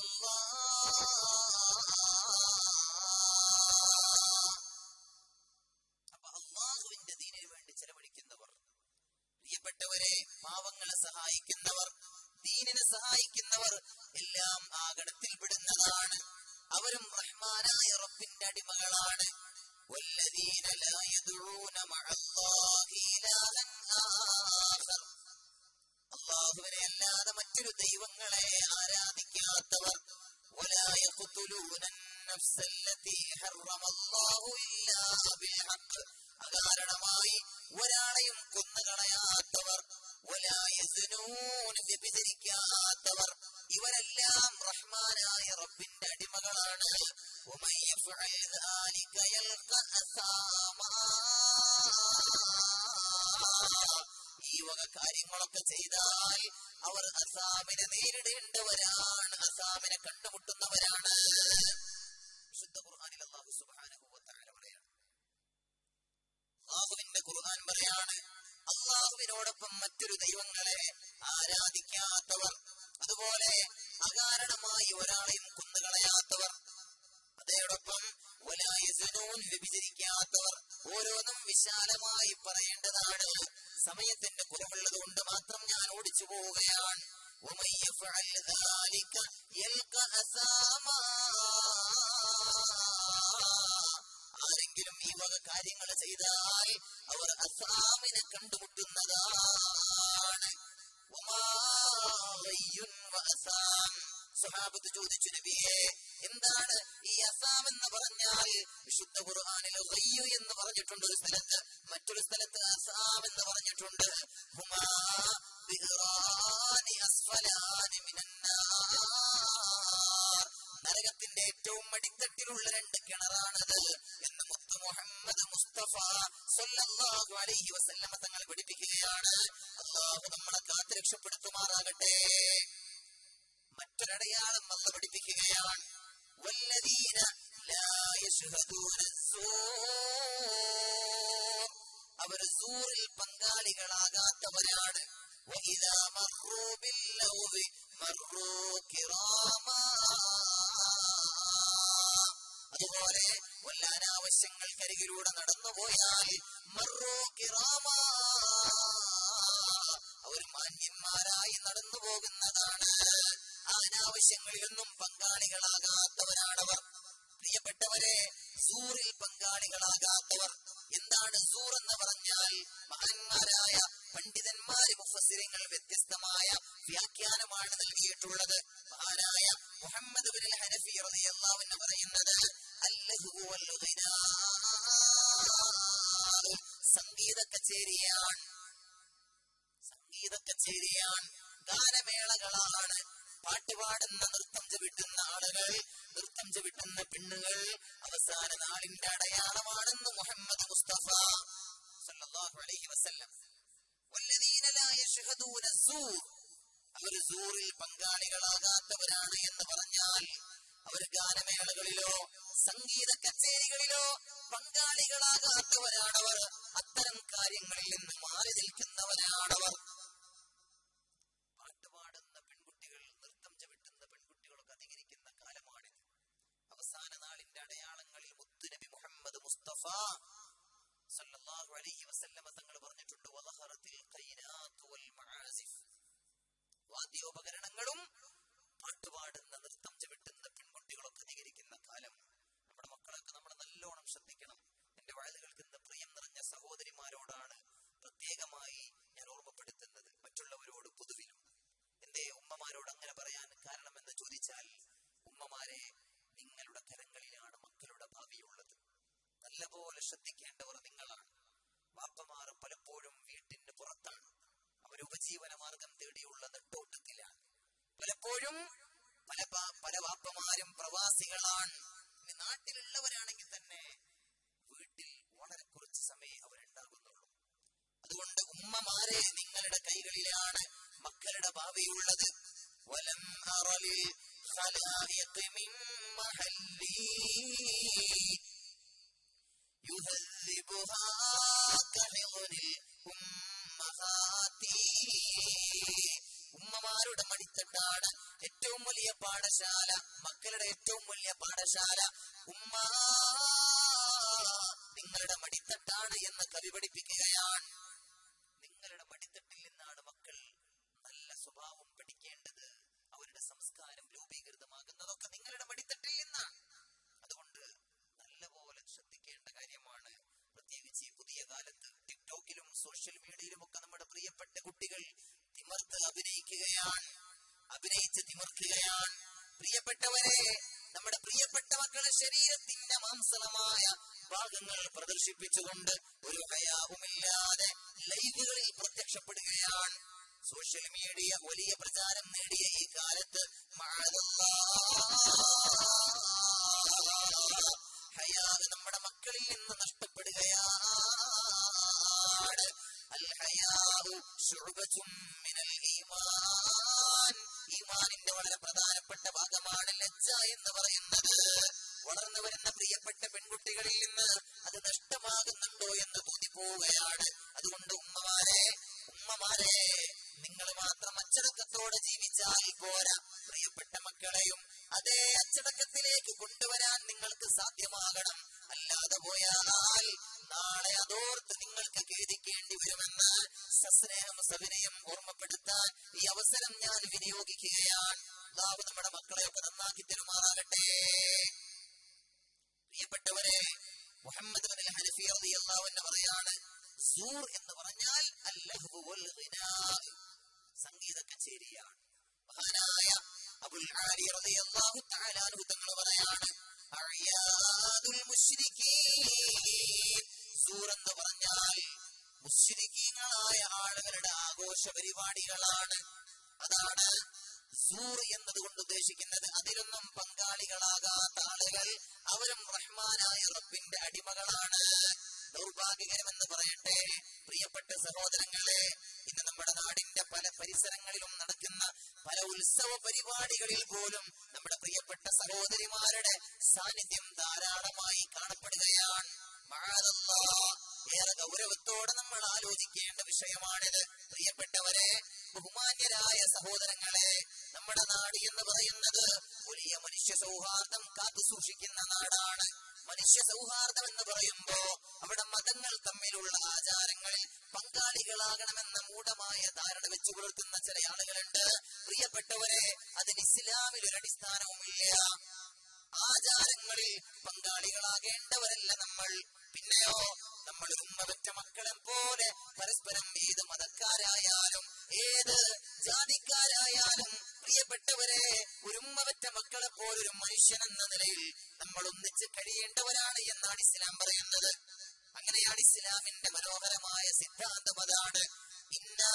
അള്ളാഹുവിന്റെ ദീനിനു വേണ്ടി ചെലവഴിക്കുന്നവർ, പ്രിയപ്പെട്ടവരെ, പാവങ്ങളെ സഹായിക്കുന്നവർ, ദീനിനെ സഹായിക്കുന്നവർ എല്ലാം ആ ഗണത്തിൽ പെടുന്നതാണ്. അവരും റഹ്മാനായ റബ്ബിന്റെ അടിമകളാണ്. വല്ലദീന ലാ യദ്ഊന മഅല്ലാഹി ഇലാഹൻ ആഖർ, അല്ലാഹുവിനെ അല്ലാതെ മറ്റൊരു ദൈവങ്ങളെ ആരാധിക്കാത്തവർ. വലാ യഖ്തുലൂന النفس التي حرم الله إلا بالحق, അകാരണമായി ഒരാളെയും കൊന്നുകളയാത്തവർ. വലാ യസ്നൂൻ, വ്യഭിചരിക്കാത്തവർ. ഇവരെല്ലാം റഹ്മാനായ റബ്ബിന്റെ അടിമകളാണ്. വമൻ യഫ്അൽ ذلك يلقى أثاما, ഈ വക കാര്യങ്ങളൊക്കെ ചെയ്താൽ അവർ അസാമിനെ നേരിടേണ്ടവരാണ്, അസാമിനെ കണ്ടുമുട്ടുന്നവരാണ്. വിശുദ്ധ ഖുർആനിൽ അല്ലാഹു സുബ്ഹാനഹു വ തആല പറയാണ്, അല്ലാഹുവിന്റെ ഖുർആൻ പറയാണ്, അല്ലാഹുവിനോടൊപ്പം മറ്റൊരു ദൈവങ്ങളെ ആരാധിക്കാത്തവർ, അതുപോലെ അകാരണമായി ഒരാളെയും കൊന്നുകളയാത്തവർ, അതോടൊപ്പം വലാ യസ്നൂൻ, വ്യഭിചരിക്കാത്തവർ. ഓരോന്നും വിശാലമായി പറയേണ്ടതാണ്. സമയത്തിന്റെ കുറവുള്ളത് കൊണ്ട് മാത്രം ഞാൻ ഓടിച്ചു പോവുകയാണ്. ആരെങ്കിലും ഈ വക കാര്യങ്ങൾ ചെയ്താൽ അവർ അസാമിനെ കണ്ടുമുട്ടുന്നതാണ്. സ്വഹാബത്ത് ചോദിച്ചു, നബിയെ, എന്താണ് ഈ അസാം എന്ന് പറഞ്ഞാൽ? വിശുദ്ധ ഖുർആനിൽ ഗയ്യു എന്ന് പറഞ്ഞിട്ടുണ്ട് ഒരു സ്ഥലത്ത്, മറ്റൊരു സ്ഥലത്ത് അസാം എന്ന് പറഞ്ഞിട്ടുണ്ട്. ഹുമാ ബിഗ്റാനി അസ്ഫലാനി മിനന്നാർ, നരകത്തിന്റെ ഏറ്റവും അടിത്തട്ടിലുള്ള രണ്ട് കിണറാണത് എന്ന് മുത്ത് മുഹമ്മദ് മുസ്തഫ സ്വല്ലല്ലാഹു അലൈഹി വസല്ലമ തങ്ങൾ പഠിപ്പിക്കുകയാണ്. അല്ലാഹു നമ്മളെ കാത്ത് രക്ഷപ്പെടുത്തുമാറാകട്ടെ. മറ്റൊരടയാളം അല്ലാഹു പഠിപ്പിക്കുകയാണ്. വല്ലദീന ലാ യശ്ഹദൂന സൂർ, അവർ സൂറിൽ പങ്കാളികളാകാത്തവരാണ്. വഇദാ മർറൂ ബില്ലഗ്വി മർറൂ കിറാമാ, അതുപോലെ വല്ല അനാവശ്യങ്ങൾക്കരികിലൂടെ നടന്നുപോയാൽ മർറൂ കിറാമാ, അവർ മാന്യന്മാരായി നടന്നു പോകുന്നതാണ്. അനാവശ്യങ്ങളിലൊന്നും പങ്കാളികളാകാത്തവരാണവർ. പ്രിയപ്പെട്ടവരെ, സൂറിൽ പങ്കാളികളാകാത്തവർ. എന്താണ് സൂർ എന്ന് പറഞ്ഞാൽ? മഹാന്മാരായ പണ്ഡിതന്മാര് മുഫസ്സിറുകൾ വ്യത്യസ്തമായ വ്യാഖ്യാനമാണ് നൽകിയിട്ടുള്ളത്. മഹാനായ മുഹമ്മദ് ഇബ്നുൽ ഹനഫി റളിയല്ലാഹു അൻഹു പറയുന്നത് അല്ലഹു വൽ ഗിനാ, സംഗീത കച്ചേരിയാണ്, സംഗീത കച്ചേരിയാണ്, ഗാനമേളകളാണ്. പാട്ടുപാടുന്ന, നൃത്തം ചവിട്ടുന്ന ആളുകൾ, നൃത്തം ചവിട്ടുന്ന പെണ്ണുകൾ അവസാന നാളിന്റെ അടയാളമാണെന്ന് മുഹമ്മദ് മുസ്തഫ സല്ലല്ലാഹു അലൈഹി വസല്ലം. വല്ലദീന ലാ യശ്ഹദൂന സൂർ, അവർ സൂറിൽ പങ്കാളികളാകാത്തവരാണ് എന്ന് പറഞ്ഞാൽ അവർ ഗാനമേളകളിലോ സംഗീത കച്ചേരികളിലോ പങ്കാളികളാകാത്തവരാണവർ. അത്തരം കാര്യങ്ങളിൽ നിന്ന് മാറി നിൽക്കുന്നവരാണവർ. പാട്ടുപാടുന്ന പെൺകുട്ടികൾ, നൃത്തം ചവിട്ടുന്ന പെൺകുട്ടികളൊക്കെ അധികരിക്കുന്ന കാലമാണിത്. അവസാന നാളിന്റെ അടയാളങ്ങളിൽ മുത്തുനബി മുഹമ്മദ് മുസ്തഫ സല്ലല്ലാഹു അലൈഹി വസല്ലമ തങ്ങൾ പറഞ്ഞിട്ടുണ്ട്, വലഹറത്തിൽ ഖൈനാത്തു വൽ മആസിഫ്, വാദ്യോപകരണങ്ങളും പാട്ടുപാടുന്ന, നൃത്തം ചവിട്ടുന്ന പെൺകുട്ടികളൊക്കെ അധികരിക്കുന്ന കാലം. നമ്മുടെ മക്കളൊക്കെ നമ്മൾ നല്ലോണം ശ്രദ്ധിക്കണം. എന്റെ വഴല് കേൾക്കുന്ന പ്രിയം നിറഞ്ഞ സഹോദരിമാരോടാണ് പ്രത്യേകമായി ഞാൻ ഓർമ്മപ്പെടുത്തുന്നത്, മറ്റുള്ളവരോട് പൊതുവിലും. എന്റെ ഉമ്മമാരോട് അങ്ങനെ പറയാൻ കാരണം എന്ന് ചോദിച്ചാൽ, ഉമ്മമാരെ, നിങ്ങളുടെ കരങ്ങളിലാണ് മക്കളുടെ ഭാവിയുള്ളത്. നല്ലപോലെ ശ്രദ്ധിക്കേണ്ടവർ നിങ്ങളാണ്. വാപ്പമാർ പലപ്പോഴും വീട്ടിന് പുറത്താണ്, അവർ ഉപജീവന മാർഗം തേടിയുള്ള നെട്ടോട്ടത്തിലാണ്. പലപ്പോഴും പല വാപ്പമാരും പ്രവാസികളാണ്. നാട്ടിലുള്ളവരാണെങ്കിൽ തന്നെ വീട്ടിൽ വളരെ കുറച്ച് സമയം അവരുണ്ടാകുന്നുള്ളൂ. അതുകൊണ്ട് ഉമ്മമാരെ, നിങ്ങളുടെ കൈകളിലാണ് മക്കളുടെ ഭാവിയുള്ളത്. വലം അറലിൽ ഖലായിഖ് മിൻ മഹല്ലി യുഹല്ലിബുഹാ കഹിഉനിൽ ഉമ്മഹാതി, ഉമ്മമാരുടെ മടിത്തട്ടാണ് ഏറ്റവും വലിയ പാഠശാല, മക്കളുടെ ഏറ്റവും വലിയ പാഠശാല. ഉമ്മ നിങ്ങളുടെ മടിത്തട്ടാണ് എന്ന് കവി പഠിപ്പിക്കുകയാണ്. നിങ്ങളുടെ മടിത്തട്ടിൽ നിന്നാണ് മക്കൾ നല്ല സ്വഭാവം പഠിക്കേണ്ടത്. അവരുടെ സംസ്കാരം രൂപീകൃതമാകുന്നതൊക്കെ നിങ്ങളുടെ മടിത്തട്ടിൽ നിന്നാണ്. അതുകൊണ്ട് നല്ലപോലെ ശ്രദ്ധിക്കേണ്ട കാര്യമാണ്. പ്രത്യേകിച്ച് ഈ പുതിയ കാലത്ത് ടിക്ടോക്കിലും സോഷ്യൽ മീഡിയയിലും ഒക്കെ നമ്മുടെ പ്രിയപ്പെട്ട കുട്ടികൾ തിമർത്ത് അഭിനയിക്കുകയാണ്, അഭിനയിച്ച് തിമർക്കുകയാണ്. പ്രിയപ്പെട്ടവരെ, നമ്മുടെ പ്രിയപ്പെട്ട മക്കളെ ശരീരത്തിന്റെ മാംസളമായ ഭാഗങ്ങൾ പ്രദർശിപ്പിച്ചുകൊണ്ട് ഒരു ഹയാവുമില്ലാതെ ലൈവുകളിൽ പ്രത്യക്ഷപ്പെടുകയാണ്. സോഷ്യൽ മീഡിയ വലിയ പ്രചാരം നേടിയ ഈ കാലത്ത് ഹയാ നമ്മുടെ മക്കളിൽ നിന്ന് നഷ്ടപ്പെടുകയാണ്. അൽ ഹയാഉ ശുഅബത്തും മിനൽ ഈമാൻ, ഈമാനിന്റെ വളരെ പ്രധാനപ്പെട്ട ഭാഗമാണ് ലജ്ജ എന്ന് പറയുന്നത്. വളർന്നു വരുന്ന പ്രിയപ്പെട്ട പെൺകുട്ടികളിൽ നിന്ന് അത് നഷ്ടമാകുന്നുണ്ടോ എന്ന് തോന്നിപ്പോവുകയാണ്. അതുകൊണ്ട് ഉമ്മമാരെ, നിങ്ങൾ മാത്രം അച്ചടക്കത്തോടെ ജീവിച്ചാൽ പോരാ, പ്രിയപ്പെട്ട മക്കളെയും അതേ അച്ചടക്കത്തിലേക്ക് കൊണ്ടുവരാൻ നിങ്ങൾക്ക് സാധ്യമാകണം. അല്ലാതെ പോയാൽ നാളെ അതോർത്ത് നിങ്ങൾക്ക് ഖേദിക്കേണ്ടി വരുമെന്ന് സസ്നേഹം സവിനയം ഓർമ്മപ്പെടുത്താൻ ഈ അവസരം ഞാൻ വിനിയോഗിക്കുകയാണ്. അല്ലാഹു നമ്മുടെ മക്കളെയൊക്കെ നന്നാക്കി തരുമാറാകട്ടെ. പ്രിയപ്പെട്ടവരെ, മുഹമ്മദ് ബിൻ ഹനഫി റളിയല്ലാഹു അൻഹു പറയാണ്, സൂർ എന്ന് പറഞ്ഞാൽ അല്ലഹ്വു വൽ ഗിനാ, സംഗീത കച്ചേരിയാണ്. മഹാനായ അബുൽ ആലി റളിയല്ലാഹു തആല അൻഹു തങ്ങൾ പറയാണ്, അഅയാദുൽ മുശ്രികീൻ, സൂർ എന്ന് പറഞ്ഞാൽ മുശ്രികീങ്ങളായ ആളുകളുടെ ആഘോഷ പരിപാടികളാണ്. അതാണ് സൂർ എന്നതുകൊണ്ട് ഉദ്ദേശിക്കുന്നത്. അതിലൊന്നും പങ്കാളികളാകാത്ത ആളുകൾ അവരും റഹ്മാനായ റബ്ബിന്റെ അടിമകളാണ്. ദൗർഭാഗ്യകരമെന്ന് പറയട്ടെ പ്രിയപ്പെട്ട സഹോദരങ്ങളെ, ഇന്ന് നമ്മുടെ നാടിന്റെ പല പരിസരങ്ങളിലും നടക്കുന്ന പല ഉത്സവ പരിപാടികളിൽ പോലും നമ്മുടെ പ്രിയപ്പെട്ട സഹോദരിമാരുടെ സാന്നിധ്യം ധാരാളമായി കാണപ്പെടുകയാണ്. മഅദല്ലാഹ്, ഏറെ ഗൗരവത്തോടെ നമ്മൾ ആലോചിക്കേണ്ട വിഷയമാണിത്. പ്രിയപ്പെട്ടവരെ, ബഹുമാന്യരായ സഹോദരങ്ങളെ, നമ്മുടെ നാട് എന്ന് പറയുന്നത് വലിയ മനുഷ്യ സൗഹാർദ്ദം കാത്തു സൂക്ഷിക്കുന്ന നാടാണ്. മനുഷ്യ സൗഹാർദ്ദം എന്ന് പറയുമ്പോ അവിടെ മതങ്ങൾ തമ്മിലുള്ള ആചാരങ്ങളിൽ പങ്കാളികളാകണമെന്ന മൂഢമായ ധാരണ വെച്ചു പുലർത്തുന്ന ചില ആളുകളുണ്ട്. പ്രിയപ്പെട്ടവരെ, അതിന് ഇസ്ലാമിൽ ഒരു അടിസ്ഥാനവുമില്ല. ആചാരങ്ങളിൽ പങ്കാളികളാകേണ്ടവരല്ല നമ്മൾ. പിന്നെയോ നമ്മൾ ഉമ്മവറ്റ മക്കളെ പോലെ പരസ്പരം ഏത് മതക്കാരായാലും ഏത് ജാതിക്കാരായാലും പ്രിയപ്പെട്ടവരെ, ഒരു ഉമ്മവറ്റ മക്കളെ പോലൊരു മനുഷ്യൻ എന്ന നിലയിൽ നമ്മൾ ഒന്നിച്ച് കഴിയേണ്ടവരാണ് എന്നാണ് ഇസ്ലാം പറയുന്നത്. അങ്ങനെയാണ് ഇസ്ലാമിന്റെ മനോഹരമായ സിദ്ധാന്തം. അതാണ് ഇന്നാ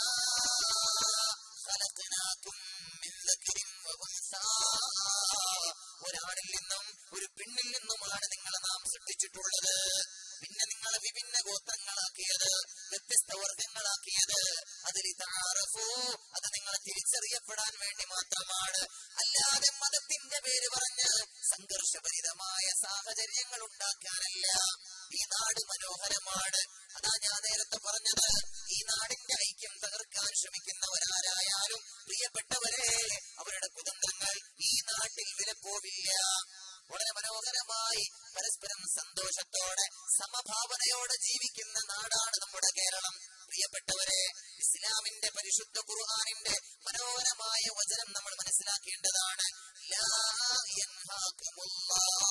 ഖലഖനാകും മിൻ ദക്കരിൻ വഉൻസാ, ഒരാണിൽ നിന്നും ഒരു പെണ്ണിൽ നിന്നുമാണ് നിങ്ങളെ നാം സൃഷ്ടിച്ചിട്ടുള്ളത്. പിന്നെ നിങ്ങളെ വിഭിന്ന ഗോത്രങ്ങളാക്കിയത്, വ്യത്യസ്ത വർഗങ്ങളാക്കിയത്. അതിൽ തആറഫു, അത് നിങ്ങളെ തിരിച്ചറിയപ്പെടാൻ വേണ്ടി മാത്രമാണ്. അല്ലാതെ മതത്തിന്റെ പേര് പറഞ്ഞ് സംഘർഷഭരിതമായ സാഹചര്യങ്ങൾ ഉണ്ടാക്കാനല്ല. ഈ നാട് മനോഹരമാണ്. അതാ ഞാൻ നേരത്തെ പറഞ്ഞത്, ഈ നാടിന്റെ ഐക്യം തകർക്കാൻ ശ്രമിക്കുന്നവരാരായാലും പ്രിയപ്പെട്ടവരെ, അവരുടെ കുതന്ത്രങ്ങൾ ഈ നാട്ടിൽ വിലപ്പോവില്ല. വളരെ മനോഹരമായി പരസ്പരം സന്തോഷത്തോടെ സമഭാവനയോടെ ജീവിക്കുന്ന നാടാണ് നമ്മുടെ കേരളം. പ്രിയപ്പെട്ടവരെ, ഇസ്ലാമിന്റെ പരിശുദ്ധ ഖുർആനിന്റെ മനോഹരമായ വചനം നമ്മൾ മനസ്സിലാക്കേണ്ടതാണ്. ലാ യൻഹാകുമുല്ലാഹ്,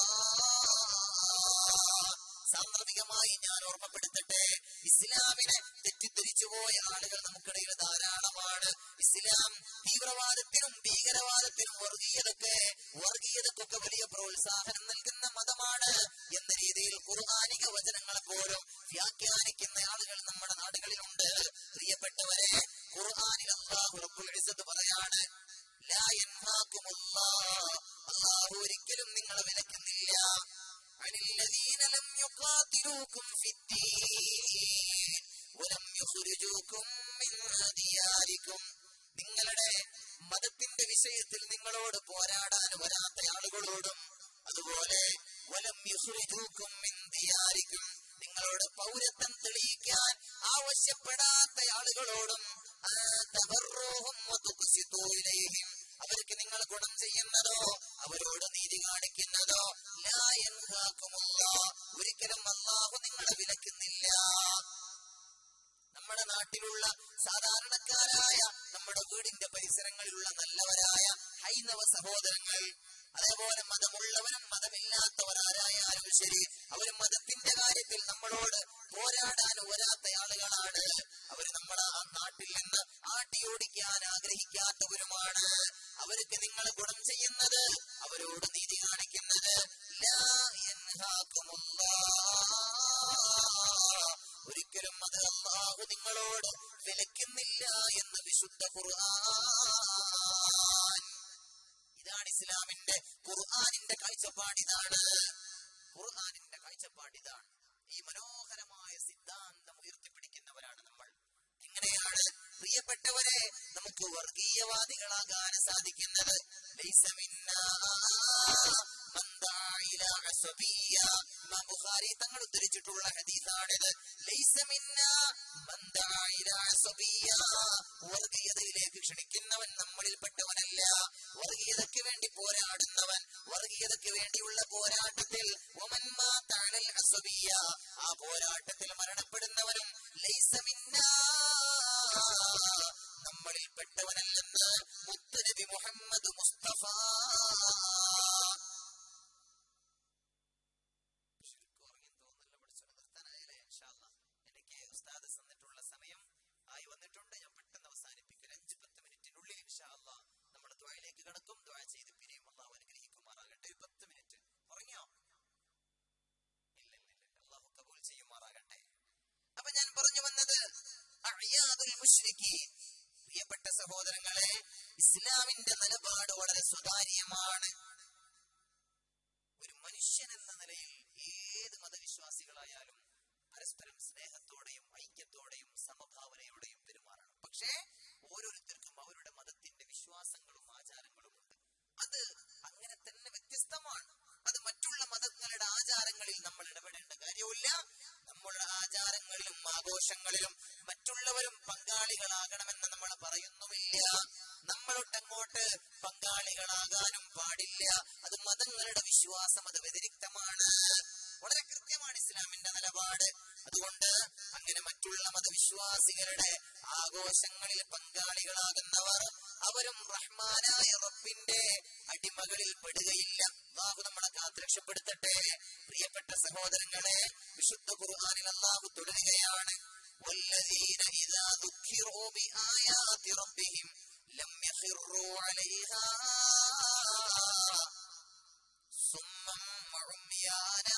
സാന്ദർഭികമായി ഞാൻ ഓർമ്മപ്പെടുത്തട്ടെ, ഇസ്ലാമിനെ തെറ്റിദ്ധരിച്ചുപോയ ആളുകൾ നമുക്കിടയിൽ ധാരാളമാണ്. ഇസ്ലാം തീവ്രവാദത്തിനും ഭീകരവാദത്തിനും വർഗീയതക്കൊക്കെ വലിയ പ്രോത്സാഹനം നൽകുന്ന മതമാണ് എന്ന രീതിയിൽ ഖുർആനിക വചനങ്ങളെ പോലും വ്യാഖ്യാനിക്കുന്ന ആളുകൾ നമ്മുടെ നാടുകളിലുണ്ട്. പ്രിയപ്പെട്ടവരെ, ഖുർആനിൽ അല്ലാഹു റബ്ബുൽ ഇസ്സത്ത് പറയാണ്, ലാ യൻഹാകുമുല്ലാഹ്, അല്ലാഹു ഒരിക്കലും നിങ്ങളെ വിലക്കുന്നില്ല. അനില്ലദീന ലം യുഖാതിലൂകും ഫിദ്ദീൻ വലം യുഖ്രിജൂകും മിൻ ദിയാരികും, നിങ്ങളുടെ മതത്തിന്റെ വിഷയത്തിൽ നിങ്ങളോട് പോരാടാൻ വരാത്ത ആളുകളോടും, അതുപോലെ വലം യുഖ്രിജൂകും മിൻ ദിയാരികും, നിങ്ങളോട് പൗരത്വം തെളിയിക്കാൻ ആവശ്യപ്പെടാത്ത ആളുകളോടും, തബറൂഹും വതുഖ്സിതൂ ഇലൈഹിം, അവർക്ക് നിങ്ങൾ ഗുണം ചെയ്യുന്നതോ അവരോട് നീതി കാണിക്കുന്നതോ, ലാ യൻഹാകുമുല്ലാഹ്, ഒരിക്കലും അല്ലാഹു നിങ്ങളെ വിലക്കുന്നില്ല. നമ്മുടെ നാട്ടിലുള്ള സാധാരണക്കാരായ നമ്മുടെ വീടിന്റെ പരിസരങ്ങളിലുള്ള നല്ലവരായ ഹൈന്ദവ സഹോദരങ്ങൾ, അതേപോലെ മതമുള്ളവരും മതമില്ലാത്തവരാരായാലും ശരി, അവർ മതത്തിന്റെ കാര്യത്തിൽ നമ്മളോട് പോരാടാൻ വരാത്ത ആളുകളാണ്. അവർ നമ്മളെ ആ നാട്ടിൽ നിന്ന് ആട്ടിയോടിക്കാൻ ആഗ്രഹിക്കാത്തവരുമാണ്. അവർക്ക് നിങ്ങൾ ഗുണം ചെയ്യുന്നത്, അവരോട് നീതി കാണിക്കുന്നത്, ലാ യൻഹാകുമുല്ലാഹ്, ഒരിക്കലും അത് അല്ലാഹു നിങ്ങളോട് വിലക്കുന്നില്ല എന്ന് വിശുദ്ധ ഖുർആൻ. ഇതാണ് ഇസ്ലാമിന്റെ ഖുർആനിന്റെ കാഴ്ചപ്പാട്. ഇതാണ് ഖുർആനിന്റെ കാഴ്ചപ്പാട്. ഇതാണ് ഈ മനോഹരമായ സിദ്ധാന്തം ഉയർത്തിപ്പിടിക്കുന്നവരാണ് നമ്മൾ. എങ്ങനെയാണ് പ്രിയപ്പെട്ടവരെ നമുക്ക് വർഗീയവാദികളാകാൻ സാധിക്കുന്നത്? ലൈസ മിന്നാ മൻ ദഅ ഇലാ അസ്ബിയ്യ, ഇമാം ബുഖാരി തങ്ങൾ ഉദ്ധരിച്ചിട്ടുള്ള ഹദീസാണിത്. ലൈസ മിന്നാ മൻ ദഅ ഇലാ അസ്ബിയ്യ, വർഗീയതയിലേക്ക് ക്ഷണിക്കുന്നവൻ നമ്മളിൽപ്പെട്ടവനല്ല. വർഗീയതയ്ക്ക് വേണ്ടി പോരാടുന്നവൻ, വർഗീയതയ്ക്ക് വേണ്ടിയുള്ള പോരാട്ടത്തിൽ വമൻ മാത അലൽ അസബിയ, ആ പോരാട്ടത്തിൽ മരണപ്പെടുന്നവനും ലൈസ മിന്നാ, നമ്മളിൽ പെട്ടവനല്ലെന്ന് മുത്തനബി മുഹമ്മദ് മുസ്തഫ. എനിക്ക് ഉസ്താദ് തന്നിട്ടുള്ള സമയം ആയി വന്നിട്ടുണ്ട്. ഞാൻ പെട്ടെന്ന് അവസാനിപ്പിക്കും. 5-10 മിനിറ്റിനുള്ളിൽ ഇൻഷാ അല്ലാഹ് നമ്മൾ ദുആയിലേക്ക് കടക്കും. ദുആ ചെയ്ത് പിന്നെയും അല്ലാഹു അനുഗ്രഹിക്കുമാറാകട്ടെ. 10 മിനിറ്റ് ഉറങ്ങിയോ? ഇല്ല, അല്ലാഹു കബൂൽ ചെയ്യുമാറാകട്ടെ. അപ്പൊ ഞാൻ പറഞ്ഞു വന്നത് അഅയാദുൽ മുശ്രികീൻ. പ്രിയപ്പെട്ട സഹോദരങ്ങളെ, ഇസ്ലാമിന്റെ നിലപാട് വളരെ സുതാര്യമാണ്. ഒരു മനുഷ്യൻ എന്ന നിലയിൽ ഏത് മതവിശ്വാസികളായാലും പരസ്പരം സ്നേഹത്തോടെയും ഐക്യത്തോടെയും സമഭാവനയോടെയും പെരുമാറണം. പക്ഷേ ഓരോരുത്തർക്കും അവരുടെ മതത്തിന്റെ വിശ്വാസങ്ങളും ആചാരങ്ങളും ഉണ്ട്. അത് അങ്ങനെ തന്നെ വ്യത്യസ്തമാണ്. അത് മറ്റുള്ള മതങ്ങളുടെ ആചാരങ്ങളിൽ നമ്മൾ ഇടപെടേണ്ട കാര്യമില്ല. നമ്മളുടെ ആചാരങ്ങളിലും ആഘോഷങ്ങളിലും മറ്റുള്ളവരും പങ്കാളികളാകണമെന്ന് നമ്മൾ പറയുന്നുമില്ല. നമ്മളൊട്ടങ്ങോട്ട് പങ്കാളികളാകാനും പാടില്ല. അത് മതങ്ങളുടെ വിശ്വാസം, അത് വ്യതിരിക്തമാണ്. വളരെ കൃത്യമാണ് ഇസ്ലാമിന്റെ നിലപാട്. അതുകൊണ്ട് അങ്ങനെ മറ്റുള്ള മതവിശ്വാസികളുടെ ആഘോഷങ്ങളിൽ പങ്കാളികളാകുന്നവർ അവരും റഹ്മാനായ റബ്ബിന്റെ അടിമകളിൽ പെടുകയില്ല. അല്ലാഹു നമ്മളെ കാത്തുരക്ഷപ്പെടുത്തട്ടെ. പ്രിയപ്പെട്ട സഹോദരങ്ങളെ, വിശുദ്ധ ഖുർആനിൽ അല്ലാഹു തുടരുകയാണ്, വല്ലദീന ഇദാ ദുക്കിറൂ ബിആയാതി റബ്ബിഹിം ലം യഖിറൂ അലൈഹാ സുമ്മൻ വഉംയാനാ.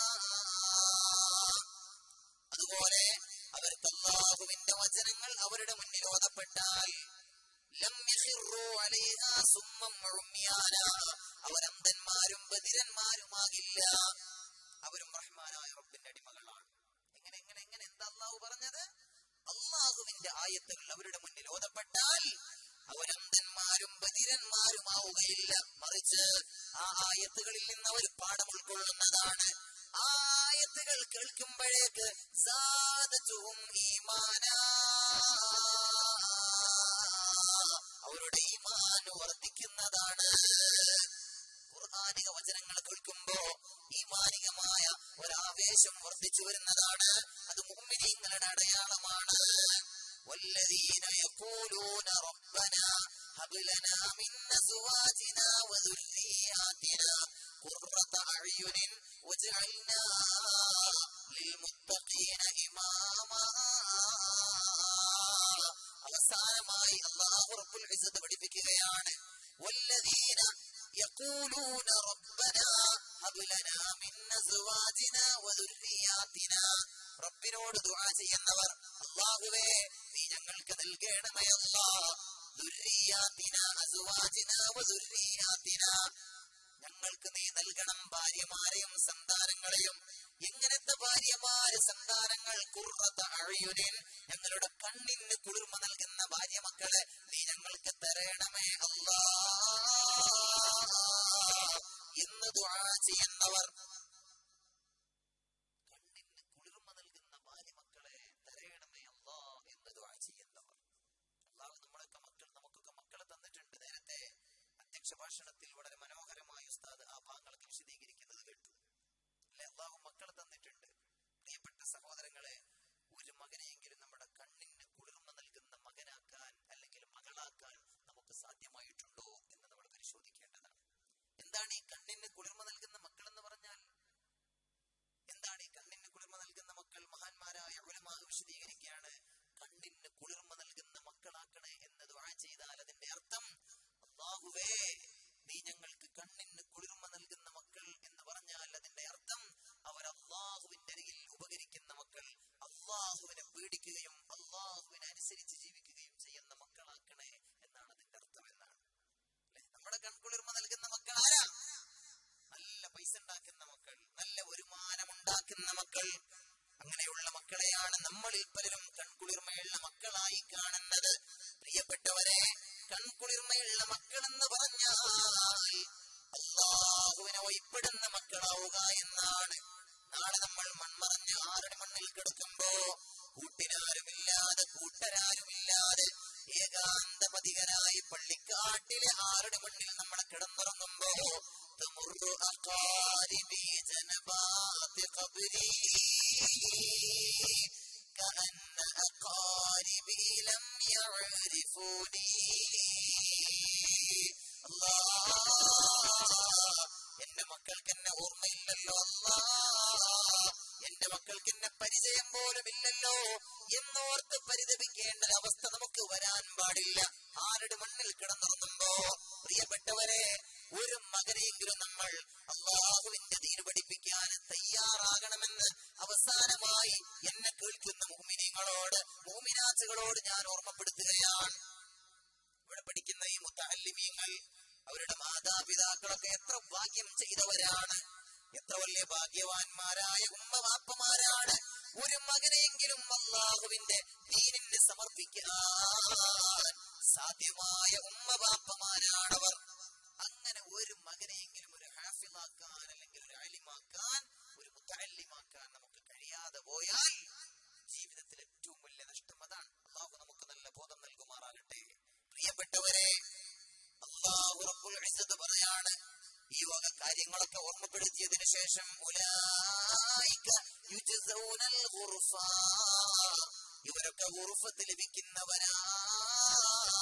അതുപോലെ അവർക്ക് അല്ലാഹുവിന്റെ വചനങ്ങൾ അവരുടെ മുന്നിൽ ഓതപ്പെട്ടാൽ ലം യഖിറൂ അലൈഹാ സുമ്മൻ വഉംയാനാ, അവർ അന്ധന്മാരും ബധിരന്മാരുമാകില്ല. അവരും റഹ്മാനായ റബ്ബിന്റെ അടിമകളാണ്. എങ്ങനെ എന്താ അല്ലാഹു പറഞ്ഞത്? അല്ലാഹുവിന്റെ ആയത്തുകൾ അവരുടെ മുന്നിൽ ഓതപ്പെട്ടാൽ അവരന്ധന്മാരും ബധിരന്മാരുമാവുകയില്ല. മറിച്ച് ആ ആയത്തുകളിൽ നിന്ന് അവർ പാഠം ഉൾക്കൊള്ളുന്നതാണ്. ആ ആയത്തുകൾ കേൾക്കുമ്പോഴേക്ക് സാദതുഹും ഈമാനാ, അവരുടെ ഈമാൻ വർദ്ധിക്കുന്നതാണ്. ഖുർആനിക വചനങ്ങൾ കേൾക്കുമ്പോ ഈമാനികമായ ഒരാവേശം വർദ്ധിച്ചു വരുന്നതാണ്. അത് മുഅ്മിനീങ്ങളുടെ അടയാളമാണ്. വല്ലദീന യഖൂലൂന റബ്ബനാ ഹബ് ലനാ മിൻ അസ്വാജിനാ വദുർരിയാതിനാ ഖുർറത അഅ്യുനിൻ വജ്അൽനാ ലിൽമുത്തഖീന ഇമാമാ. അവസാനമായി അല്ലാഹു റബ്ബുൽ ഇസ്സത്ത് പഠിപ്പിക്കുകയാണ്, വല്ലദീന യഖൂലൂന റബ്ബനാ ഹബ് ലനാ മിൻ അസ്വാജിനാ വദുർരിയാതിനാ. റബ്ബിനോട് ദുആ ചെയ്യുന്നവർ, അല്ലാഹുവേ നീ ഞങ്ങൾക്ക് നൽകണമേ അല്ലാഹ്, ദുർരിയാതിനാ അസ്വാജിനാ വദുർരിയാതിനാ, ഞങ്ങൾക്ക് നീ നൽകണം ഭാര്യമാരെയും സന്താനങ്ങളെയും. എങ്ങനത്തെ ഭാര്യമാര് സന്താനങ്ങൾ? ഖുർറത അഅ്യുനിൻ, ഞങ്ങളുടെ കണ്ണിന് കുളിർമ നൽകുന്ന ഭാര്യ മക്കളെ നീ ഞങ്ങൾക്ക് തരണമേ അല്ലാഹ് എന്ന് ദുആ ചെയ്യുന്നവർ, കണ്ണിന് കുളിർമ നൽകുന്ന ഭാര്യ മക്കളെ തരണമേ അല്ലാഹ് എന്ന് ദുആ ചെയ്യുന്നവർ. അല്ലാഹു നമുക്കൊക്കെ മക്കളെ തന്നിട്ടുണ്ട്. നേരത്തെ അധ്യക്ഷ ഭാഷണത്തിൽ വളരെ മനോഹരമായി ഉസ്താദ് ആ ഭാഗങ്ങളൊക്കെ വിശദീകരിക്കുന്നത് കേട്ടു. അല്ലെ, അല്ലാഹു മക്കളെ തന്നിട്ടുണ്ട്. പ്രിയപ്പെട്ട സഹോദരങ്ങളെ, ഒരു മകനെയെങ്കിലും നമ്മുടെ കണ്ണിന് കുളിർമ നൽകുന്ന മകനാക്കാൻ അല്ലെങ്കിൽ മകളാക്കാൻ നമുക്ക് സാധ്യമായിട്ടുണ്ടോ എന്ന് നമ്മൾ പരിശോധിക്കേണ്ടതാണ്. എന്താണ് ഈ കണ്ണിന് കുളിർമ നൽകുന്ന മക്കൾ എന്ന് പറഞ്ഞാൽ? എന്താണ് ഈ കണ്ണിന് കുളിർമ നൽകുന്ന മക്കൾ? മഹാന്മാരായ ഉലമാ വിശദീകരിക്കുകയാണ്, കണ്ണിന് കുളിർമ നൽകുന്ന മക്കളാക്കണേ എന്ന് ദുആ ചെയ്താൽ അതിന്റെ അർത്ഥം, അല്ലാഹുവേ നീ ഞങ്ങൾക്ക് കണ്ണിന് കുളിർമ നൽകുന്ന മക്കൾ എന്ന് പറഞ്ഞാൽ അതിന്റെ അർത്ഥം അവർ അല്ലാഹുവിന്റെ അരികിൽ ഉപകരിക്കുന്ന മക്കൾ, അല്ലാഹുവിനെ പേടിക്കുകയും അല്ലാഹുവിനെ അനുസരിച്ച് ജീവിക്കുകയും ചെയ്യുന്ന മക്കളാക്കണേ എന്നാണ് അതിന്റെ അർത്ഥം. എന്നാണ് നമ്മുടെ കൺകുളിർമ നൽകുന്ന മക്കൾ ആരാ? നല്ല പൈസ ഉണ്ടാക്കുന്ന മക്കൾ, നല്ല വരുമാനമുണ്ടാക്കുന്ന മക്കൾ. അങ്ങനെയുള്ള മക്കളെയാണ് നമ്മളിൽ പലരും കൺകുളിർമയുള്ള മക്കളായി കാണുന്നത്. പ്രിയപ്പെട്ടവരെ, കൺകുളിർമയുള്ള മക്കളെന്ന് പറഞ്ഞാൽ അല്ലാഹുവിനെ വഴിപ്പെടുന്ന മക്കളാവുക എന്നാണ്. നാളെ നമ്മൾ മൺമറഞ്ഞ് ആരുടെ മണ്ണിൽ കിടക്കുമ്പോ കൂട്ടിനാരുമില്ലാതെ കൂട്ടരാരുമില്ലാതെ ഏകാന്തപതികരായി പള്ളിക്കാട്ടിലെ ആരുടെ മണ്ണിൽ നമ്മൾ കിടന്നുറങ്ങുമ്പോ തമുറു അഖാരിബി ജനബാതി قبري كأن أقاربي لم يعرفوني എന്റെ മക്കൾക്ക് എന്നെ ഓർമ്മയില്ലല്ലോ അല്ലാ, എന്റെ മക്കൾക്ക് എന്നെ പരിചയം പോലും ഇല്ലല്ലോ എന്നോർത്ത് പരിതപിക്കേണ്ട അവസ്ഥ നമുക്ക് വരാൻ പാടില്ല. ആരുടെ മണ്ണിൽ കിടന്നുറങ്ങുമ്പോ പ്രിയപ്പെട്ടവരെ, ഒരു മകനെയെങ്കിലും നമ്മൾ അല്ലാഹുവിന്റെ ദീൻ പഠിപ്പിക്കാൻ തയ്യാറാകണമെന്ന് അവസാനമായി എന്നെ കേൾക്കുന്ന മുഅ്മിനീങ്ങളോട്, മുഅ്മിനാത്തുകളോട് ഞാൻ ഓർമ്മപ്പെടുത്തുകയാണ്. ഇവിടെ പഠിക്കുന്ന ഈ മുതഅല്ലിമീങ്ങൾ, അവരുടെ മാതാപിതാക്കളൊക്കെ എത്ര ഭാഗ്യം ചെയ്തവരാണ്, എത്ര വലിയ ഭാഗ്യവാന്മാരായ ഉമ്മവാപ്പമാരാണ്. ഒരു മകനെയെങ്കിലും അല്ലാഹുവിന്റെ ദീനിന് സമർപ്പിക്കാൻ സാധ്യമായ ഉമ്മവാപ്പമാരാണവർ. അങ്ങനെ ഒരു മകനെയെങ്കിലും ഒരു ഹാഫിളാക്കാൻ, അല്ലെങ്കിൽ ഒരു അലിമാക്കാൻ, ഒരു മുതഅല്ലിമാക്കാൻ നമുക്ക് കഴിയാതെ പോയാൽ ജീവിതത്തിൽ ഏറ്റവും വലിയ നഷ്ടം അതാണ്. അല്ലാഹു നമുക്ക് നല്ല ബോധം നൽകുമാറാകട്ടെ. പ്രിയപ്പെട്ടവരെ, അല്ലാഹു റബ്ബുൽ ഇസ്സത്ത് പറയാണ്, ഈ വക കാര്യങ്ങളൊക്കെ ഓർമ്മപ്പെടുത്തിയതിനു ശേഷം ഉലൈക യുജ്സൗനൽ ഗുർഫ, ഇവരൊക്കെ ഗുർഫത്ത് ലഭിക്കുന്നവരാണ്.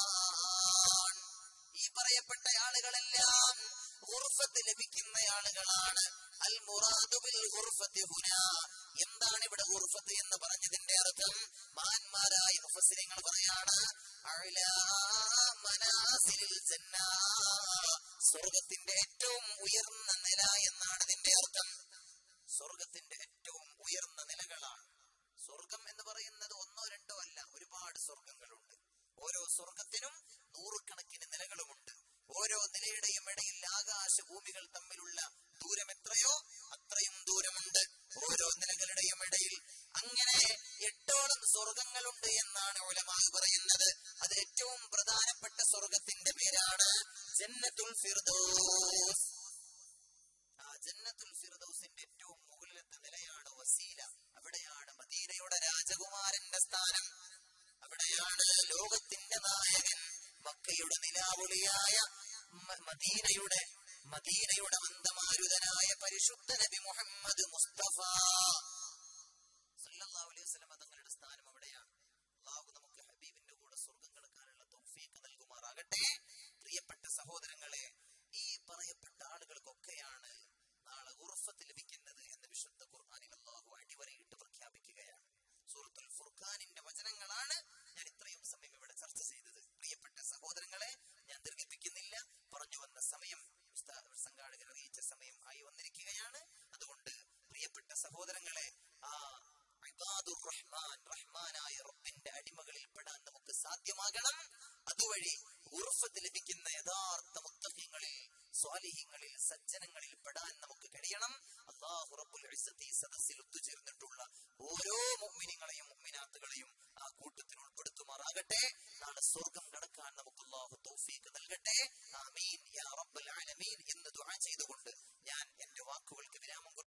ഈ പറയപ്പെട്ട ആളുകളെല്ലാം ഗുർഫത്ത് ലഭിക്കുന്ന ആളുകളാണ്. അൽ മുറാദു ബിൽ ഗുർഫത്തി ഹുനാ, എന്താണ് ഇവിടെ ഗുർഫത്ത് എന്ന് പറഞ്ഞതിന്റെ അർത്ഥം? മഹാന്മാരായ മുഫസ്സിരിങ്ങൾ പറയാണ്, അഅ്ലാ മനാസിലിൽ ജന്ന, സ്വർഗ്ഗത്തിന്റെ ഏറ്റവും ഉയർന്ന നില എന്നാണ് ഇതിന്റെ അർത്ഥം. സ്വർഗ്ഗത്തിന്റെ ഏറ്റവും ഉയർന്ന നിലകളാണ്. സ്വർഗം എന്ന് പറയുന്നത് ഒന്നോ രണ്ടോ അല്ല, ഒരുപാട് സ്വർഗങ്ങളുണ്ട്. ഓരോ സ്വർഗത്തിനും നൂറുകണക്കിന് നിലകളുമുണ്ട്. ഓരോ നിലയുടെയും ഇടയിൽ ആകാശഭൂമികൾ തമ്മിലുള്ള ദൂരം എത്രയോ അത്രയും ദൂരമുണ്ട് ഓരോ നിലകളുടെയും ഇടയിൽ. അങ്ങനെ 8ഓളം സ്വർഗങ്ങളുണ്ട് എന്നാണ് ഉലമാ പറയുന്നത്. അത് ഏറ്റവും പ്രധാനപ്പെട്ട സ്വർഗത്തിന്റെ പേരാണ് ജന്നത്തുൽ ഫിർദൗസ്. ആ ജന്നത്തുൽ ഫിർദൗസിന്റെ ഏറ്റവും മുകളിലത്തെ നിലയാണ് വസീല. അവിടെയാണ് മദീനയുടെ രാജകുമാരന്റെ സ്ഥാനം. അവിടെയാണ് ലോകത്തിന്റെ നായകൻ, മക്കയുടെ നിലാവുളിയായ മദീനയുടെ മന്ദമാരുതനായ പരിശുദ്ധ നബി മുഹമ്മദ് മുസ്തഫ സല്ലല്ലാഹു അലൈഹി വസല്ലം തങ്ങളുടെ സ്ഥാനം അവിടെയാണ്. അല്ലാഹു നമുക്ക് ഹബീബിന്റെ കൂടെ സ്വർഗ്ഗം കടക്കാനുള്ള തൗഫീഖ് നൽകുമാറാകട്ടെ. പ്രിയപ്പെട്ട സഹോദരങ്ങളെ, ഈ പറയപ്പെട്ട ആളുകൾക്കൊക്കെയാണ് നാളെ ഗുർഫത്ത് ലഭിക്കുന്നത് എന്ന് വിശുദ്ധ ഖുർആനിൽ അല്ലാഹു അടിവരയിട്ട് പ്രഖ്യാപിക്കുകയാണ്. സൂറത്തുൽ ഫുർഖാനിന്റെ വചനങ്ങളാണ് ഞാൻ ഇത്രയും സമയം ഇവിടെ ചർച്ച ചെയ്തത്. പ്രിയപ്പെട്ട സഹോദരങ്ങളെ, ഞാൻ ദീർഘിപ്പിക്കുന്നില്ല. പറഞ്ഞു വന്ന സമയം, സംഘാടകർ അറിയിച്ച സമയം ആയി വന്നിരിക്കുകയാണ്. അതുകൊണ്ട് പ്രിയപ്പെട്ട സഹോദരങ്ങളെ, ആ ഇബാദുർ റഹ്മാൻ, റഹ്മാനായ റബ്ബിന്റെ അടിമകളിൽ പെടാൻ നമുക്ക് സാധ്യമാകണം. അതുവഴി ഗുർഫത്ത് ലഭിക്കുന്ന യഥാർത്ഥ മുത്തഖീങ്ങളിൽ, സ്വാലിഹീങ്ങളിൽ, സജ്ജനങ്ങളിൽ പെടാൻ നമുക്ക് കഴിയണം. അല്ലാഹു റബ്ബുൽ ഇസ്സത്ത് ഈ സദസ്സിൽ ഒത്തുചേർന്നിട്ടുള്ള ഓരോ മുഅ്മിനീങ്ങളെയും മുഅ്മിനാത്തുകളെയും ആ കൂട്ടത്തിൽ ഉൾപ്പെടുത്തുമാറാകട്ടെ. നാളെ സ്വർഗ്ഗം